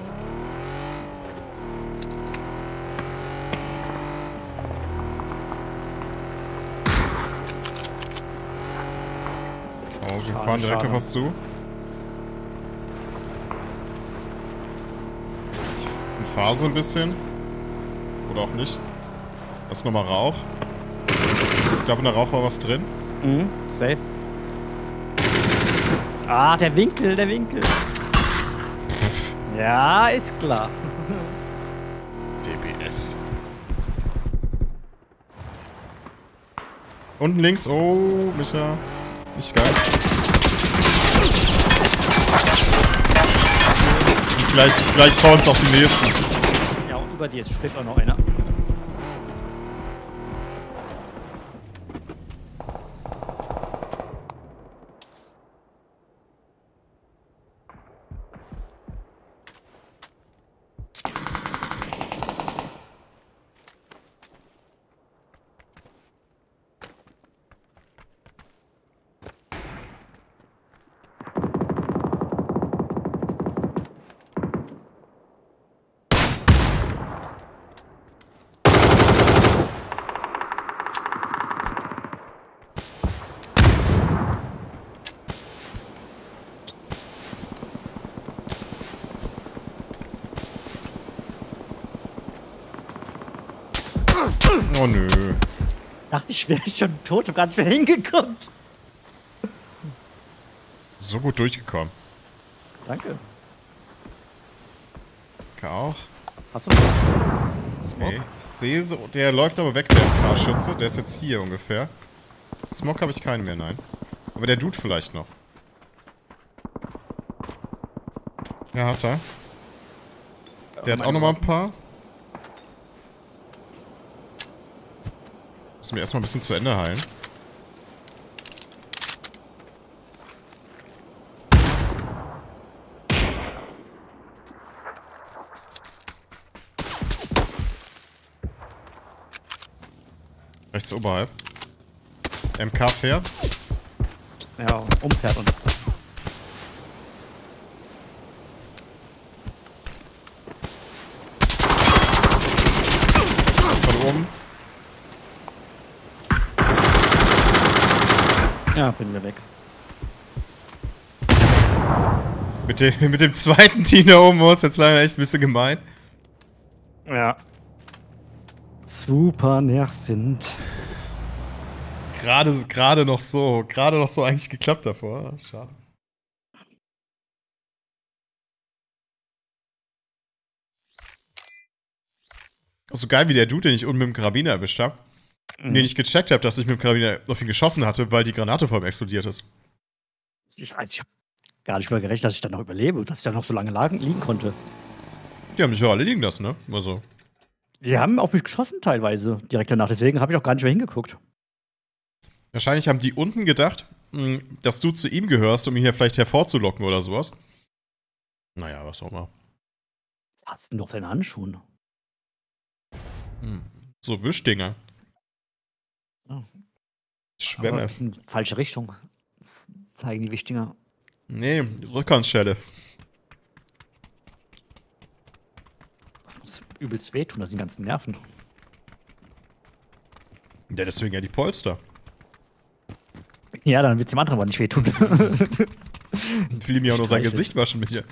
Oh, wir Schade, fahren direkt schade. auf was zu. Ich phase ein bisschen. Oder auch nicht. Da ist nochmal Rauch. Ich glaube, in der Rauch war was drin. Mhm, safe. Ah, der Winkel, der Winkel. Ja, ist klar. DBS. Unten links. Oh, Micha. Nicht geil. Und gleich vor uns auch die nächsten. Ja, und über dir steht auch noch einer. Oh nö. Dachte ich, wäre schon tot und gar nicht mehr hingekommen. So gut durchgekommen. Danke. Danke auch. Hast du noch? Okay. Ich sehe so. Der läuft aber weg, der MK-Schütze. Der ist jetzt hier ungefähr. Smog habe ich keinen mehr, nein. Aber der Dude vielleicht noch. Ja, hat er. Der hat auch nochmal ein paar. Müssen wir erstmal ein bisschen zu Ende heilen. Rechts oberhalb. MK fährt. Ja, umfährt uns. Jetzt von oben. Ja, bin wir weg. Mit dem zweiten Team da oben war es jetzt leider echt ein bisschen gemein. Ja. Super nervend. Gerade noch so eigentlich geklappt davor. Schade. So geil wie der Dude, den ich unten mit dem Karabiner erwischt habe. Den ich gecheckt habe, dass ich mit dem Karabiner auf ihn geschossen hatte, weil die Granate vor ihm explodiert ist. Ich habe gar nicht mehr gerechnet, dass ich dann noch überlebe und dass ich dann noch so lange liegen konnte. Die haben mich ja alle liegen lassen, ne? Also. Die haben auf mich geschossen teilweise direkt danach, deswegen habe ich auch gar nicht mehr hingeguckt. Wahrscheinlich haben die unten gedacht, dass du zu ihm gehörst, um ihn hier vielleicht hervorzulocken oder sowas. Naja, was auch immer. Was hast du denn noch für deine Handschuhe? So Wischdinger. Oh. Schwämme. Aber ein bisschen falsche Richtung. Das zeigen die Wichtinger. Nee, Rückhandschelle. Das muss übelst wehtun, das sind die ganzen Nerven. Ja, deswegen ja die Polster. Ja, dann wird es dem anderen aber nicht wehtun. Dann will ihm ja auch nur sein Gesicht waschen mit dir.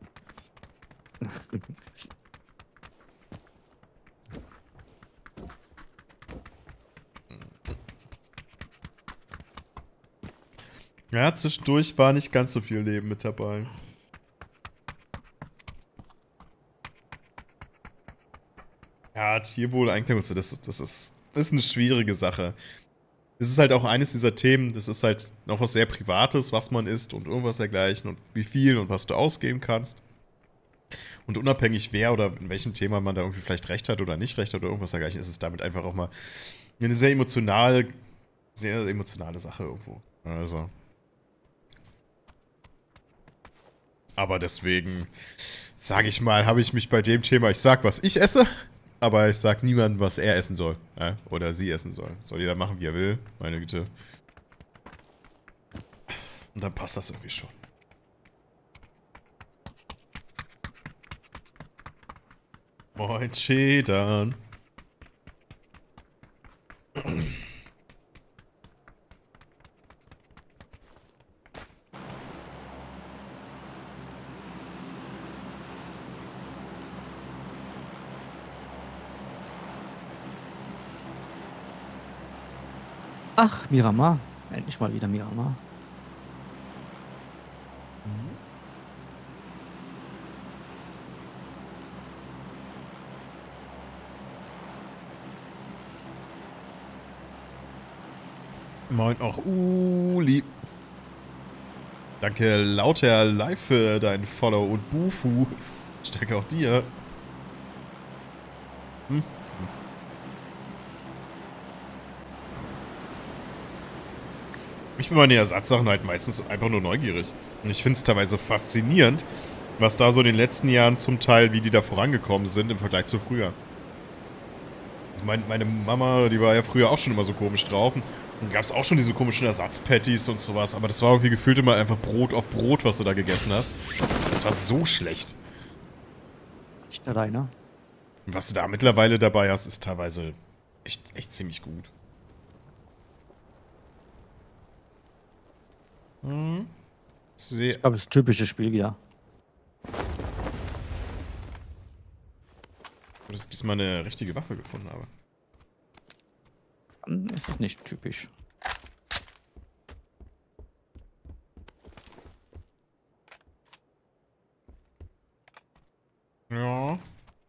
Ja, zwischendurch war nicht ganz so viel Leben mit dabei. Ja, Tierwohl-Einklang, das ist eine schwierige Sache. Es ist halt auch eines dieser Themen, das ist halt noch was sehr Privates, was man isst und irgendwas dergleichen und wie viel und was du ausgeben kannst. Und unabhängig wer oder in welchem Thema man da irgendwie vielleicht recht hat oder nicht recht hat oder irgendwas dergleichen, ist es damit einfach auch mal eine sehr emotionale Sache irgendwo. Also. Aber deswegen, sage ich mal, habe ich mich bei dem Thema, ich sag, was ich esse, aber ich sag niemandem, was er essen soll. Oder sie essen soll. Soll jeder machen, wie er will. Meine Güte. Und dann passt das irgendwie schon. Moin, Chedan. Ach, Miramar. Endlich mal wieder Miramar. Moin auch Uli. Danke lauter live für dein Follow und Bufu. Ich danke auch dir. Ich bin bei den Ersatzsachen halt meistens einfach nur neugierig. Und ich finde es teilweise faszinierend, was da so in den letzten Jahren zum Teil, wie die da vorangekommen sind im Vergleich zu früher. Also meine Mama, die war ja früher auch schon immer so komisch drauf. Und dann gab es auch schon diese komischen Ersatzpatties und sowas. Aber das war irgendwie gefühlt immer einfach Brot auf Brot, was du da gegessen hast. Das war so schlecht. Nicht alleine. Und was du da mittlerweile dabei hast, ist teilweise echt ziemlich gut. Ich glaube, das typische Spiel wieder. Dass ich diesmal eine richtige Waffe gefunden habe. Dann ist es nicht typisch. Ja.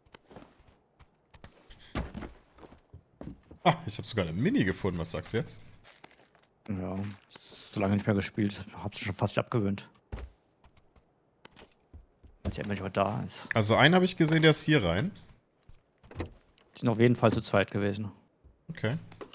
Ah, ich habe sogar eine Mini gefunden. Was sagst du jetzt? Ja, so lange nicht mehr gespielt. Hab's schon fast abgewöhnt. Als ja immer da ist. Also einen habe ich gesehen, der ist hier rein. Die sind auf jeden Fall zu zweit gewesen. Okay.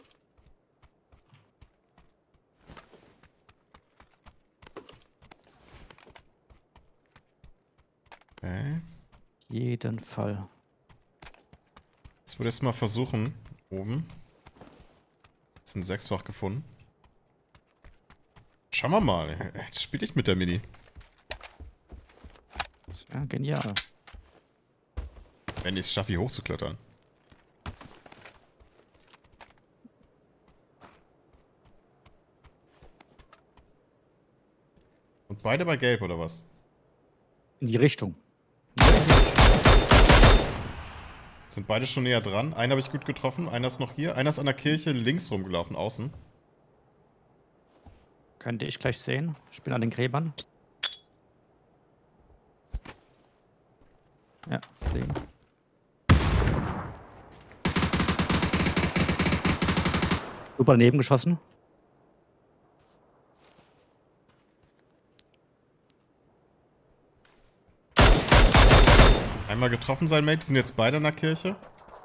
Okay. Jeden Fall. Jetzt würde ich es mal versuchen. Oben. Jetzt ein Sechsfach gefunden. Schauen wir mal. Jetzt spiele ich mit der Mini. Ja, genial. Wenn ich es schaffe, hier hochzuklettern. Und beide bei Gelb, oder was? In die Richtung. Sind beide schon näher dran. Einen habe ich gut getroffen, einer ist noch hier. Einer ist an der Kirche links rumgelaufen, außen. Könnte ich gleich sehen. Ich bin an den Gräbern. Ja, sehen. Super daneben geschossen. Einmal getroffen sein, Mate. Die sind jetzt beide in der Kirche.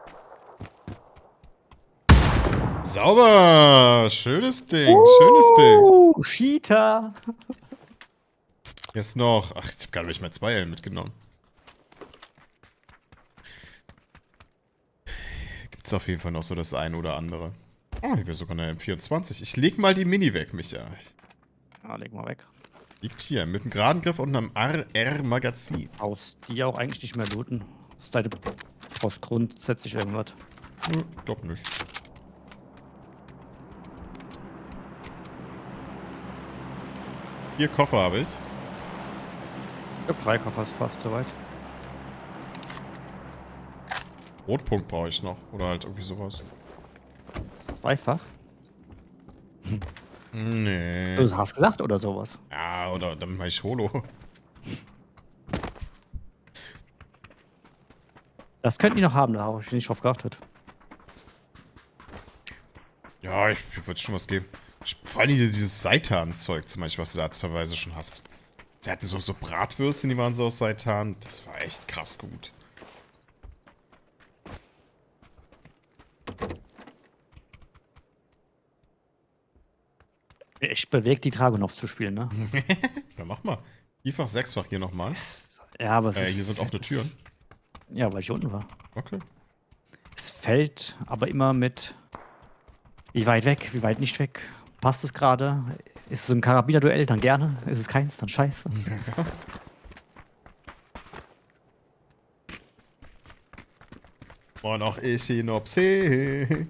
Sauber! Schönes Ding, schönes Ding. Cheater! Jetzt noch. Ach, ich hab gar nicht mehr 2 Ellen mitgenommen. Gibt's auf jeden Fall noch so das eine oder andere. Oh, hier wäre sogar eine M24. Ich leg mal die Mini weg, Micha. Ja, leg mal weg. Liegt hier, mit einem geraden Griff und einem RR-Magazin. Brauchst die auch eigentlich nicht mehr looten. Sei du brauchst grundsätzlich irgendwas. Nö, glaub nicht. Hier Koffer habe ich. Ich hab 3 Koffer, das passt soweit. Rotpunkt brauche ich noch. Oder halt irgendwie sowas. Zweifach? Nee. Du hast gesagt oder sowas. Ja, oder dann mach ich Holo. Das könnten die noch haben, da habe ich nicht drauf geachtet. Ja, ich würde schon was geben. Vor allem dieses Seitan-Zeug zum Beispiel, was du da teilweise schon hast. Sie hatte so Bratwürstchen, die waren so aus Seitan. Das war echt krass gut. Echt bewegt, die Dragunov zu spielen, ne? Ja, mach mal. Vierfach, sechsfach hier nochmal. Ja, aber es ist, Hier sind offene Türen. Ja, weil ich unten war. Okay. Es fällt aber immer mit, wie weit weg, wie weit nicht weg. Passt es gerade? Ist es ein Karabiner-Duell? Dann gerne. Ist es keins? Dann scheiße. Und auch Echinopsis.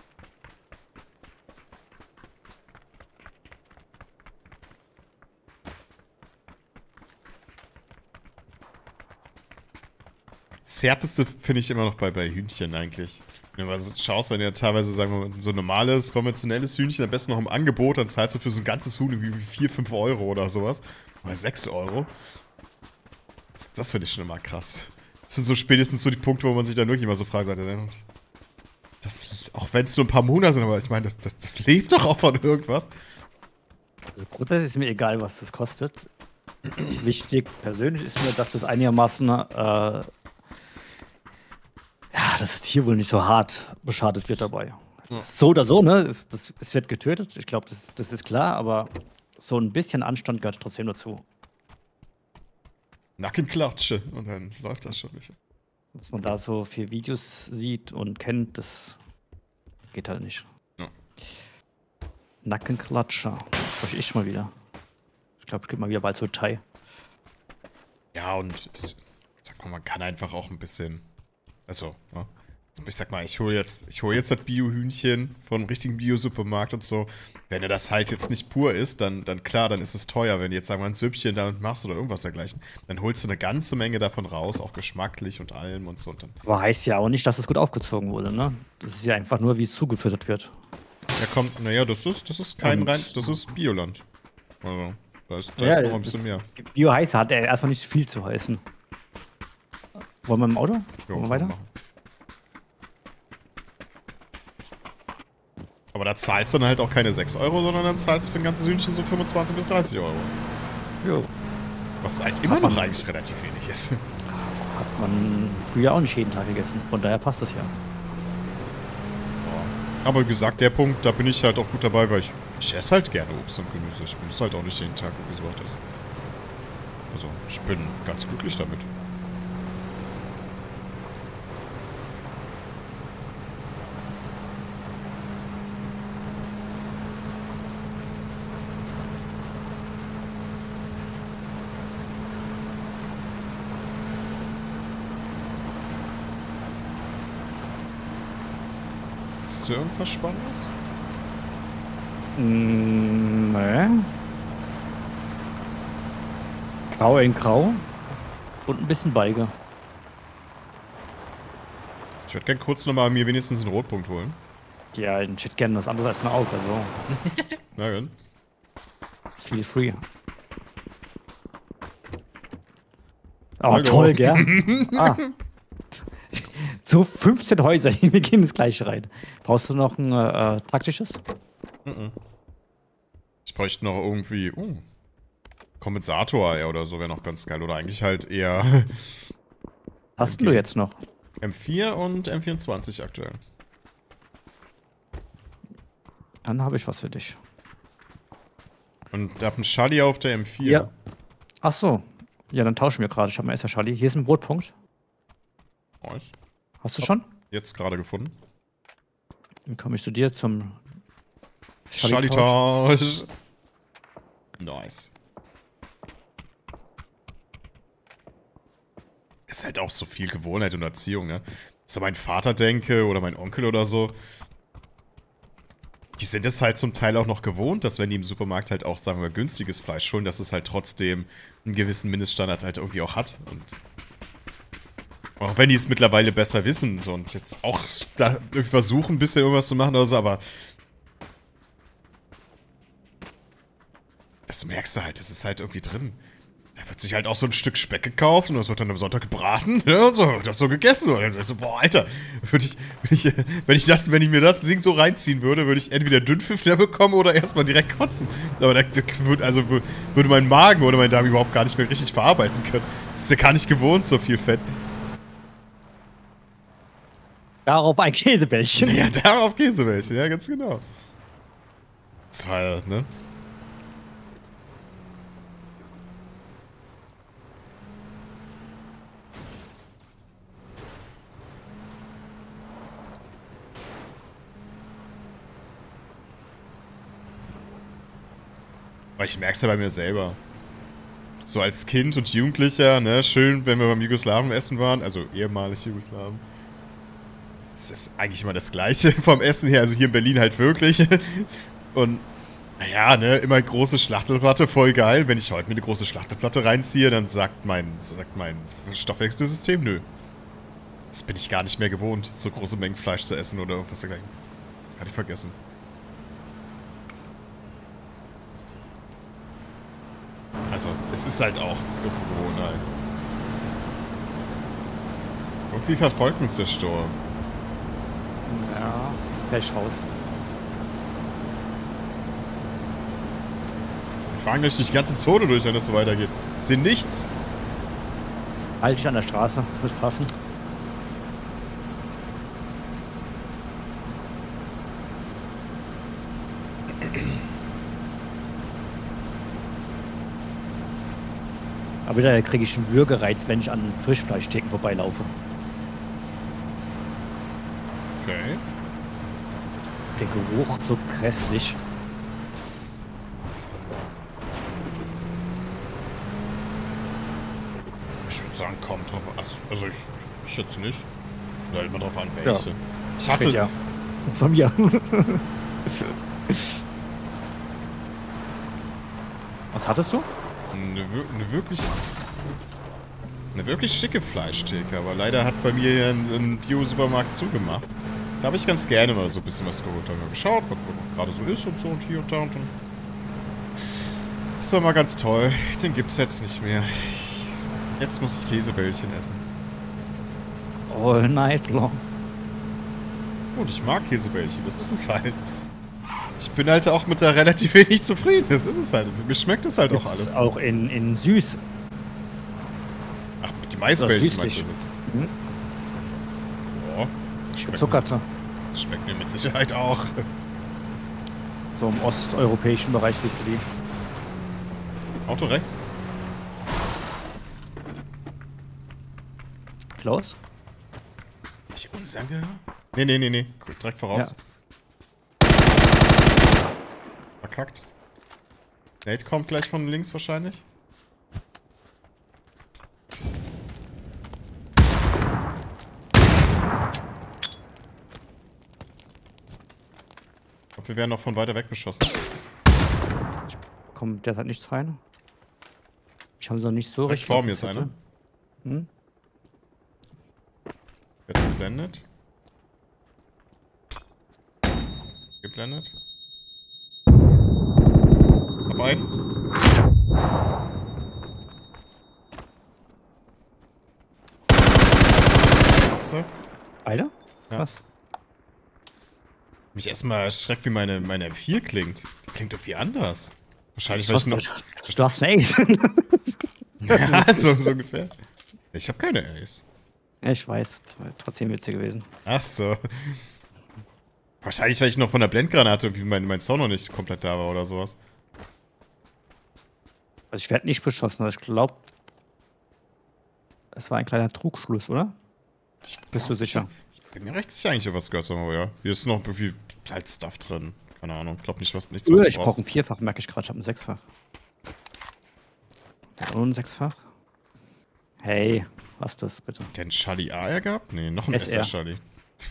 Das Härteste finde ich immer noch bei Hühnchen eigentlich. Wenn du mal schaust, wenn ja teilweise, sagen wir mal, so ein normales, konventionelles Hühnchen am besten noch im Angebot, dann zahlst du für so ein ganzes Huhn irgendwie 4, 5 Euro oder sowas. Oder 6 Euro. Das finde ich schon immer krass. Das sind so spätestens so die Punkte, wo man sich dann wirklich mal so fragt, das, auch wenn es nur ein paar Monate sind, aber ich meine, das lebt doch auch von irgendwas. Also grundsätzlich ist mir egal, was das kostet. Wichtig persönlich ist mir, dass das einigermaßen ja, das Tier wohl nicht so hart beschadet wird dabei. Ja. So oder so, ne? Es wird getötet, ich glaube, das ist klar, aber so ein bisschen Anstand gehört trotzdem dazu. Nackenklatsche und dann läuft das schon nicht. Was man da so für Videos sieht und kennt, das geht halt nicht. Ja. Nackenklatscher. Brauche ich mal wieder. Ich glaube, ich gehe mal wieder bald zur Thai. Ja, und sag mal, man kann einfach auch ein bisschen. Also, ja. Ich sag mal, ich hole jetzt das Bio-Hühnchen vom richtigen Bio-Supermarkt und so. Wenn er das halt jetzt nicht pur ist, dann klar, dann ist es teuer. Wenn du jetzt, sagen wir mal, ein Süppchen damit machst oder irgendwas dergleichen, dann holst du eine ganze Menge davon raus, auch geschmacklich und allem und so. Und dann Aber heißt ja auch nicht, dass es gut aufgezogen wurde, ne? Das ist ja einfach nur, wie es zugefüttert wird. ja, kommt, naja, das ist kein rein, das ist Bioland. Also, da ist Ja, noch ein bisschen mehr. Bio heiße hat er erstmal nicht viel zu heißen. Wollen wir im Auto? Jo, Wollen wir weiter? machen. Aber da zahlst du dann halt auch keine 6 Euro, sondern dann zahlst du für ein ganzes Hühnchen so 25 bis 30 Euro. Jo. Was halt immer noch eigentlich relativ wenig ist. Hat man früher auch nicht jeden Tag gegessen. Von daher passt das ja. Aber wie gesagt, der Punkt, da bin ich halt auch gut dabei, weil ich esse halt gerne Obst und Gemüse. Ich muss halt auch nicht jeden Tag irgendwie sowas essen. Also, ich bin ganz glücklich damit. Ist hier irgendwas Spannendes? Ne. Grau in Grau. Und ein bisschen Beige. Ich würde gerne kurz nochmal mir wenigstens einen Rotpunkt holen. Ja, ich hätte gerne das andere als ein Auge, also. Na gut. Feel free. Oh, Hallo. toll, gell? So 15 Häuser, wir gehen ins Gleiche rein. Brauchst du noch ein taktisches? Ich bräuchte noch irgendwie, Kompensator ja, oder so wäre noch ganz geil. Oder eigentlich halt eher Hast du jetzt noch? M4 und M24 aktuell. Dann habe ich was für dich. Und da hab einen Schalli auf der M4. Ja. Ach so. Ja, dann tauschen wir gerade. Ich habe mal erst Schalli. Hier ist ein Brotpunkt. Nice. Hast du schon? Jetzt gerade gefunden. Dann komme ich zu dir zum Schalli-Tausch. Nice. Ist halt auch so viel Gewohnheit und Erziehung, ne? So mein Vater denke oder mein Onkel oder so. Die sind es halt zum Teil auch noch gewohnt, dass wenn die im Supermarkt halt auch, sagen wir mal, günstiges Fleisch holen, dass es halt trotzdem einen gewissen Mindeststandard halt irgendwie auch hat. Und auch wenn die es mittlerweile besser wissen so, und jetzt auch da versuchen, ein bisschen irgendwas zu machen oder so, aber das merkst du halt, das ist halt irgendwie drin. Da wird sich halt auch so ein Stück Speck gekauft und das wird dann am Sonntag gebraten, ja, und so, wird das so gegessen. Und dann so, boah, Alter, wenn ich mir das Ding so reinziehen würde, würde ich entweder Dünnpfiff bekommen oder erstmal direkt kotzen. Aber würde mein Magen oder mein Darm überhaupt gar nicht mehr richtig verarbeiten können. Das ist ja gar nicht gewohnt, so viel Fett. Darauf ein Käsebällchen. Ja, darauf Käsebällchen, ja, ganz genau. Das war, ne? Aber ich merk's ja bei mir selber. So als Kind und Jugendlicher, ne, schön, wenn wir beim Jugoslawen essen waren, also ehemalig Jugoslawen. Das ist eigentlich immer das Gleiche vom Essen her, also hier in Berlin halt wirklich. Und, naja, ne, immer große Schlachtelplatte, voll geil. Wenn ich heute mir eine große Schlachtelplatte reinziehe, dann sagt mein Stoffwechselsystem, nö. Das bin ich gar nicht mehr gewohnt, so große Mengen Fleisch zu essen oder irgendwas dergleichen. Kann ich vergessen. Also, es ist halt auch irgendwo Gewohnheit. Irgendwie verfolgt uns der Sturm. Ja, gleich raus. Wir fahren gleich die ganze Zone durch, wenn das so weitergeht. Ich sehe nichts. Halt dich an der Straße, das wird passen. Aber da kriege ich einen Würgereiz, wenn ich an Frischfleischtheken vorbeilaufe. Okay. Der Geruch so grässlich. Ich würde sagen, kommt drauf an. Also ich jetzt nicht. Oder immer drauf an, welche. Ja. Ich hatte... Ja. Von mir. Was hattest du? Eine wirklich schicke Fleischtheke, aber leider hat bei mir ja ein Bio-Supermarkt zugemacht. Da habe ich ganz gerne mal so ein bisschen was geholt. Da haben wir geschaut, was gerade so ist und so und hier und da und dann. Das war mal ganz toll. Den gibt's jetzt nicht mehr. Jetzt muss ich Käsebällchen essen. All night long. Und ich mag Käsebällchen, das ist es halt. Ich bin halt auch mit da relativ wenig zufrieden, das ist es halt. Mir schmeckt das halt auch alles. Auch in süß. Ach, die Maisbällchen meinst du jetzt? Mhm. Boah, Gezuckerte. schmeckt mir mit Sicherheit auch. So im osteuropäischen Bereich siehst du die. Auto rechts? Klaus? Ich unsern gehört? Nee. Gut, direkt voraus. Ja. Verkackt. Nate kommt gleich von links wahrscheinlich. Ich glaube, wir werden noch von weiter weg beschossen. Kommt derzeit nichts rein. Ich habe noch nicht so Direkt richtig. vor mir ist einer. Hm? Wird geblendet. Geblendet. Hab einen. So. Beide? Ja. Was? Mich erstmal erschreckt, wie meine M4 klingt. Die klingt irgendwie anders. Wahrscheinlich, weil ich noch. Du hast eine Ace. Ja, so ungefähr. Ich habe keine Ace. Ja, ich weiß. Trotzdem witzig gewesen. Ach so. Wahrscheinlich, weil ich noch von der Blendgranate irgendwie mein Sound noch nicht komplett da war oder sowas. Also ich werde nicht beschossen. Also ich glaube, es war ein kleiner Trugschluss, oder? Bist du sicher? Ich bin mir recht sicher eigentlich, ich was gehört habe, aber ja. Hier ist noch irgendwie halt Stuff drin. Keine Ahnung. Ich glaube nicht, nichts, was Ich brauche ein Vierfach, merke ich gerade. Ich habe ein Sechsfach. Da ein Sechsfach. Hey, was ist das bitte? Der einen Charlie AR gehabt? Nee, noch ein SR. SR Charlie.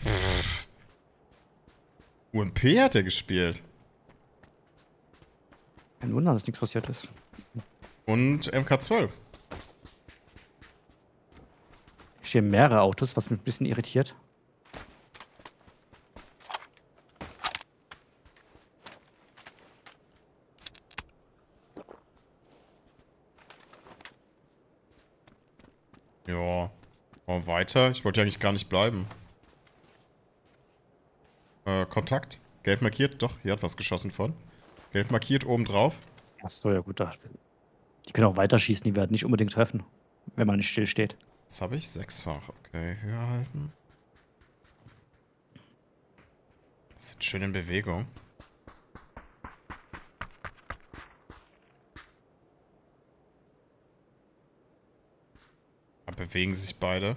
UMP hat er gespielt. Kein Wunder, dass nichts passiert ist. Und MK12. Hier stehen mehrere Autos, was mich ein bisschen irritiert. Ja. Oh, weiter. Ich wollte ja eigentlich gar nicht bleiben. Kontakt. Gelb markiert. Doch, hier hat was geschossen von. Gelb markiert oben drauf. Achso, ja gut. Die können auch weiterschießen, die werden nicht unbedingt treffen, wenn man nicht still steht. Das habe ich. Sechsfach. Okay, höher halten. Das sind schön in Bewegung. Da bewegen sich beide.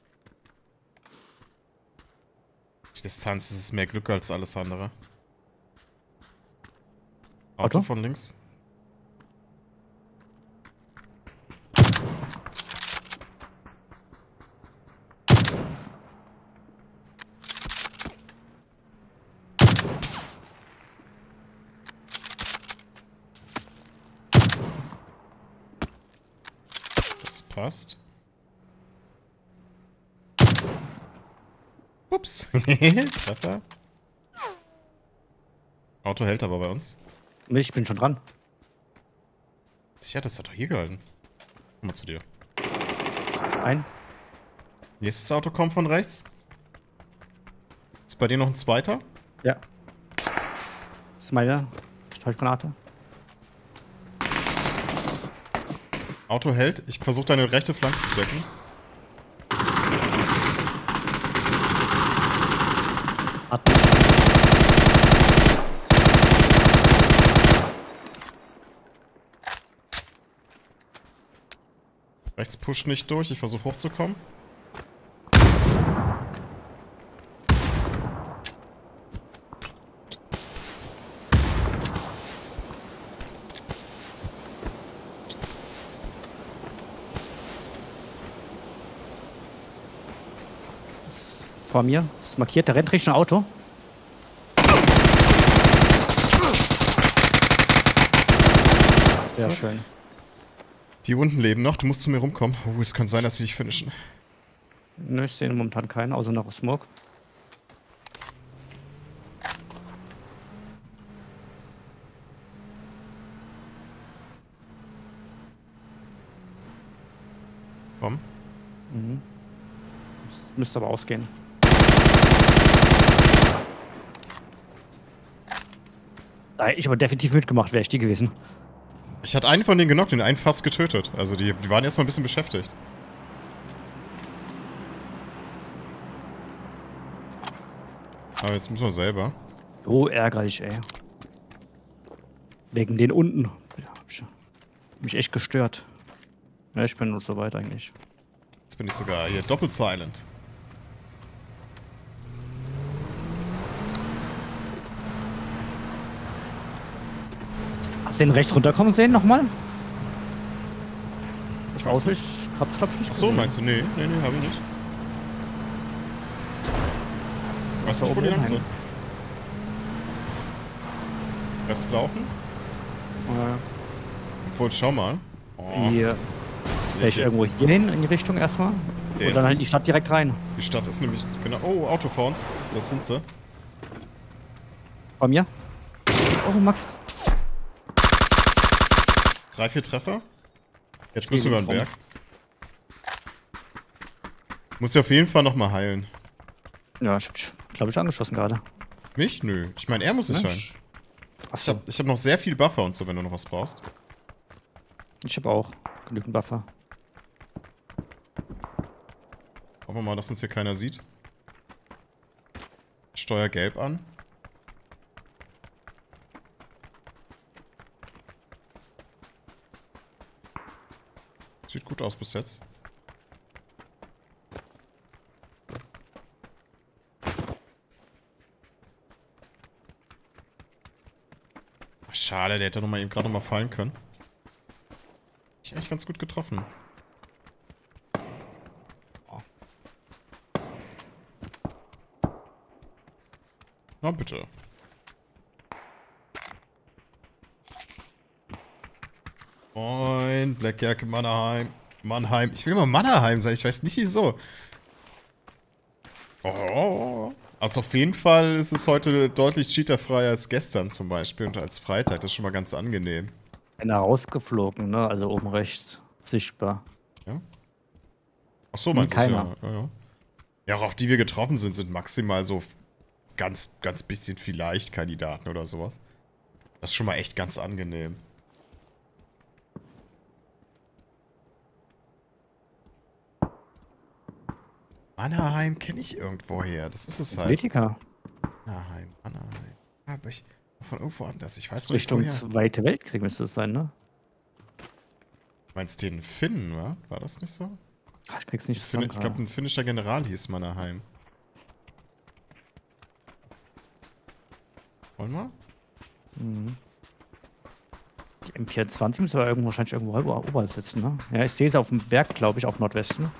Die Distanz ist mehr Glück als alles andere. Auto von links. Das passt. Ups. Treffer. Auto hält aber bei uns. Ich bin schon dran. Sicher, das hat doch hier gehalten. Komm mal zu dir. Ein. Nächstes Auto kommt von rechts. Ist bei dir noch ein zweiter? Ja. Das ist meine Schaltgranate. Auto hält. Ich versuche deine rechte Flanke zu decken. Rechts pusht nicht durch. Ich versuche hochzukommen. Ist vor mir. Ist markiert. Da rennt Richtung Auto. Sehr schön. Die unten leben noch. Du musst zu mir rumkommen. Oh, es kann sein, dass sie dich finishen. Nö, ich sehe momentan keinen, außer noch Smoke. Komm. Mhm. Das müsste aber ausgehen. Da hätte ich aber definitiv mitgemacht, wäre ich die gewesen. Ich hatte einen von denen genockt und einen fast getötet. Also die waren erstmal ein bisschen beschäftigt. Aber jetzt müssen wir selber. So ärgerlich, ey. Wegen den unten. Ja, hab mich echt gestört. Ja, ich bin nur so weit eigentlich. Jetzt bin ich sogar hier doppelt silent. Hast du den rechts runterkommen sehen nochmal? Ich Das weiß Auto, nicht. ich hab's glaub ich nicht Achso, gesehen. meinst du? Nee, hab ich nicht. Ich weiß nicht, wo oben die lang rumhängen. sind. Rest laufen? Obwohl, schau mal. Oh, Hier. Vielleicht irgendwo hier hin in die Richtung erstmal. Der Und ist dann halt in nicht- die Stadt direkt rein. die Stadt ist nämlich, genau. Oh, Auto vor uns. Das sind sie. Bei mir. Oh, Max. 3, 4 Treffer. Jetzt müssen wir über den Berg. Muss ja auf jeden Fall nochmal heilen. Ja, ich glaube ich angeschossen gerade. Mich? Nö. Ich meine, er muss sich hören. Achso, Ich hab noch sehr viel Buffer und so, wenn du noch was brauchst. ich habe auch genügend Buffer. Hoffen wir mal, dass uns hier keiner sieht. Steuer gelb an. Sieht gut aus bis jetzt. Ach, schade, der hätte eben gerade noch mal fallen können. Ich eigentlich ganz gut getroffen. Na bitte. Moin, Blackjack Mannheim. Mannheim. Ich will immer Mannheim sein, ich weiß nicht wieso. Oh. Also auf jeden Fall ist es heute deutlich cheaterfreier als gestern zum Beispiel und als Freitag. Das ist schon mal ganz angenehm. Einer rausgeflogen, ne? Also oben rechts. Sichtbar. Ja? Ach so, Nee, meinst du es? keiner. Ja, ja, ja. Ja, auch auf die wir getroffen sind, sind maximal so ganz bisschen vielleicht Kandidaten oder sowas. Das ist schon mal echt ganz angenehm. Mannheim kenne ich irgendwoher. Das ist es halt. Politiker. Mannheim. Aber ich von irgendwo anders. Ich weiß noch nicht Richtung woher. Zweite Weltkrieg müsste es sein, ne? Meinst du den Finnen, wa? War das nicht so? Ach, ich krieg's nicht zusammen Ich glaube, ein finnischer General hieß Mannerheim. Wollen wir? Mhm. Die M24 müsste aber wahrscheinlich irgendwo oberhalb sitzen, ne? Ja, ich sehe sie auf dem Berg, glaube ich, auf Nordwesten.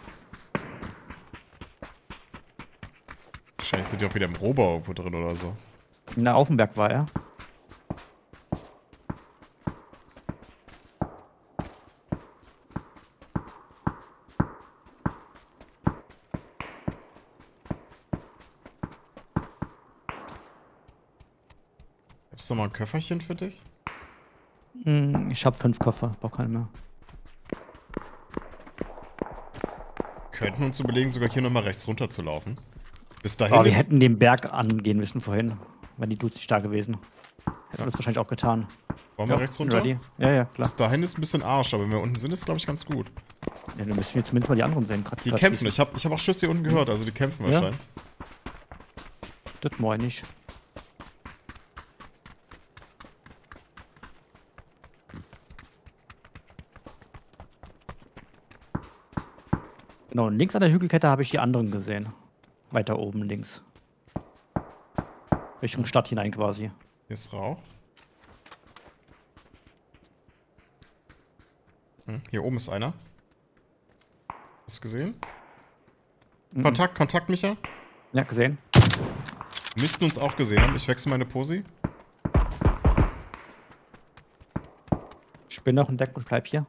Wahrscheinlich sind die auch wieder im Rohbau irgendwo drin oder so. Na, auf dem Berg war er. Gibt's noch mal ein Köfferchen für dich? Ich habe 5 Koffer, brauch keine mehr. Könnten uns überlegen, sogar hier nochmal rechts runter zu laufen. Bis dahin Aber wir ist... hätten den Berg angehen müssen vorhin. Wären die Dudes nicht da gewesen. Hätten wir das wahrscheinlich auch getan. Wollen wir rechts runter? Ready? Ja, ja, klar. Bis dahin ist ein bisschen Arsch, aber wenn wir unten sind, ist glaube ich ganz gut. Ja, dann müssen wir zumindest mal die anderen sehen. Die kämpfen. Ich hab auch Schüsse hier unten gehört, also die kämpfen Ja. wahrscheinlich. Das meine ich. Genau, und links an der Hügelkette habe ich die anderen gesehen. Weiter oben links. Richtung Stadt hinein quasi. Hier ist Rauch. Hier oben ist einer. Hast du gesehen? Mhm. Kontakt, Micha. Ja, gesehen. Müssten uns auch gesehen haben. Ich wechsle meine Posi. Ich bin noch in Deckung und bleib hier.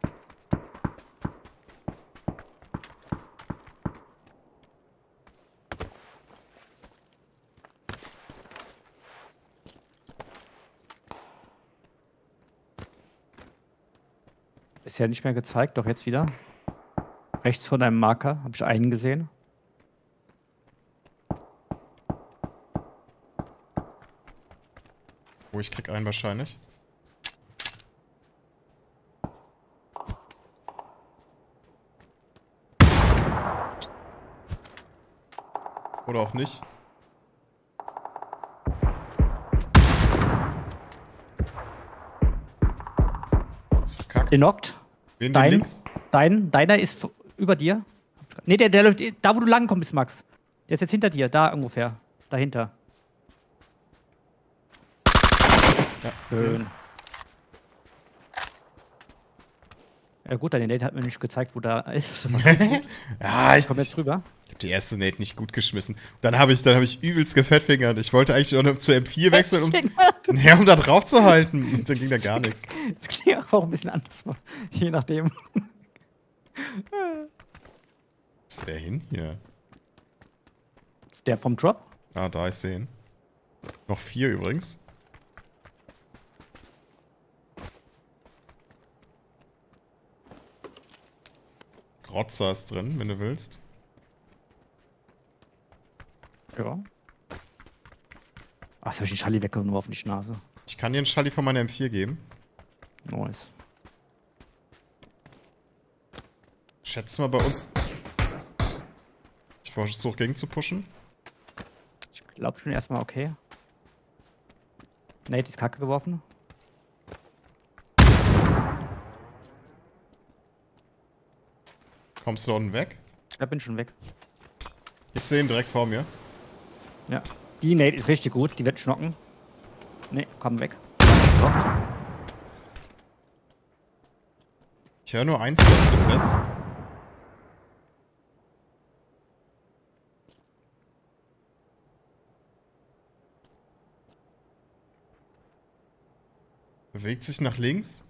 Bisher nicht mehr gezeigt, doch jetzt wieder. Rechts von einem Marker habe ich einen gesehen. Oh, ich krieg einen wahrscheinlich. Oder auch nicht. Ist verkackt. Genockt. Wen Dein- links? Deiner ist über dir. Ne, der läuft da, wo du lang kommst, Max. Der ist jetzt hinter dir, da ungefähr. Dahinter. Ja, Schön. Ja gut, deine Nate hat mir nicht gezeigt, wo da ist. Ja, ich Komm jetzt rüber. hab die erste Nate nicht gut geschmissen. Dann hab ich übelst gefettfingert. Ich wollte eigentlich nur zu M4 wechseln, um da drauf zu halten. Und dann ging da gar nichts. Das klingt auch ein bisschen anders, je nachdem. Wo ist der hin hier? Ist der vom Drop? Ah, da, ich sehe ihn. Noch 4 übrigens. Grotzer ist drin, wenn du willst. Ja. Ach, jetzt hab ich den Schalli weggeworfen, die Schnase. Ich kann dir einen Schalli von meiner M4 geben. Nice. Schätze mal bei uns. Ich versuche gegen zu pushen. Ich glaube schon erstmal okay. Nate ist Kacke geworfen. Kommst du da unten weg? Da bin schon weg. Ich sehe ihn direkt vor mir. Ja. Die Nate ist richtig gut, die wird schnocken. Ne, komm weg. Ich höre nur eins bis jetzt. Bewegt sich nach links.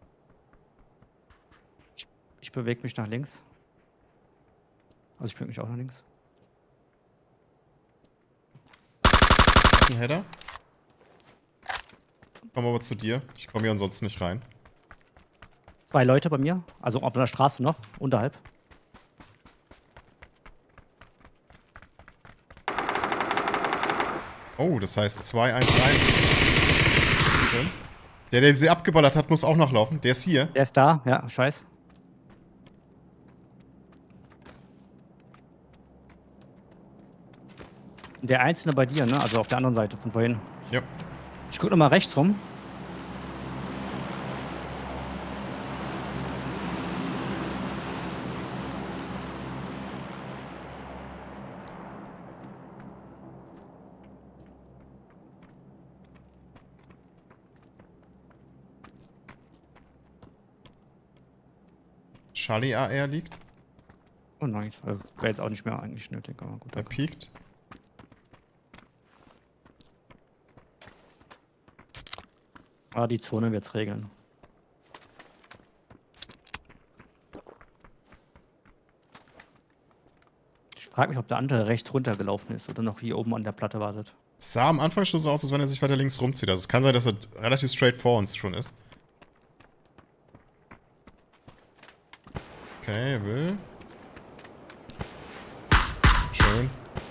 Ich bewege mich nach links. Also ich bewege mich auch nach links. Ein Header. Komm aber zu dir. Ich komme hier ansonsten nicht rein. 2 Leute bei mir, also auf der Straße noch, unterhalb. Oh, das heißt 2-1-1. Schön. Der sie abgeballert hat, muss auch noch laufen. Der ist hier. Der ist da, ja, scheiß. Der Einzelne bei dir, ne? Also auf der anderen Seite von vorhin. Ja. Ich guck noch mal rechts rum. Charlie AR liegt. Oh nice. Wäre jetzt auch nicht mehr eigentlich nötig, aber gut. Er piekt. Ah, die Zone wird's regeln. Ich frage mich, ob der andere rechts runtergelaufen ist oder noch hier oben an der Platte wartet. Es sah am Anfang schon so aus, als wenn er sich weiter links rumzieht. Also es kann sein, dass er relativ straight vor uns schon ist. Okay, er will. Schön.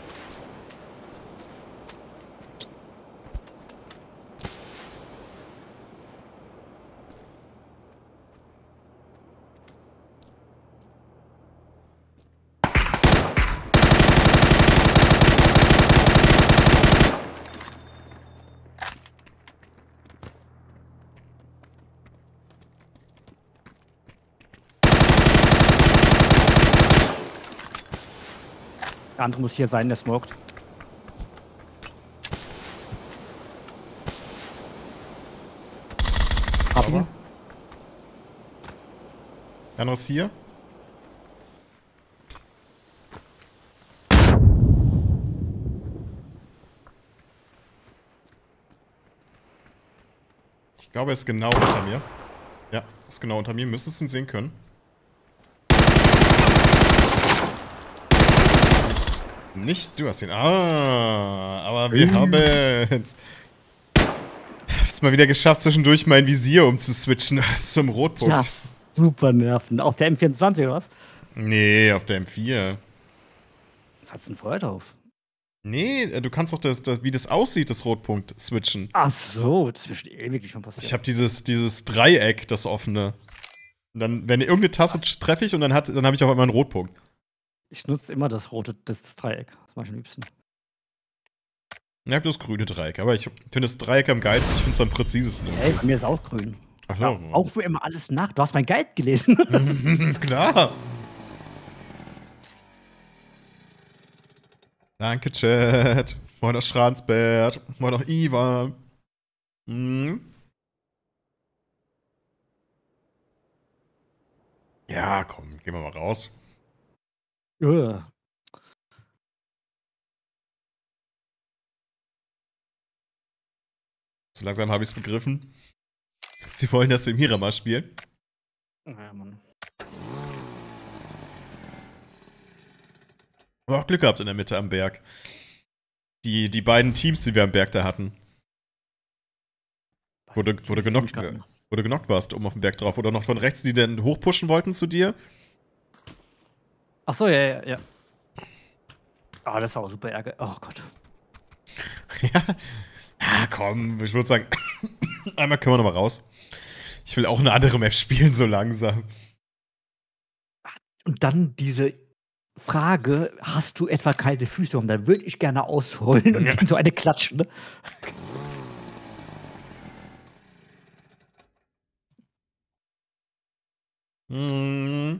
Der andere muss hier sein, der smoked. Hab ihn. Der andere ist hier. Ich glaube, er ist genau unter mir. Ja, ist genau unter mir. Müsstest ihn sehen können. Nicht, du hast ihn. Ah, aber wir haben es. Hab's mal wieder geschafft, zwischendurch mein Visier umzuswitchen zum Rotpunkt. Ja, super Nerven. Auf der M24 oder was? Nee, auf der M4. Was hat's denn vorher drauf? Nee, du kannst doch wie das aussieht, das Rotpunkt, switchen. Ach so, das ist bestimmt ewig schon passiert. Ich habe dieses Dreieck, das offene. Und dann, wenn irgendeine Taste treffe ich und dann habe ich auch immer einen Rotpunkt. Ich nutze immer das rote, das Dreieck. Das mache ich am liebsten. Ich habe das grüne Dreieck, aber ich finde das Dreieck am geilsten. Ich finde es am präzisesten. Hey, bei mir ist auch grün. Ach Ja, auch mir immer alles nach. Du hast mein Guide gelesen. Klar. Danke, Chat. Moin aus Schransbert. Moin auch Ivan. Ja, komm, gehen wir mal raus. So langsam habe ich es begriffen. Sie wollen, dass wir Miramar spielen. Naja, Mann. Aber auch Glück gehabt in der Mitte am Berg. Die beiden Teams, die wir am Berg da hatten. Wo du genockt warst, oben auf dem Berg drauf. Oder noch von rechts, die dann hochpushen wollten zu dir. Ach so, ja. Ah, das war auch super ärgerlich. Oh Gott. Ja, komm, ich würde sagen, einmal können wir noch mal raus. Ich will auch eine andere Map spielen, so langsam. Und dann diese Frage, hast du etwa kalte Füße? Und dann würde ich gerne ausholen und den so eine klatschen, ne? Hm.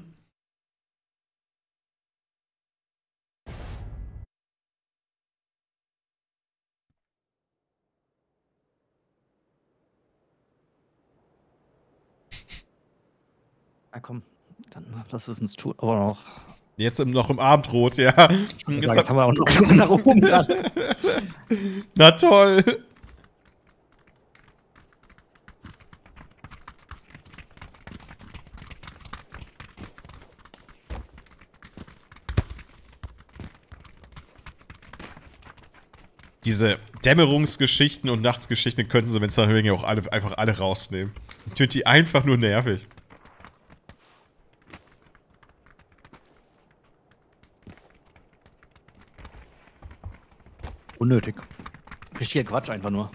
Na komm, dann lass es uns tun. Aber noch. Jetzt noch im Abendrot, ja. Jetzt haben wir auch noch nach oben dran. Na toll. Diese Dämmerungsgeschichten und Nachtsgeschichten könnten sie, wenn es dann ja auch einfach alle rausnehmen. Ich finde die einfach nur nervig. Unnötig. Richtiger Quatsch einfach nur.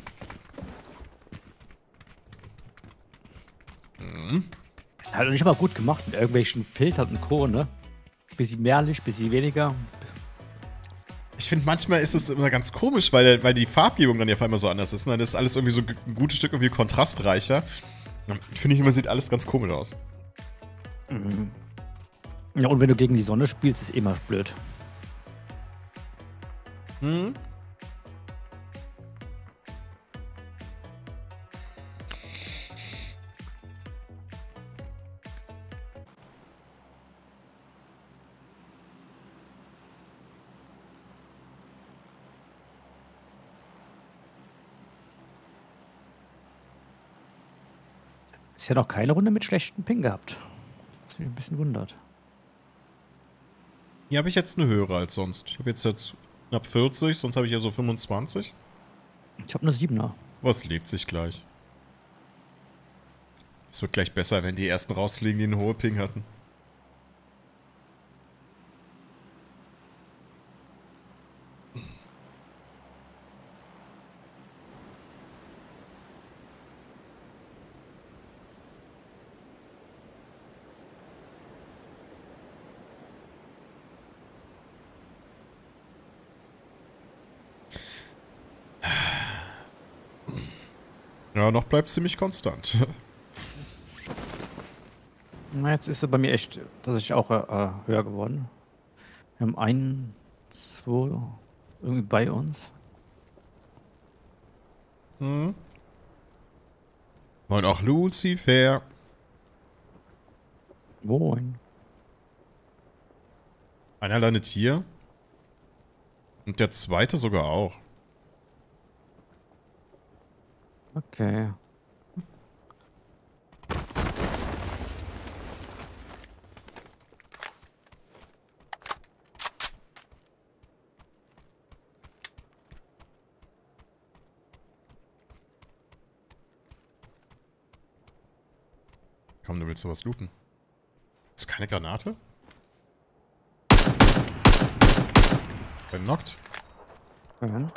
Ist halt nicht mal gut gemacht mit irgendwelchen Filtern und Co., ne? Bisschen mehr Licht, bisschen weniger. Ich finde, manchmal ist es immer ganz komisch, weil die Farbgebung dann ja auf einmal so anders ist. Und dann ist alles irgendwie so ein gutes Stück irgendwie kontrastreicher. Finde ich immer, sieht alles ganz komisch aus. Mhm. Ja, und wenn du gegen die Sonne spielst, ist immer blöd. Hm? Ist ja noch keine Runde mit schlechtem Ping gehabt. Was mich ein bisschen wundert. Hier habe ich jetzt eine höhere als sonst. Ich habe jetzt knapp 40, sonst habe ich ja so 25. Ich habe eine 7er. Was lebt sich gleich? Es wird gleich besser, wenn die ersten rausfliegen, die einen hohen Ping hatten. Ja, noch bleibt ziemlich konstant. Na, jetzt ist er bei mir echt tatsächlich auch höher geworden. Wir haben einen, zwei irgendwie bei uns. Hm. Und auch Lucifer. Moin. Einer landet hier. Und der zweite sogar auch. Okay. Komm, du willst sowas looten. Ist keine Granate? Knockt. Mhm.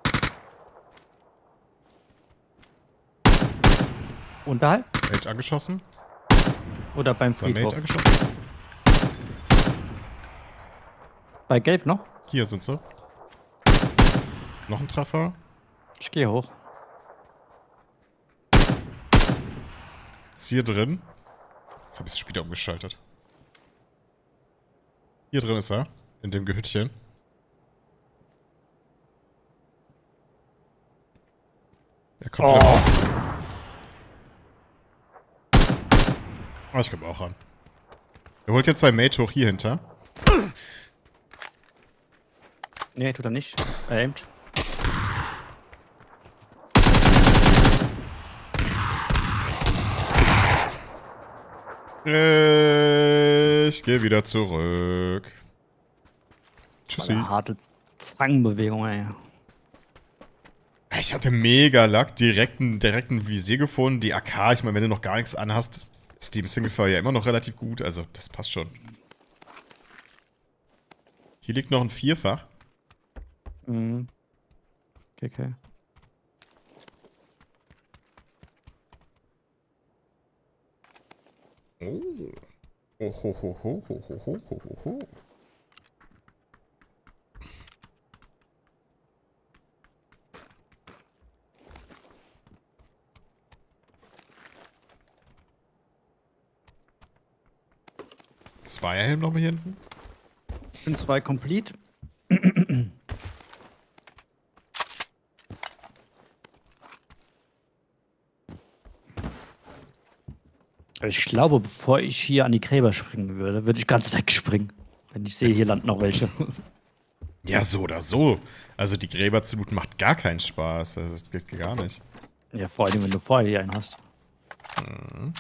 Unterhalb? Mate angeschossen. Oder beim Zwei Mate Friedhof? angeschossen. Bei Gelb noch? Hier sind sie. Noch ein Treffer. Ich gehe hoch. Ist hier drin. Jetzt habe ich das Spiel umgeschaltet. Hier drin ist er. In dem Gehüttchen. Er kommt wieder raus. Oh, ich komme auch ran. Er holt jetzt sein Mate hoch hier hinter. Nee, tut er nicht. Er aimt. Ich gehe wieder zurück. Tschüssi. Eine harte Zangenbewegung, ey. Ich hatte mega Luck. Direkten Visier gefunden. Die AK, ich meine, wenn du noch gar nichts anhast, ist die im Singlefire ja immer noch relativ gut. Also, das passt schon. Hier liegt noch ein Vierfach. Mhm. Okay. Oh. Ho. 2 Helm noch mal hier hinten. Ich bin 2 complete. Ich glaube, bevor ich hier an die Gräber springen würde, würde ich ganz wegspringen. Wenn ich sehe, hier landen noch welche. Ja, so oder so. Also die Gräber zu looten macht gar keinen Spaß. Also, das geht gar nicht. Ja, vor allem, wenn du vorher hier einen hast. Mhm.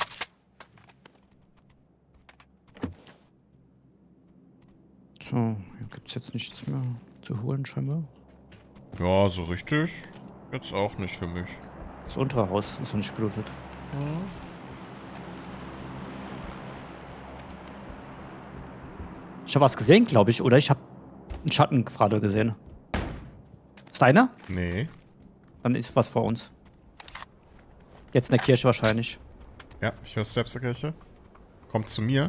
So, hier gibt es jetzt nichts mehr zu holen, scheinbar. Ja, so richtig. Jetzt auch nicht für mich. Das untere Haus ist noch nicht gelootet. Mhm. Ich habe was gesehen, glaube ich, oder ich habe einen Schatten gerade gesehen. Ist deiner? Nee. Dann ist was vor uns. Jetzt in der Kirche wahrscheinlich. Ja, ich höre Steps der Kirche. Kommt zu mir.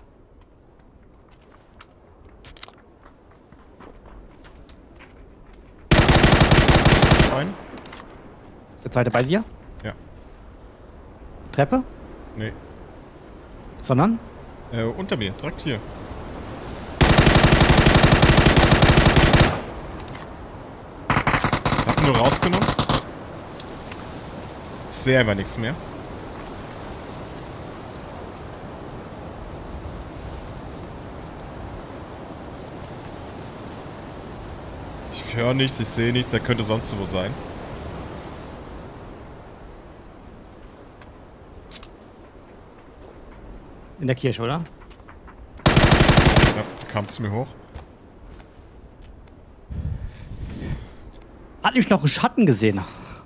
Rein. Ist der zweite bei dir? Ja. Treppe? Nee. Sondern? Unter mir, direkt hier. Hab ihn nur rausgenommen. Ich sehe einfach nichts mehr. Ich höre nichts, ich sehe nichts, er könnte sonst wo sein. In der Kirche, oder? Ja, der kam zu mir hoch. Hat nämlich noch einen Schatten gesehen.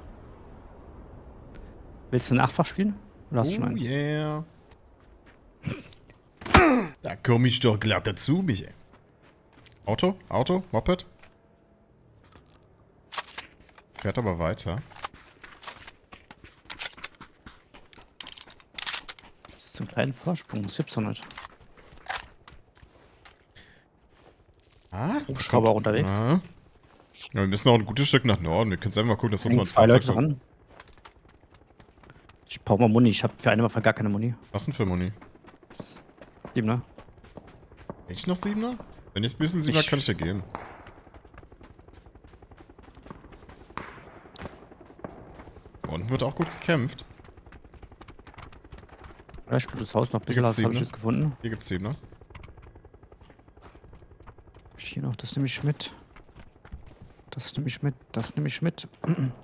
Willst du einen Achtfach spielen? Oder hast du schon einen? Yeah. Da komme ich doch glatt dazu, Michael. Auto, Moped. Fährt aber weiter. Das ist ein kleiner Vorsprung, das gibt's doch nicht. Hubschrauber auch unterwegs. Ja, wir müssen auch ein gutes Stück nach Norden. Wir können einfach mal gucken, dass uns mal ein 2 Leute Fahrzeug... dran. Ich brauche mal Muni. Ich habe für eine Waffe gar keine Muni. Was denn für Muni? 7, ne? Hätte ich noch 7er? Wenn ich ein bisschen 7er, kann ich dir geben. Unten wird auch gut gekämpft. Ja, ich das Haus noch ein Hier bisschen, gibt's habe ich 7er. jetzt gefunden. Hier gibt's 7er. Hier noch, das nehme ich mit. Das nehme ich mit, das nehme ich mit.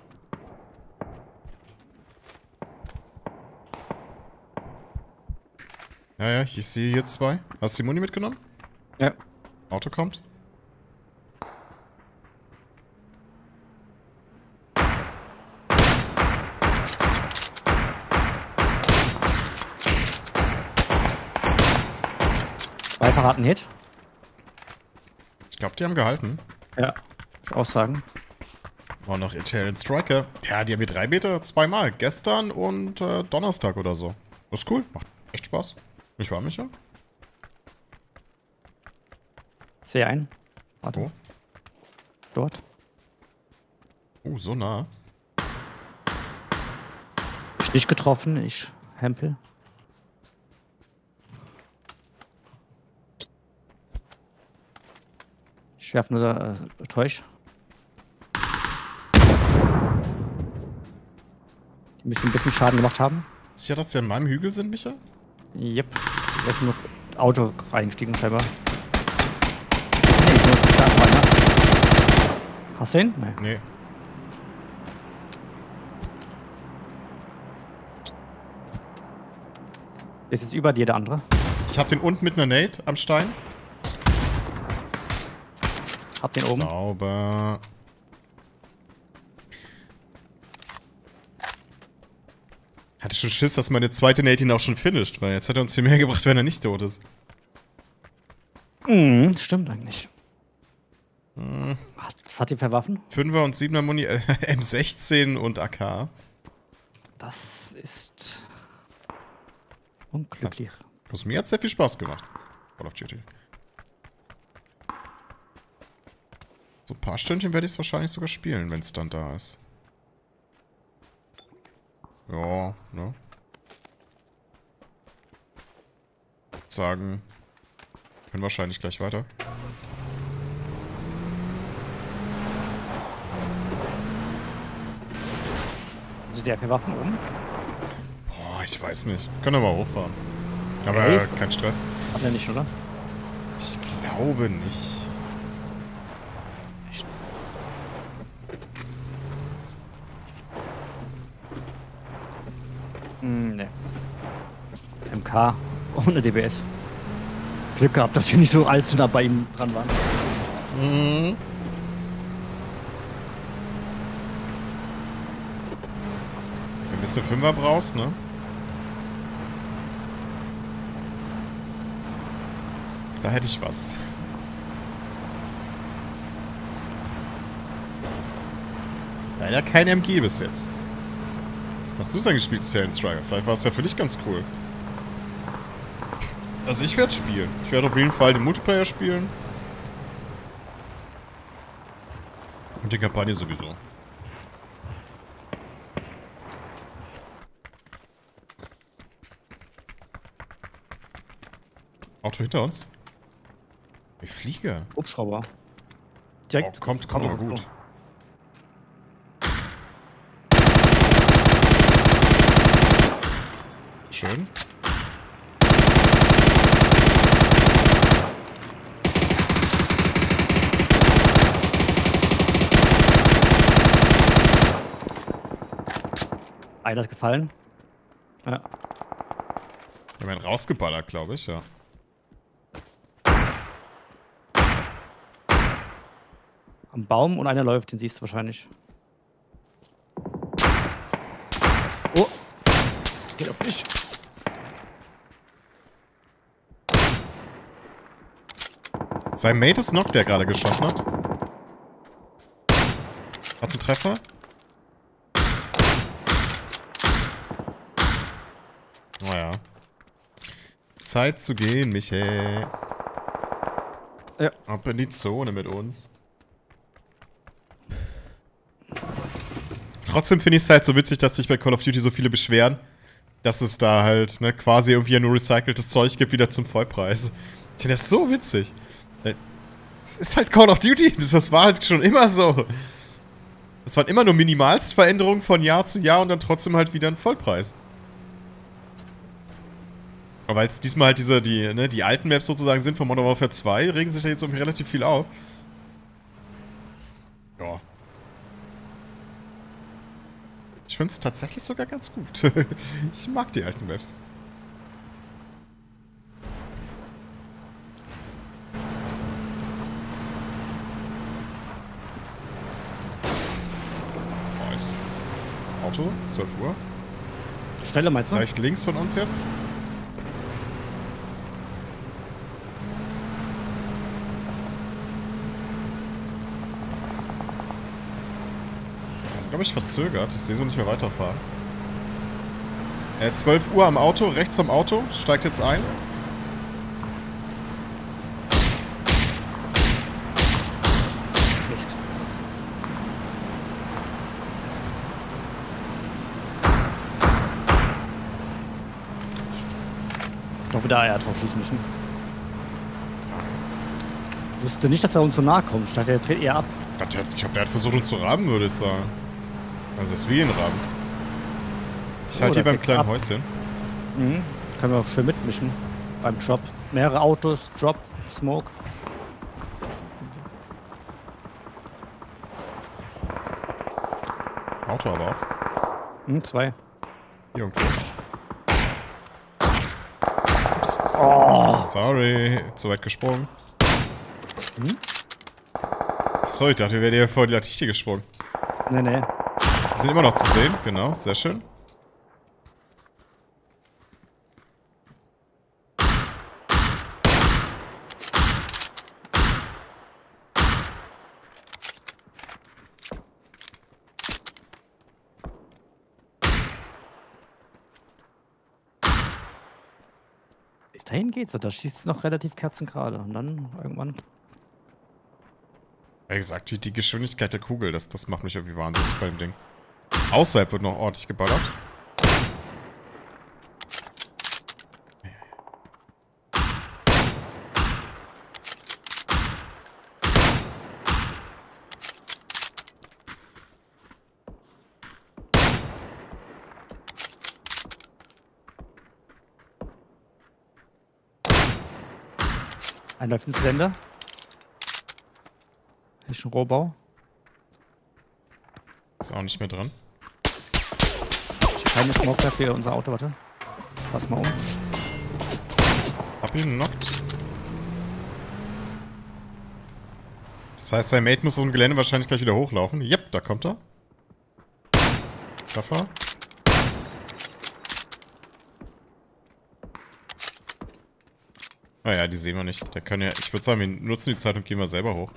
Ja, ich sehe hier 2. Hast du die Muni mitgenommen? Ja. Auto kommt. Beifahrer hat einen Hit. Ich glaube, die haben gehalten. Ja. Ich auch sagen. Oh, noch Italian Striker. Ja, die haben wir 3 Meter zweimal. Gestern und Donnerstag oder so. Das ist cool. Macht echt Spaß. Nicht wahr, Micha? Sehe einen. Warte. Wo? Dort. So nah. Ich nicht getroffen, ich Hempel. Ich werfe nur Täusch. Die müssen ein bisschen Schaden gemacht haben. Sicher, dass die an meinem Hügel sind, Micha? Yep. Da ist nur Auto reingestiegen, scheinbar. Nee, nur da rein, ne? Hast du ihn? Nee. Nee. Ist jetzt über dir der andere. Ich hab den unten mit einer Nade am Stein. Hab den oben. Sauber. Hatte schon Schiss, dass meine zweite Nade ihn auch schon finisht, weil jetzt hat er uns viel mehr gebracht, wenn er nicht tot ist. Stimmt eigentlich. Was hat die für Waffen? 5er und 7er Muni, M16 und AK. Das ist unglücklich. Also mir hat sehr viel Spaß gemacht. Call of Duty. So ein paar Stündchen werde ich es wahrscheinlich sogar spielen, wenn es dann da ist. Ja, ne? Ich würde sagen, können wahrscheinlich gleich weiter. Sind die Waffen oben? Boah, ich weiß nicht. Können wir mal hochfahren. Aber kein Stress. Hat er nicht, oder? Ich glaube nicht. Echt? Ne. MK ohne DBS. Glück gehabt, dass wir nicht so allzu nah bei ihm dran waren. Mhm. Wenn du ein bisschen Fünfer brauchst, ne? Da hätte ich was. Leider kein MG bis jetzt. Hast du es denn gespielt, Talon Striker? Vielleicht war es ja für dich ganz cool. Also ich werde spielen. Ich werde auf jeden Fall den Multiplayer spielen. Und die Kampagne sowieso. Auto hinter uns? Ich fliege. Hubschrauber. Oh, Direkt. kommt aber gut. Schön. Einer ist gefallen. Ja. Wir haben einen rausgeballert, glaube ich, ja. Am Baum und einer läuft, den siehst du wahrscheinlich. Oh! Das geht auf mich. Sein Mate ist Knock, der gerade geschossen hat. Hat einen Treffer. Naja. Zeit zu gehen, Michael. Ja. Ab in die Zone mit uns. Trotzdem finde ich es halt so witzig, dass sich bei Call of Duty so viele beschweren, dass es da halt, ne, quasi irgendwie nur recyceltes Zeug gibt, wieder zum Vollpreis. Ich finde das so witzig. Es ist halt Call of Duty, das war halt schon immer so. Es waren immer nur Minimalstveränderungen von Jahr zu Jahr und dann trotzdem halt wieder ein Vollpreis. Aber weil es diesmal halt die alten Maps sozusagen sind von Modern Warfare 2, regen sich da jetzt irgendwie relativ viel auf. Ja. Ich finde es tatsächlich sogar ganz gut. Ich mag die alten Maps. Nice. Auto, 12 Uhr. Schneller meinst du? Leicht links von uns jetzt. Ich glaube, ich verzögert. Ich sehe sie nicht mehr weiterfahren. 12 Uhr am Auto, rechts vom Auto. Steigt jetzt ein. Mist. Doch wieder Eier drauf schießen müssen. Ich wusste nicht, dass er uns so nahe kommt. Ich dachte, er dreht eher ab. Ich glaube, der hat versucht, uns zu rahmen, würde ich sagen. Also, dass wir ihn rahmen. Ich halte hier beim kleinen Häuschen. Mhm. Können wir auch schön mitmischen. Beim Drop. Mehrere Autos, Drop, Smoke. Auto aber auch. Mhm, 2. Hier irgendwo. Ups. Oh. Sorry, zu weit gesprungen. Mhm. Sorry, ich dachte, wir wären ja vor die Latichte gesprungen. Nee, nee. Die sind immer noch zu sehen, genau, sehr schön. dahin geht's, da schießt es noch relativ kerzengerade. Und dann irgendwann. Wie gesagt, die Geschwindigkeit der Kugel, das macht mich irgendwie wahnsinnig bei dem Ding. Außerhalb wird noch ordentlich geballert. Ein läuft ins Gelände. Hier ist ein Rohbau. Ist auch nicht mehr drin. Ich habe keine Smoke für unser Auto, warte. Pass mal um. Hab ihn knockt. Das heißt, sein Mate muss aus dem Gelände wahrscheinlich gleich wieder hochlaufen. Yep, da kommt er. Treffer. Naja, die sehen wir nicht. Der kann ja, ich würde sagen, wir nutzen die Zeit und gehen mal selber hoch.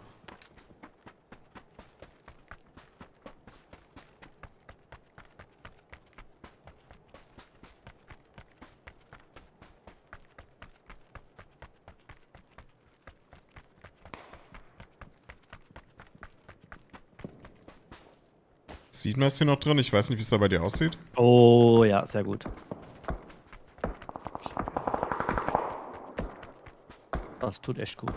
Sieht man es hier noch drin? Ich weiß nicht, wie es da bei dir aussieht. Oh ja, sehr gut. Das tut echt gut.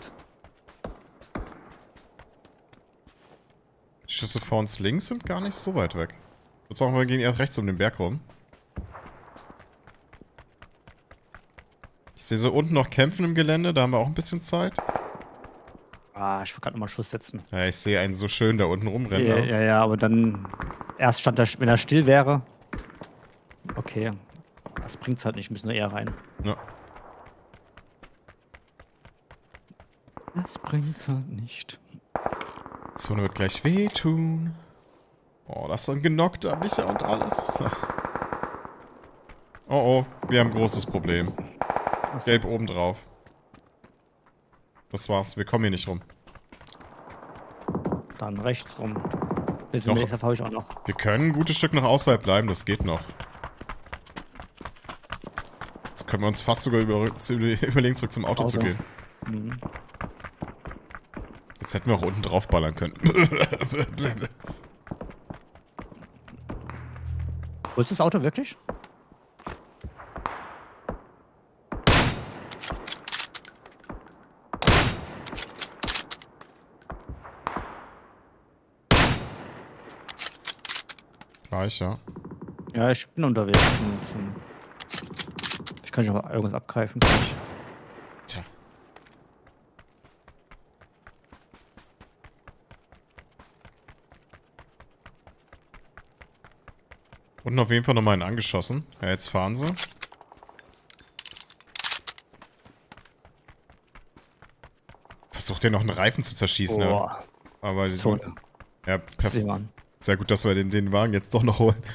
Die Schüsse vor uns links sind gar nicht so weit weg. Ich würde sagen, wir gehen eher rechts um den Berg rum. Ich sehe so unten noch Kämpfen im Gelände, da haben wir auch ein bisschen Zeit. Ah, ich will gerade nochmal Schuss setzen. Ja, ich sehe einen so schön da unten rumrennen. Ja, ja, ja, aber dann... Erst stand er, wenn er still wäre... Okay. Das bringt's halt nicht, müssen wir eher rein. Ja. Das bringt's halt nicht. Die Zone wird gleich wehtun. Oh, das ist ein genockter Micha und alles. Oh, oh, wir haben ein großes Problem. Gelb oben drauf. Das war's, wir kommen hier nicht rum. Dann rechts rum. Bisschen mehr habe ich auch noch. Wir können ein gutes Stück noch außerhalb bleiben, das geht noch. Jetzt können wir uns fast sogar überlegen, zurück zum Auto zu gehen. Mhm. Jetzt hätten wir auch unten drauf ballern können. Holst du das Auto wirklich? Gleich, ja. Ja, ich bin unterwegs. Ich kann schon mal irgendwas abgreifen. Gleich. Tja. Unten auf jeden Fall nochmal einen angeschossen. Ja, jetzt fahren sie. Versucht ja noch einen Reifen zu zerschießen, ja. Aber die so. Ja, perfekt. Sehr gut, dass wir den Wagen jetzt doch noch holen.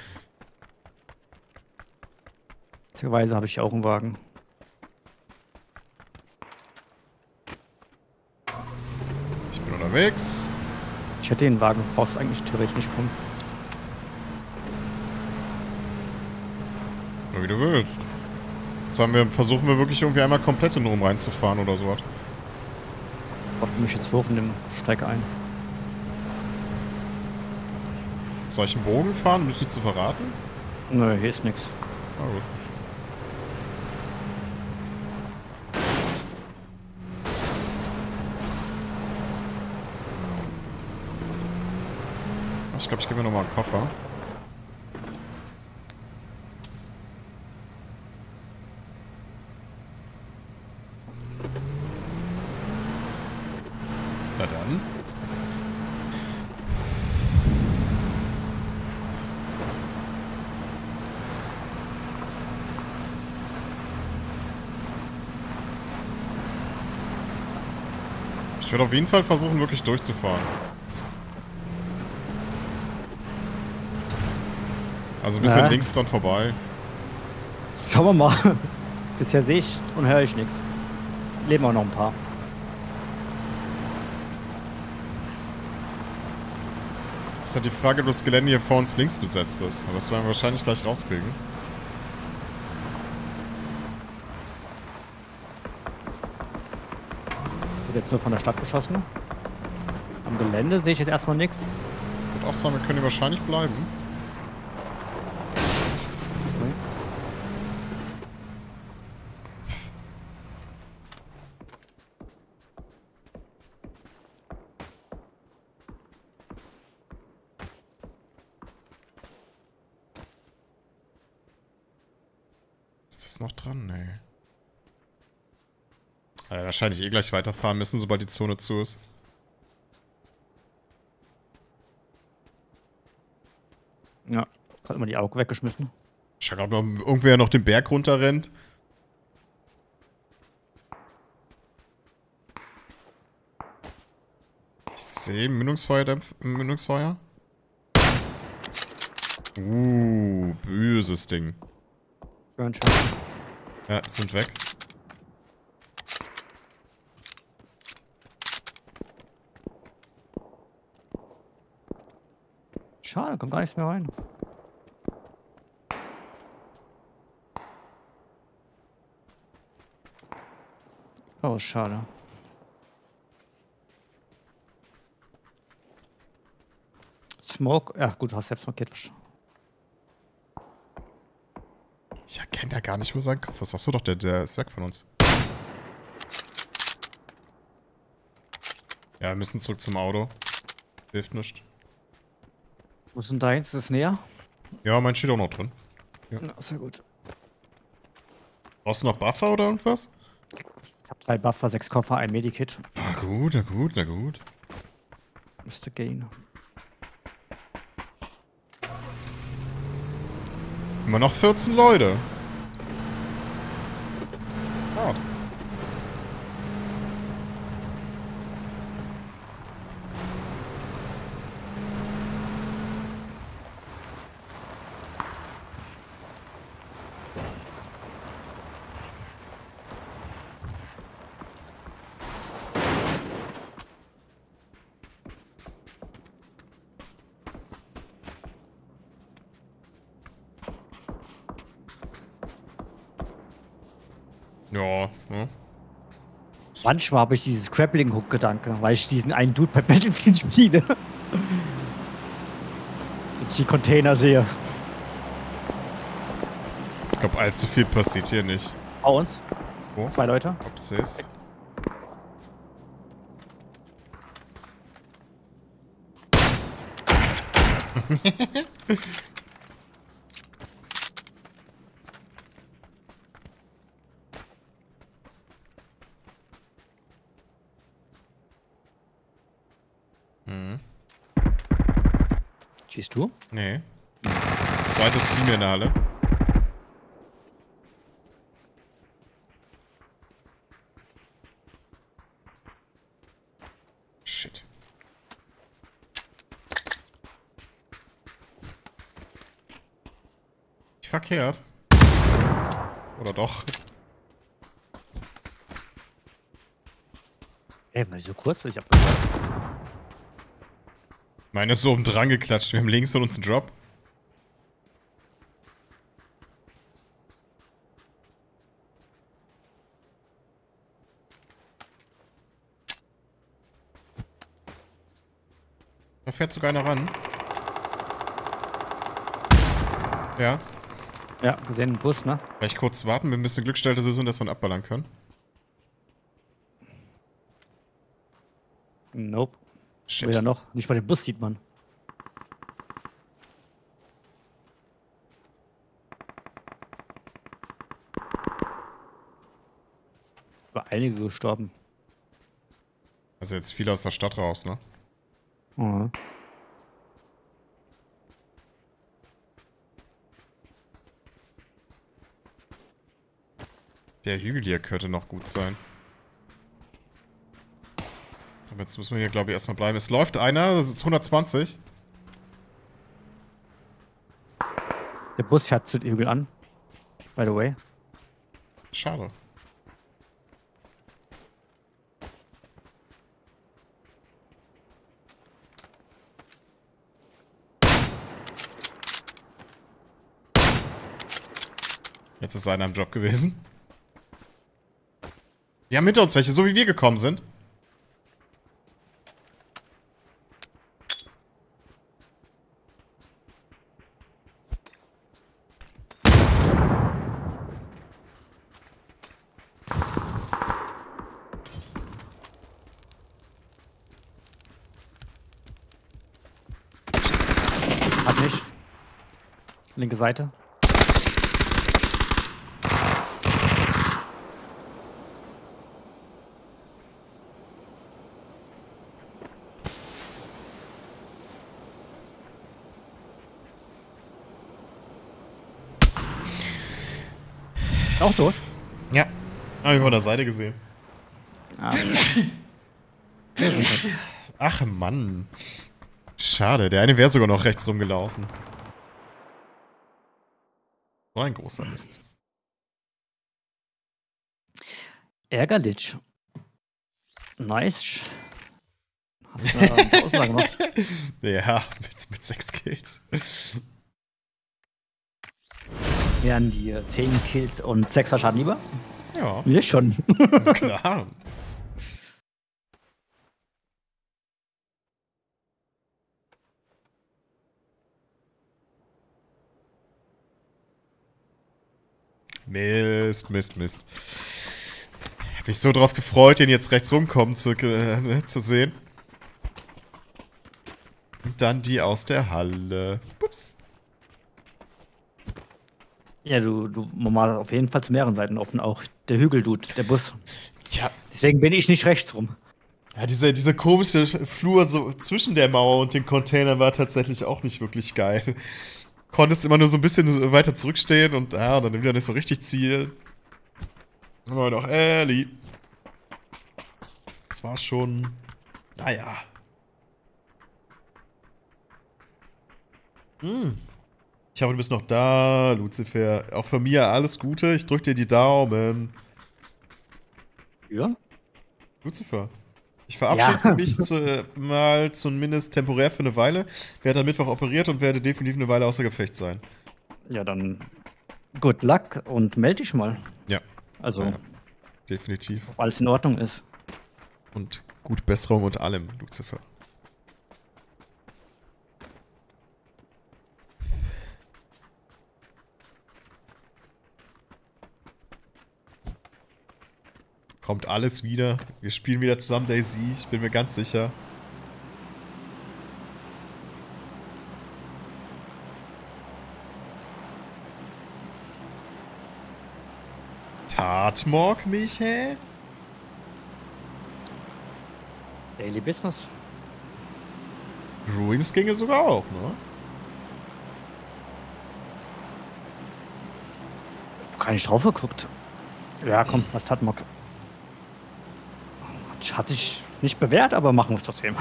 Beziehungsweise habe ich auch einen Wagen. Ich bin unterwegs. Ich hätte den Wagen, brauchst eigentlich theoretisch nicht kommen. Ja, wie du willst. Jetzt versuchen wir wirklich irgendwie einmal komplett in Rom reinzufahren oder sowas. Ich hoffe mich jetzt hoch in dem Strecke ein. Soll ich einen Bogen fahren, um dich nicht zu verraten? Nö, hier ist nix. Na gut. Ich glaube, ich gebe mir nochmal einen Koffer. Na dann. Ich würde auf jeden Fall versuchen, wirklich durchzufahren. Also ein bisschen links dran vorbei. Schauen wir mal. Bisher sehe ich und höre ich nichts. Leben auch noch ein paar. Ist halt die Frage, ob das Gelände hier vor uns links besetzt ist. Aber das werden wir wahrscheinlich gleich rauskriegen. jetzt nur von der Stadt beschossen. Am Gelände sehe ich jetzt erstmal nichts. Ich würde auch sagen, wir können hier wahrscheinlich bleiben. Okay. Ist das noch dran? Nee. Wahrscheinlich eh gleich weiterfahren müssen, sobald die Zone zu ist. Ja, gerade mal die Augen weggeschmissen. Ich glaube, ob irgendwer noch den Berg runterrennt. Ich sehe Mündungsfeuer. Böses Ding. Schön, schön. Ja, die sind weg. Schade, kommt gar nichts mehr rein. Oh, schade. Smoke, ja gut, du hast selbst markiert. Ich erkenne ja gar nicht, wo sein Kopf ist. Achso, doch, der ist weg von uns. Ja, wir müssen zurück zum Auto. Hilft nicht. Wo ist denn deins? Ist es näher? Ja, mein steht auch noch drin. Ja, sehr gut. Brauchst du noch Buffer oder irgendwas? Ich habe 3 Buffer, 6 Koffer, ein Medikit. Na gut, na gut, na gut. Müsste gehen. Immer noch 14 Leute. Ah. Ja, ne? Manchmal habe ich dieses Grappling-Hook-Gedanke, weil ich diesen einen Dude bei Battlefield spiele. Wenn ich die Container sehe. Ich glaube, allzu viel passiert hier nicht. Bei uns. Wo? 2 Leute. Upsis. Schießt du? Nee. Zweites Team hier in der Halle. Shit. Nicht verkehrt. Oder doch? Ey, war so kurz, ich hab gehört. Meine ist so oben dran geklatscht. Wir haben links von uns einen Drop. Da fährt sogar einer ran. Ja. Ja, gesehen, ein Bus, ne? Vielleicht kurz warten, wir müssen Glück stellen, dass wir das dann abballern können. Nope. Shit. Weder noch. Nicht mal den Bus sieht man. War einige gestorben. Also jetzt viele aus der Stadt raus, ne? Mhm. Der Hügel hier könnte noch gut sein. Aber jetzt müssen wir hier, glaube ich, erstmal bleiben. Es läuft einer, das ist 120. Der Bus fährt zu den Hügel an. By the way. Schade. Jetzt ist einer im Job gewesen. Wir haben hinter uns welche, so wie wir gekommen sind. Linke Seite. Auch tot? Ja. Habe ich von der Seite gesehen. Ah, ja. Ach Mann. Schade, der eine wäre sogar noch rechts rumgelaufen. So ein großer Mist. Ärgerlich. Nice. Hast du eine Pause gemacht? Ja, mit 6 Kills. Wären die 10 Kills und 6er Schaden lieber? Ja, Mir schon. klar. Mist, Mist, Mist. Hab mich so drauf gefreut, den jetzt rechts rumkommen zu sehen. Und dann die aus der Halle. Ups. Ja, du mal auf jeden Fall zu mehreren Seiten offen, auch der Hügel-Dude, der Bus. Tja. Deswegen bin ich nicht rechts rum. Ja, diese komische Flur so zwischen der Mauer und den Containern war tatsächlich auch nicht wirklich geil. Konntest immer nur so ein bisschen weiter zurückstehen und dann wieder nicht so richtig zielen. Aber doch ehrlich. Das war schon. Naja. Ich hoffe, du bist noch da, Lucifer. Auch von mir alles Gute. Ich drück dir die Daumen. Ja? Lucifer. Ich verabschiede Ja. mich mal zumindest temporär für eine Weile. Werde am Mittwoch operiert und werde definitiv eine Weile außer Gefecht sein. Ja, dann good luck und melde dich mal. Ja. Also, Ja, definitiv. ob alles in Ordnung ist. Und gute Besserung und allem, Lucifer. Kommt alles wieder. Wir spielen wieder zusammen Daisy. Ich bin mir ganz sicher. Tatmog mich, hä? Daily Business. Ruins ginge sogar auch, ne? Gar nicht drauf geguckt. Ja, komm, was hat Mock? Hat sich nicht bewährt, aber machen wir es trotzdem.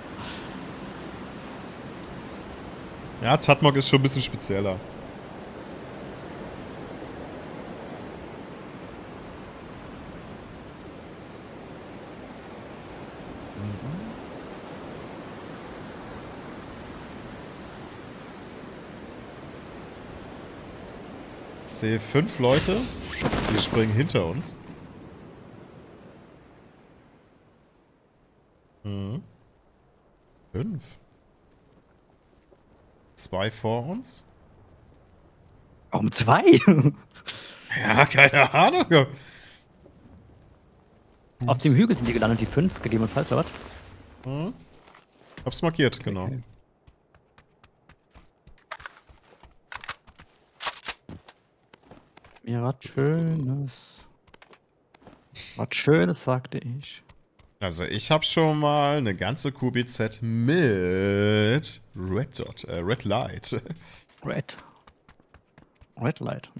Ja, Tatmog ist schon ein bisschen spezieller. Ich sehe 5 Leute, die springen hinter uns. 5. 2 vor uns. Warum 2? Ja, keine Ahnung. Auf dem Hügel sind die gelandet, die 5, gegebenenfalls, oder was? Hab's markiert, genau. Okay. Mir was Schönes. Was Schönes, sagte ich. Also ich habe schon mal eine ganze QBZ mit Red Light. Red Light.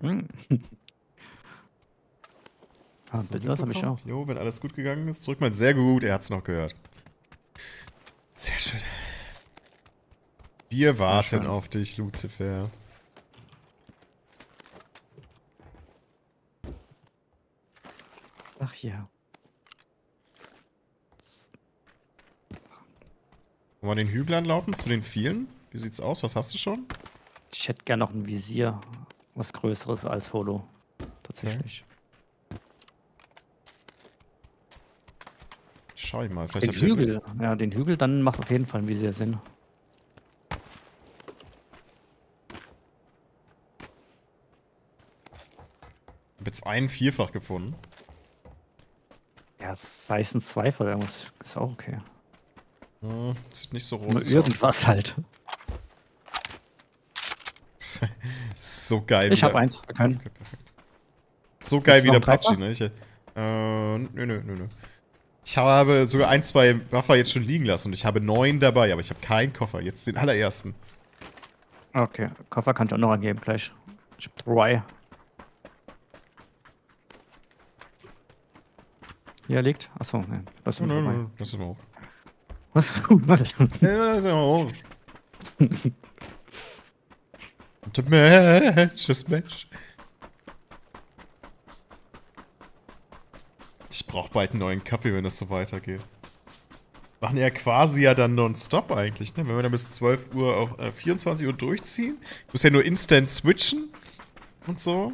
Ah, bitte, das habe ich auch. Jo, wenn alles gut gegangen ist, drück mal sehr gut. Er hat's noch gehört. Sehr schön. Wir warten auf dich, Lucifer. Ach ja. Wollen wir den Hügel anlaufen zu den vielen? Wie sieht's aus? Was hast du schon? Ich hätte gerne noch ein Visier. Was Größeres als Holo. Tatsächlich. Schau ich mal. Vielleicht Den Hügel. Ja, den Hügel, dann macht auf jeden Fall ein Visier Sinn. Ich habe jetzt einen Vierfach gefunden. Ja, sei es ein Zweifel, irgendwas ist auch okay. Sieht nicht so Nur rosig aus. irgendwas halt. so geil. Ich habe eins. Wir können. Okay, perfekt. So geil Willst wie du der noch einen PUBG, ne? Nö. Ich habe sogar 1, 2 Waffe jetzt schon liegen lassen und ich habe 9 dabei, aber ich habe keinen Koffer. Jetzt den allerersten. Okay, Koffer kann ich auch noch angeben gleich. Ich hab 3. Hier liegt. Achso, ne. Das ist vorbei. Das ist mal hoch. Was? Was? Ja, das ist mal hoch. The match, das Match. Ich brauche bald einen neuen Kaffee, wenn das so weitergeht. Machen ja quasi ja dann nonstop eigentlich, ne? Wenn wir dann bis 12 Uhr auf 24 Uhr durchziehen. Ich muss ja nur instant switchen und so.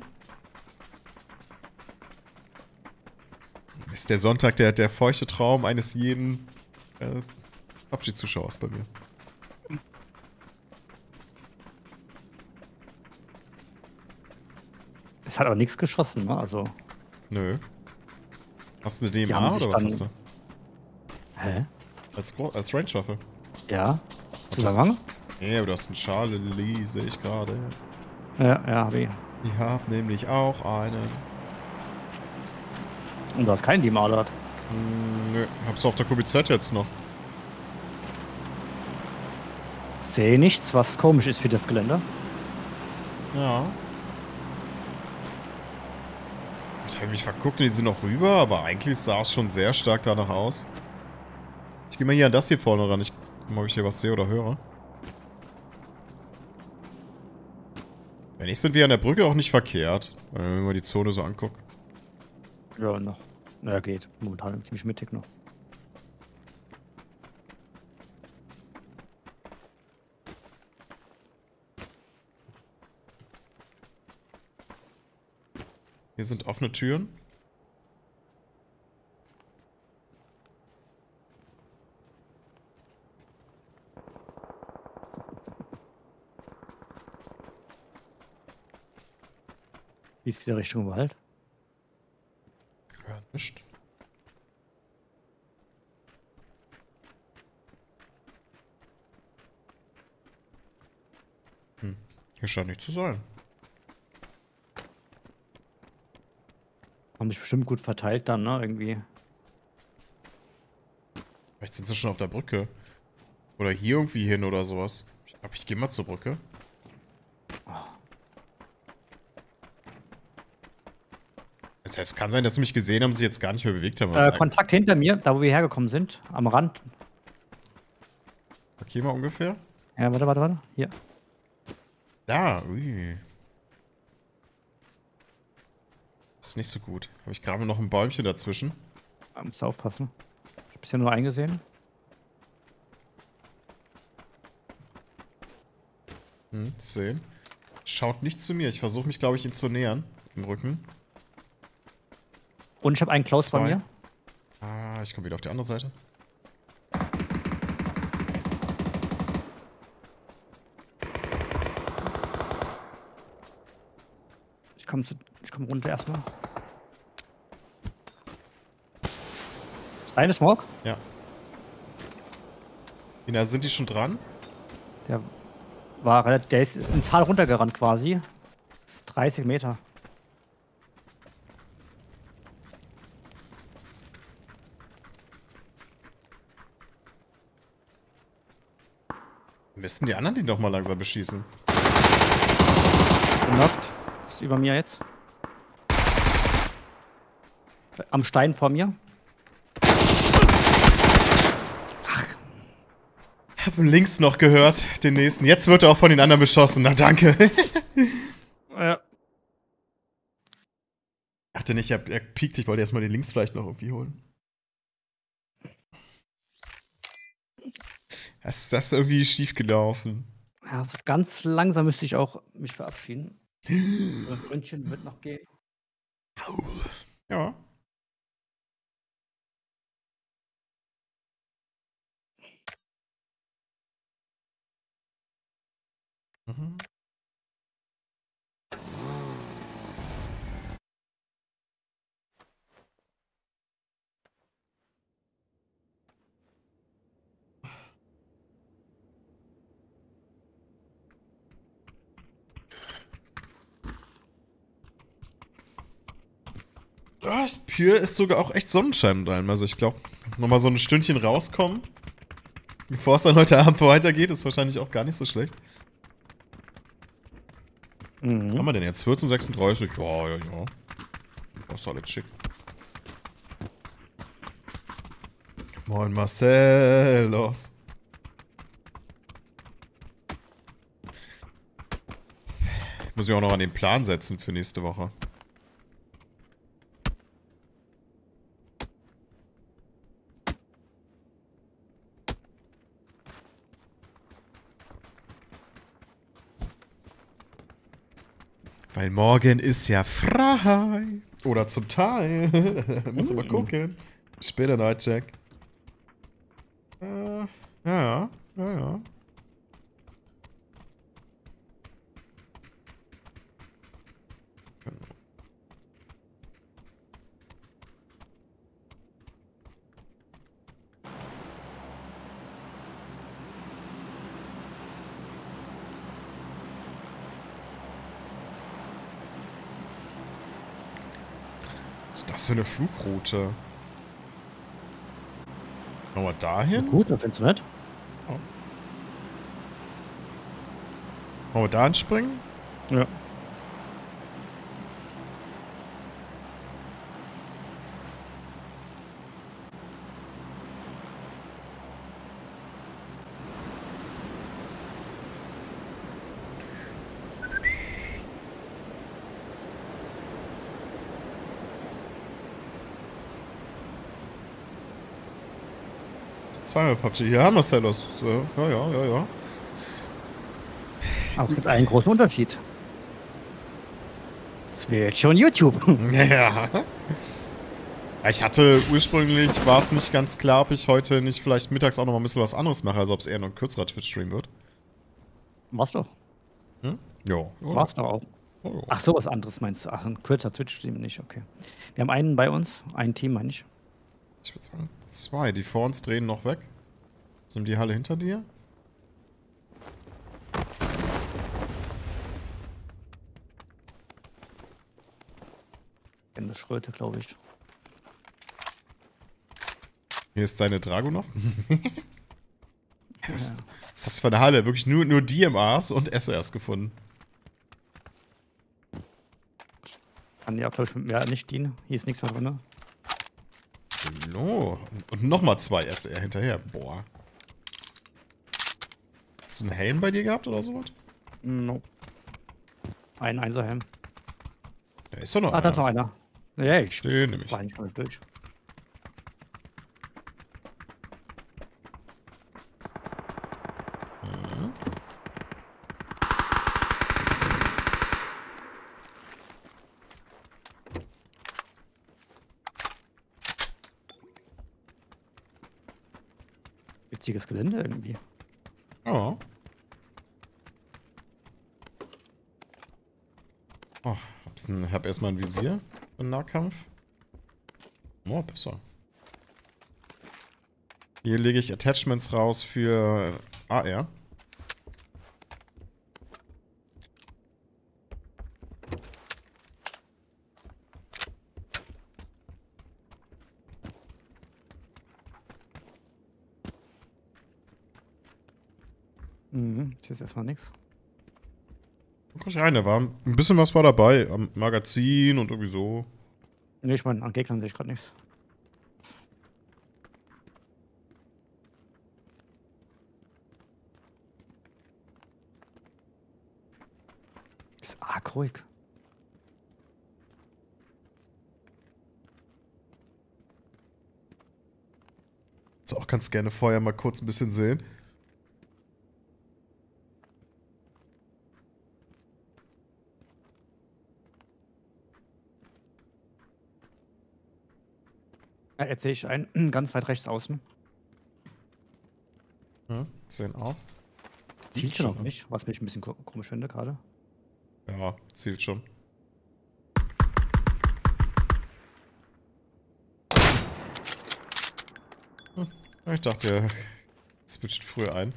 Ist der Sonntag der feuchte Traum eines jeden PUBG-Zuschauers bei mir. Es hat aber nichts geschossen, ne? Also. Nö. Hast du eine Die haben DMA sich oder was dann- hast du? Hä? Als Range-Waffe. Ja? Zusammenhang? Nee, aber du hast einen Charlie, sehe ich gerade. Ja, hab ich. Ich hab nämlich auch einen. Und du hast keinen Demalert. Nö, hab's auf der QBZ jetzt noch. Sehe nichts, was komisch ist für das Gelände. Ja. Ich habe mich verguckt und die sind noch rüber, aber eigentlich sah es schon sehr stark danach aus. Ich gehe mal hier an das hier vorne ran. Ich guck mal, ob ich hier was sehe oder höre. Wenn nicht, sind wir an der Brücke auch nicht verkehrt. Wenn ich mir mal die Zone so angucke. Ja, noch. Ja, geht. Momentan ziemlich mittig noch. Hier sind offene Türen. Wie ist wieder Richtung Wald? Ja, nicht. Hier scheint nicht zu sein. Haben sich bestimmt gut verteilt dann, ne? Irgendwie. Vielleicht sind sie schon auf der Brücke. Oder hier irgendwie hin oder sowas. Ich glaube, ich gehe mal zur Brücke. Das heißt, es kann sein, dass sie mich gesehen haben, sich jetzt gar nicht mehr bewegt haben. Kontakt hinter mir, da wo wir hergekommen sind, am Rand. Okay, mal ungefähr. Ja, warte. Hier. Da, ui. Das ist nicht so gut. Habe ich gerade noch ein Bäumchen dazwischen. Da musst du aufpassen. Ich hab bisher nur eingesehen. Sehen. Schaut nicht zu mir. Ich versuche mich, glaube ich, ihm zu nähern. Im Rücken. Und ich habe einen Klaus bei 2. mir. Ah, ich komme wieder auf die andere Seite. Ich komm runter erstmal. Ist eine Smoke? Ja. Na, sind die schon dran? Der der ist im Tal runtergerannt quasi. 30 Meter. Müssten die anderen den doch mal langsam beschießen. Genockt. Ist über mir jetzt. Am Stein vor mir. Ich habe links noch gehört, den nächsten. Jetzt wird er auch von den anderen beschossen. Na, danke. Ja. Dachte nicht, er piekt. Ich wollte erstmal den links vielleicht noch irgendwie holen. Das ist irgendwie schief gelaufen. Ja, so ganz langsam müsste ich auch mich verabschieden. Ein Ründchen wird noch gehen. Ja. Mhm. Pure ist sogar auch echt Sonnenschein rein. Also ich glaube, nochmal so ein Stündchen rauskommen, bevor es dann heute Abend weitergeht, ist wahrscheinlich auch gar nicht so schlecht. Was haben wir denn jetzt? 14:36? Ja, ja, ja. Das ist alles schick. Moin Marcellos. Ich muss mich auch noch an den Plan setzen für nächste Woche. Weil morgen ist ja frei. Oder zum Teil. Muss aber gucken. Später Nightcheck. Ja. Was ist das für eine Flugroute? Nochmal dahin? Gut, dann findest du nicht. Wollen wir da hinspringen? Ja. Zweimal PUBG. Ja, Marcellos. So, ja. Aber es gibt einen großen Unterschied. Es wird schon YouTube. Ja. Ich hatte ursprünglich, war es nicht ganz klar, ob ich heute nicht vielleicht mittags auch noch mal ein bisschen was anderes mache, also ob es eher nur ein kürzerer Twitch-Stream wird. War's doch. Hm? Ja. War's doch auch. Oh. Ach, so was anderes meinst du? Ach, ein kürzer Twitch-Stream nicht, okay. Wir haben einen bei uns, ein Team, meine ich. Ich würde sagen, 2. Die vor uns drehen noch weg. Sind die Halle hinter dir? In der Schröte, glaube ich. Hier ist deine Dragunov. Was ist das für eine Halle? Wirklich nur DMAs und SRs gefunden. Kann ja, glaube ich, ja, nicht dienen. Hier ist nichts mehr drin. Ne? No. Und nochmal 2 SR hinterher. Boah. Hast du einen Helm bei dir gehabt oder sowas? No. Ein Einserhelm. Da ist doch noch Ah, da ist noch einer. Ja, ich Den nehme ich. war nicht mal durch. Witziges Gelände irgendwie. Ja. Oh, hab erstmal ein Visier für den Nahkampf. Oh, besser. Hier lege ich Attachments raus für AR. Ist jetzt erstmal nichts. Guck rein, da war ein bisschen was war dabei. Am Magazin und irgendwie so. Ne, ich meine, an Gegnern sehe ich gerade nichts. Ist arg ruhig. Jetzt auch ganz gerne vorher mal kurz ein bisschen sehen. Ja, jetzt sehe ich einen ganz weit rechts außen. Sehen auch. Zielt schon auf mich, was mich ein bisschen komisch finde gerade. Ja, zielt schon. Ich dachte, er switcht früher ein.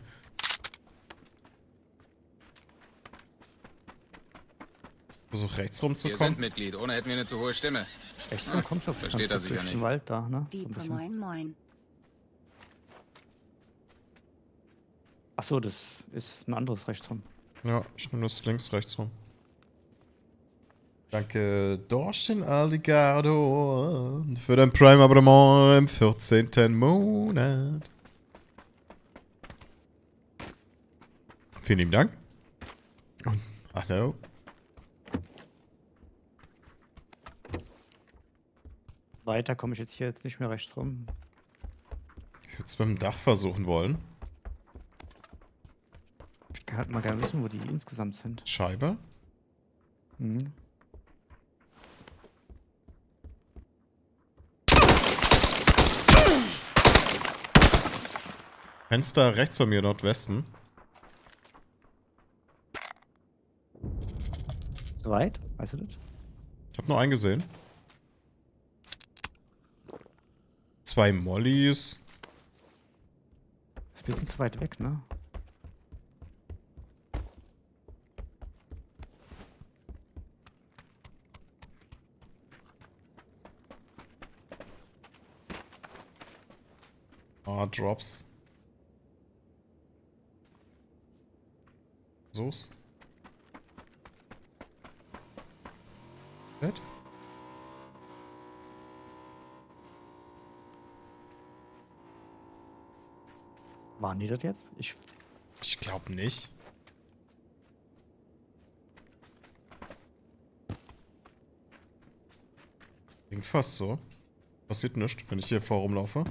Versuch rechts Wir rumzukommen. sind Mitglied, ohne hätten wir eine zu hohe Stimme. Rechts rum kommst du auf Versteht er ganz gut sicher durch den nicht. Wald da, ne? So ein Diepe, bisschen. moin, moin. Achso, das ist ein anderes rechts rum. Ja, ich nehme das links, rechts rum. Danke, Dorsten Alligator, für dein Prime-Abonnement im 14. Monat. Vielen lieben Dank. Und hallo. Weiter komme ich jetzt hier jetzt nicht mehr rechts rum. Ich würde es beim Dach versuchen wollen. Ich kann halt mal gerne wissen, wo die insgesamt sind. Scheibe. Mhm. Fenster rechts von mir, Nordwesten. So weit? Weißt du das? Ich habe nur einen gesehen. 2 Mollys. Ist ein bisschen zu weit weg, ne? Ah, Drops. So's. Dead? Waren die das jetzt? Ich glaube nicht. Klingt fast so. Passiert nichts, wenn ich hier vorumlaufe.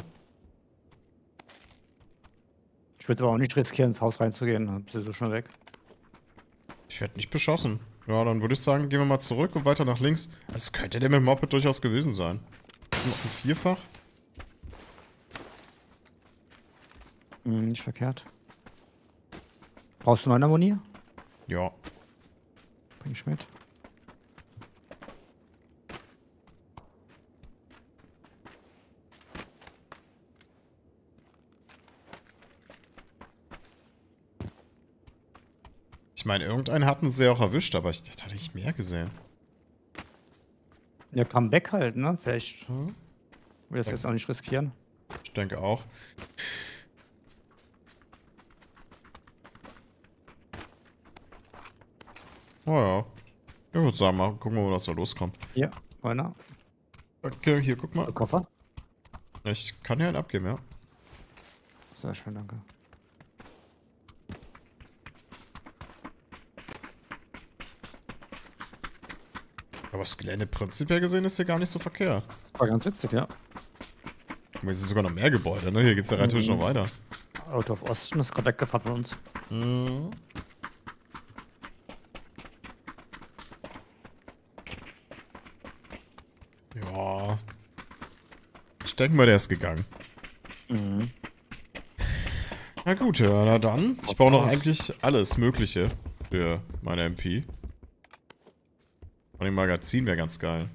Ich würde aber auch nicht riskieren, ins Haus reinzugehen. Dann bist du so schnell weg. Ich werde nicht beschossen. Ja, dann würde ich sagen, gehen wir mal zurück und weiter nach links. Es könnte der mit dem Moped durchaus gewesen sein. Noch ein Vierfach. Nicht verkehrt. Brauchst du 9 Ammonier? Ja. Bring ich mit. Ich meine, irgendeinen hatten sie auch erwischt, aber ich hatte nicht mehr gesehen. Ja, Comeback halt, ne? Vielleicht Hm? will das jetzt auch nicht riskieren. Ich denke auch. Oh ja. Ich würde sagen, mal gucken wir mal, was da loskommt. Hier, einer. Okay, hier, guck mal. Der Koffer. Ich kann hier einen abgeben, ja. Sehr schön, danke. Aber das Gelände prinzipiell gesehen ist hier gar nicht so verkehrt. Das war ganz witzig, ja. Guck mal, hier sind sogar noch mehr Gebäude, ne? Hier geht's ja rein theoretisch noch weiter. Auto of Osten ist gerade weggefahren von uns. Mhm. Ja. Ich denke mal, der ist gegangen. Mhm. Na gut, ja, na dann. Ich brauche noch eigentlich alles Mögliche für meine MP. Und ein Magazin wäre ganz geil.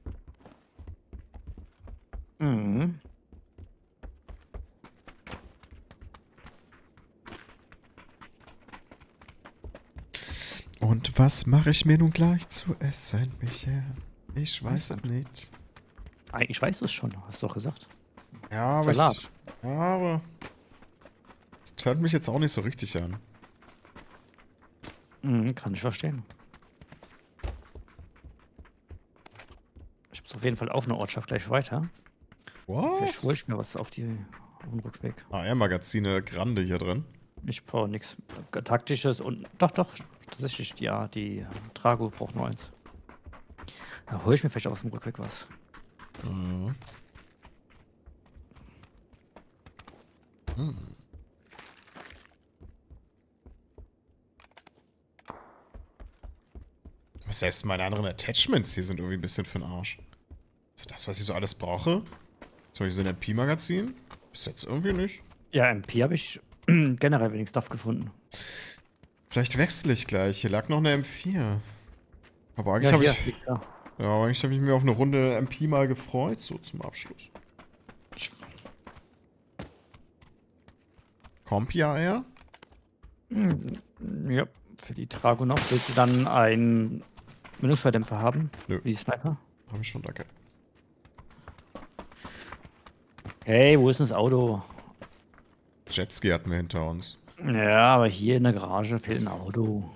Mhm. Und was mache ich mir nun gleich zu essen, Michael? Ich weiß es nicht. Eigentlich weißt du es schon, hast du doch gesagt. Ja, aber Salat. aber es tönt mich jetzt auch nicht so richtig an. Mhm, kann ich verstehen. Ich muss auf jeden Fall auch eine Ortschaft gleich weiter. Vielleicht Was? hole ich mir was auf den Rückweg. AR-Magazine Grande hier drin. Ich brauche nichts Taktisches und. Doch, tatsächlich, ja, die Trago braucht nur eins. Da hole ich mir vielleicht auf dem Rückweg was. Mhm. Hm. Selbst meine anderen Attachments hier sind irgendwie ein bisschen für den Arsch. Also das, was ich so alles brauche. Zum Beispiel so ein MP-Magazin. Bis jetzt irgendwie nicht. Ja, MP habe ich generell wenig Stuff gefunden. Vielleicht wechsle ich gleich. Hier lag noch eine M4. Aber eigentlich Ja, habe hier, ich, liegt da. ja, aber eigentlich habe ich mir auf eine Runde MP mal gefreut, so zum Abschluss. Compi-AR? Ja, für die Trago noch. Willst du dann einen Minusverdämpfer haben? Nö. Wie die Sniper? Habe ich schon, danke. Hey, wo ist denn das Auto? Jetski hatten wir hinter uns. Ja, aber hier in der Garage fehlt ein Auto.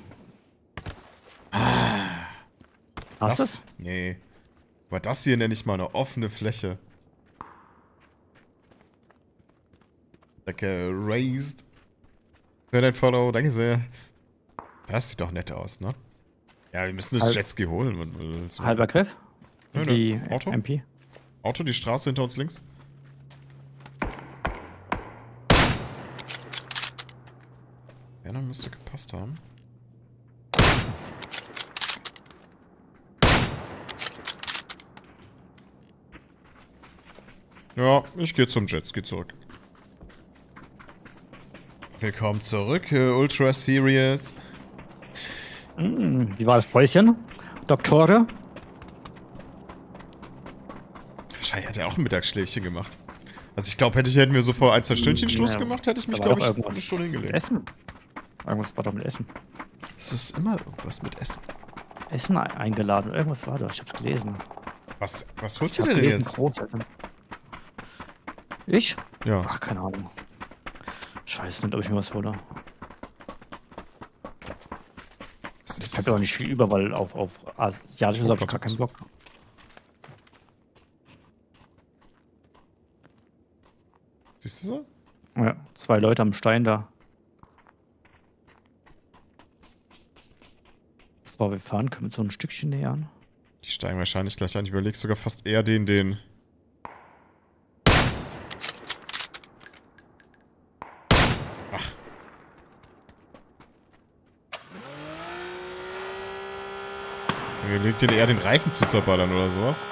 Hast du es? Nee. Aber das hier nenne ich mal eine offene Fläche. Danke, raised. Für dein Follow, danke sehr. Das sieht doch nett aus, ne? Ja, wir müssen das Jetski holen. Halber Griff? Nö, Die Auto? MP? Auto, die Straße hinter uns links. Ja, dann müsste gepasst haben. Ja, ich gehe zum Jetski zurück. Willkommen zurück, Ultra Serious. Wie war das Päuschen? Doktore? Schei hat ja auch ein Mittagsschläfchen gemacht. Also ich glaube, hätten wir so vor 1, 2 Stündchen Schluss gemacht, hätte ich mich, glaube ich, eine Stunde hingelegt. Essen? Irgendwas war doch mit Essen. Es ist immer irgendwas mit Essen. Essen eingeladen, irgendwas war doch, ich hab's gelesen. Was holst du denn jetzt? Ich? Ja. Ach, keine Ahnung. Ich weiß nicht, ob ich mir was hole. Ich habe ja auch nicht viel über, weil auf asiatisches habe ich gar keinen Bock. Siehst du so? Ja, 2 Leute am Stein da. Bevor wir fahren, können wir so ein Stückchen nähern. Die steigen wahrscheinlich gleich an. Ich überlege sogar fast eher den. Ach. Ich überlege dir eher den Reifen zu zerballern oder sowas.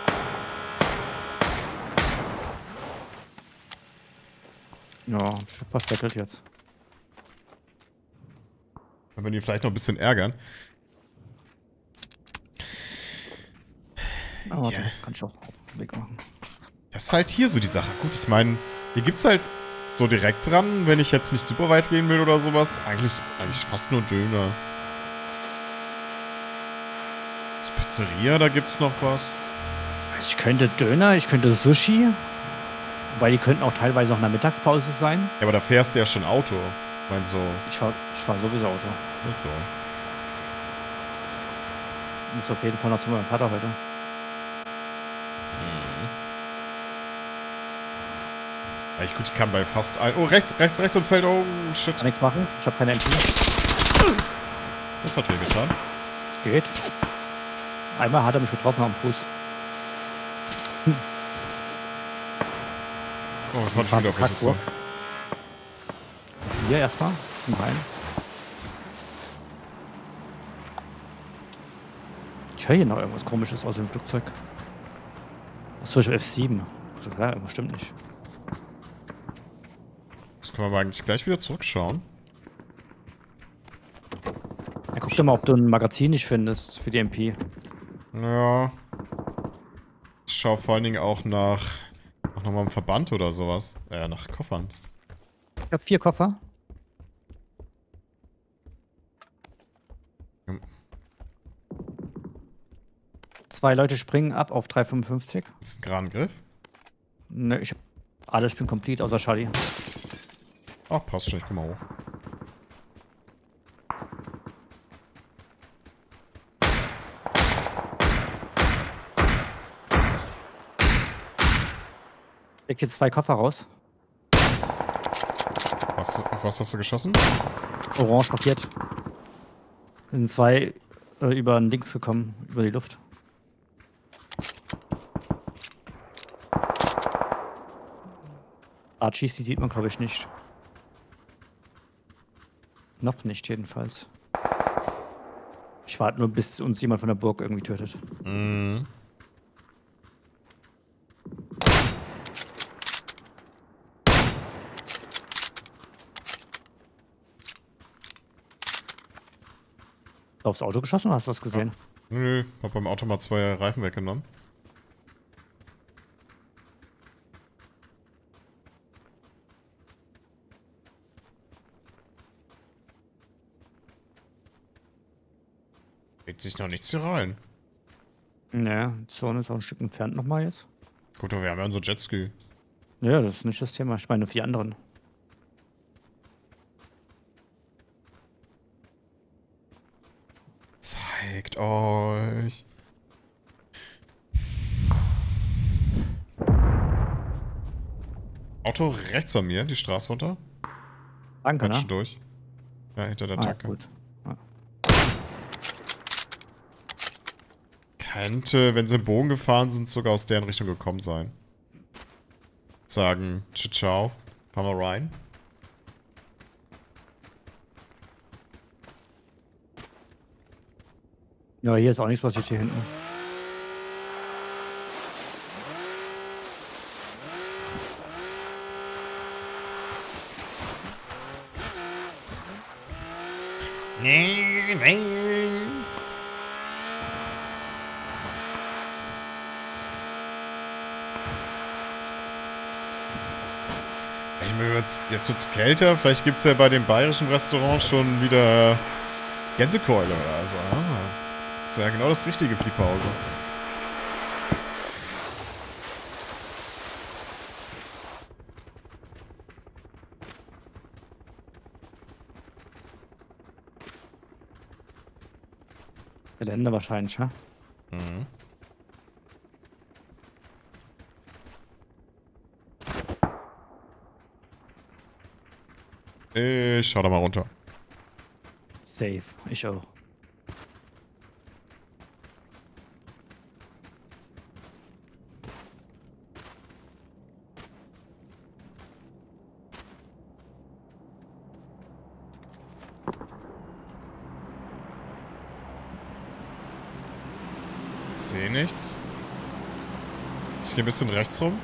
Ja, ich hab fast deckelt jetzt. Wenn wir ihn vielleicht noch ein bisschen ärgern. Aber ja, kann ich auch auf den Weg machen. Das ist halt hier so die Sache. Gut, ich meine, hier gibt's halt so direkt dran, wenn ich jetzt nicht super weit gehen will oder sowas. Eigentlich fast nur Döner. Das Pizzeria, da gibt's noch was. Ich könnte Döner, ich könnte Sushi. Wobei die könnten auch teilweise noch in der Mittagspause sein. Ja, aber da fährst du ja schon Auto. Ich meine so. Ich fahr sowieso Auto. So. Ich muss auf jeden Fall noch zu meinem Vater heute. Ja, gut, ich kann bei fast ein. Oh, rechts im Feld. Oh, shit. Kann nichts machen. Ich habe keine MP. Das hat weh getan. Geht. Einmal hat er mich getroffen am Fuß. Oh, wir fahren schon wieder auf welche zu. Hier erstmal. Rein. Ich höre hier noch irgendwas Komisches aus dem Flugzeug. Achso, ich habe F7. Ja, irgendwas stimmt nicht. Das können wir aber eigentlich gleich wieder zurückschauen. Ja, guck doch mal, ob du ein Magazin nicht findest für die MP. Ja. Ich schaue vor allen Dingen auch nach nochmal einem Verband oder sowas. Ja, nach Koffern. Ich habe 4 Koffer. Ja. 2 Leute springen ab auf 355. Ist ein geraden Griff? Ne, ich hab alles, ich bin complete, außer Charlie. Ach, passt schon, ich komm mal hoch. Leg jetzt 2 Koffer raus. Auf was hast du geschossen? Orange markiert. Sind 2 über den Links gekommen, über die Luft. Archies, die sieht man glaube ich nicht. Noch nicht jedenfalls. Ich warte nur, bis uns jemand von der Burg irgendwie tötet. Mhm. Aufs Auto geschossen oder hast du das gesehen? Ja. Nö, hab beim Auto mal 2 Reifen weggenommen. Geht sich noch nichts hier rein. Ja, die Zone ist auch ein Stück entfernt nochmal jetzt. Gut, aber wir haben ja unser Jetski. Ja, das ist nicht das Thema. Ich meine für die anderen. Zeigt euch. Auto rechts von mir, die Straße runter. Danke, ne? Quatsch durch. Ja, hinter der Tanke. Gut. Ja. Könnte, wenn sie im Bogen gefahren sind, sogar aus deren Richtung gekommen sein. Sagen, ciao, fahren wir rein. Ja, hier ist auch nichts passiert hier hinten. Nee, nee. Ich meine, jetzt wird's kälter. Vielleicht gibt es ja bei dem bayerischen Restaurant schon wieder Gänsekeule oder so. Das wäre genau das Richtige für die Pause. Gelände wahrscheinlich, ja? Mhm. Ich schau da mal runter. Safe. Ich auch. Sehe nichts. Ich gehe ein bisschen rechts rum.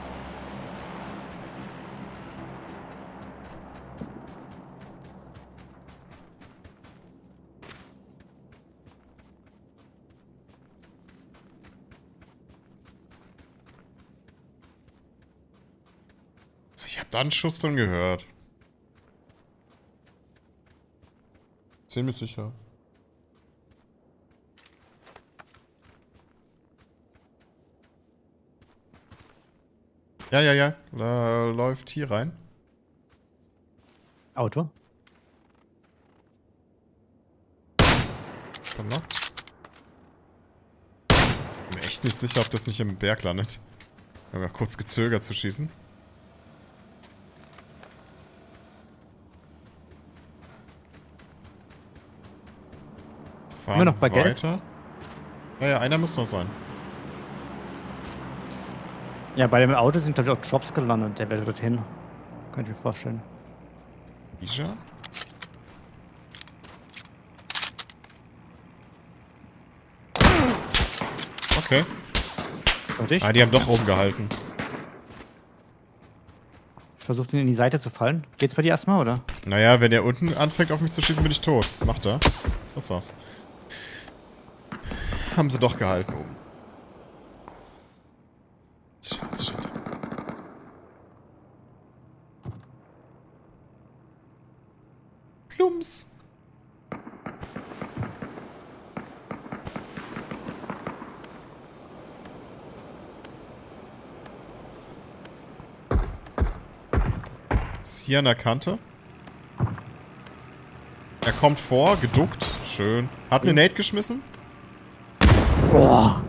Also ich habe da einen Schuss drin gehört. Ziemlich sicher. Ja. Läuft hier rein. Auto? Verlockt. Bin mir echt nicht sicher, ob das nicht im Berg landet. Wir haben ja kurz gezögert zu schießen. Fahren Immer noch bei Gelb? weiter. Ja, einer muss noch sein. Ja, bei dem Auto sind glaube ich auch Drops gelandet. Der wäre dorthin. Kann ich mir vorstellen. Isha? Okay. Und ich? Ah, die haben doch oben gehalten. Ich versuche ihn in die Seite zu fallen. Geht's bei dir erstmal, oder? Naja, wenn er unten anfängt auf mich zu schießen, bin ich tot. Macht er. Das war's. Haben sie doch gehalten oben. Schade. Plumps. Ist hier an der Kante. Er kommt vor, geduckt. Schön. Hat eine Nate geschmissen. Boah.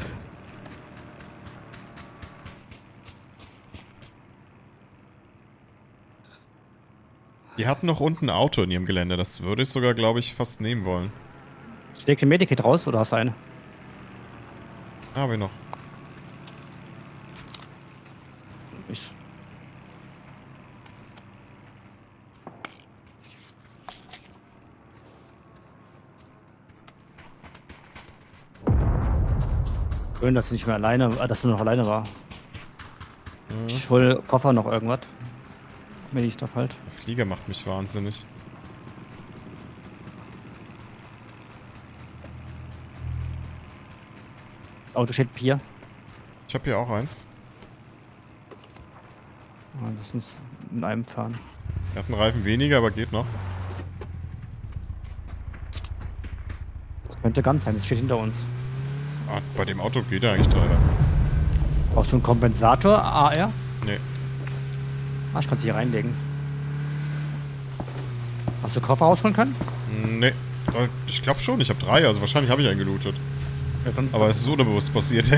Die hatten noch unten ein Auto in ihrem Gelände. Das würde ich sogar, glaube ich, fast nehmen wollen. Schlägt den Medikit raus oder hast du eine? Habe ich noch. Ich. Schön, dass du nicht mehr alleine, dass du noch alleine war. Ich hol Koffer noch irgendwas. Medi-Stuff halt. Der Flieger macht mich wahnsinnig. Das Auto steht hier. Ich habe hier auch eins. Lass uns mit einem fahren. Er hat einen Reifen weniger, aber geht noch. Das könnte ganz sein, das steht hinter uns. Ah, bei dem Auto geht er eigentlich leider. Brauchst du einen Kompensator, AR? Nee. Ah, ich kann sie hier reinlegen. Hast du Koffer rausholen können? Nee. Ich glaube schon, ich habe 3, also wahrscheinlich habe ich einen gelootet. Ja, dann Aber es ist unbewusst passiert.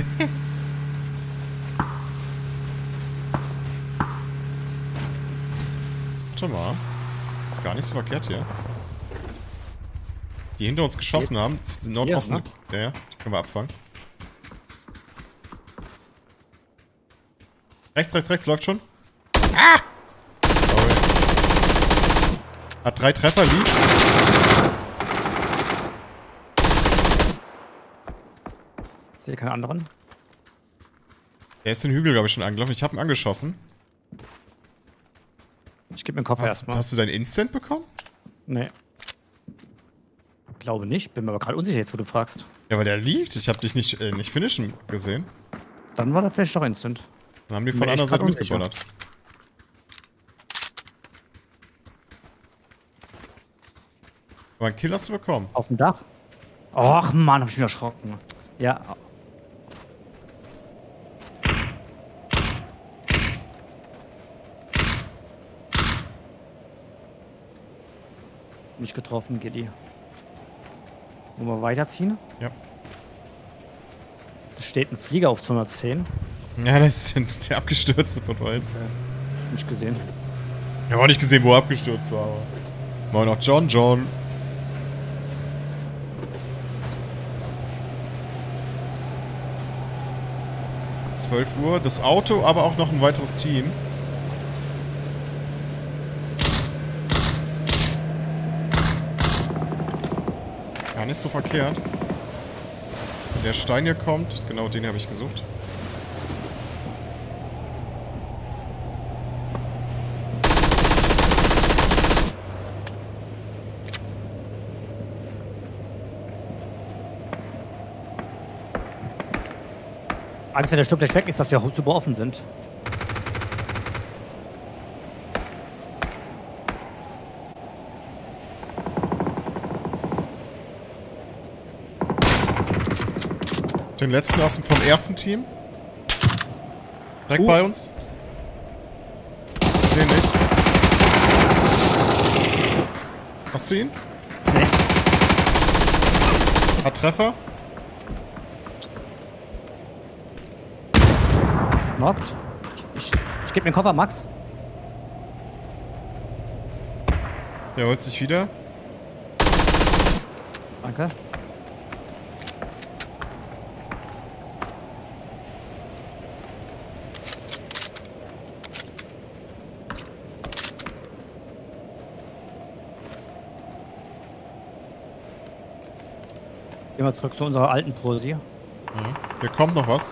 Warte mal. Das ist gar nicht so verkehrt hier. Die hinter uns geschossen haben, die sind Nordosten. Ne? Ja, die können wir abfangen. Rechts, läuft schon. Ah! Sorry. Hat 3 Treffer, liegt. Sehe keine anderen. Der ist den Hügel, glaube ich, schon angelaufen. Ich habe ihn angeschossen. Ich gebe mir den Koffer erstmal. Hast du deinen Instant bekommen? Nee. Glaube nicht. Bin mir aber gerade unsicher jetzt, wo du fragst. Ja, weil der liegt. Ich habe dich nicht finishen gesehen. Dann war der vielleicht doch Instant. Dann haben die von der anderen Seite mitgeballert. Aber einen Kill hast du bekommen. Auf dem Dach? Ach Mann, hab ich mich erschrocken. Ja. Nicht getroffen, Gilly. Wollen wir weiterziehen? Ja. Da steht ein Flieger auf 210. Ja, das ist der abgestürzte von vorhin. Nicht gesehen. Ich habe auch nicht gesehen, wo er abgestürzt war. Aber moin noch John. 12 Uhr. Das Auto, aber auch noch ein weiteres Team. Ja, nicht so verkehrt. Der Stein hier kommt. Genau den habe ich gesucht. Angst, wenn der Stück gleich weg ist, dass wir super offen sind. Den letzten aus dem vom ersten Team. Direkt bei uns. Ich sehe nicht. Hast du ihn? Nee. Hat Treffer? Knockt. Ich gebe mir den Koffer, Max. Der holt sich wieder. Danke. Gehen wir zurück zu unserer alten Pose. Mhm. Hier kommt noch was.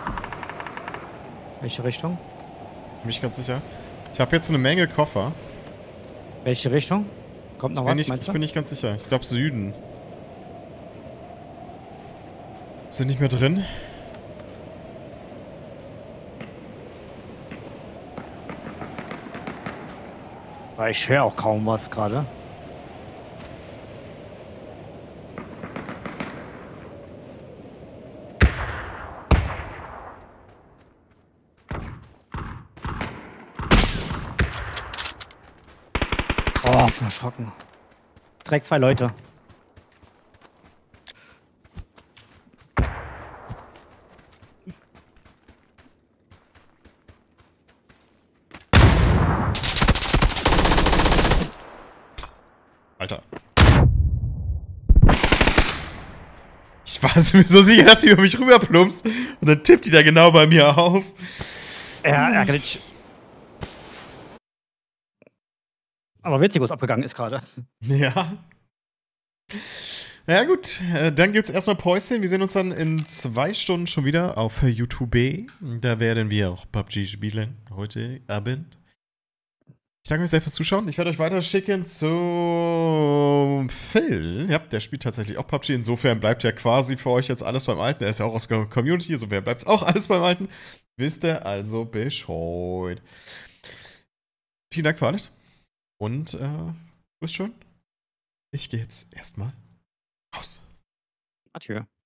Welche Richtung? Bin ich ganz sicher. Ich habe jetzt eine Menge Koffer. Welche Richtung? Kommt noch was, Ich meinst du? bin nicht ganz sicher. Ich glaube Süden. Sind nicht mehr drin. Weil ich höre auch kaum was gerade. Oh, ich bin erschrocken. Direkt 2 Leute. Alter. Ich war mir so sicher, dass die über mich rüberplumpst. Und dann tippt die da genau bei mir auf. Ja, ärgerlich. Aber witzig, was abgegangen ist gerade. Ja. Ja gut, dann gibt's erstmal Päuschen. Wir sehen uns dann in 2 Stunden schon wieder auf YouTube. Da werden wir auch PUBG spielen heute Abend. Ich danke euch sehr fürs Zuschauen. Ich werde euch weiter schicken zum Phil. Ja, der spielt tatsächlich auch PUBG. Insofern bleibt ja quasi für euch jetzt alles beim Alten. Er ist ja auch aus der Community, insofern bleibt auch alles beim Alten. Wisst ihr also Bescheid. Vielen Dank für alles. Und, grüßt schön. Ich gehe jetzt erstmal raus. Adieu.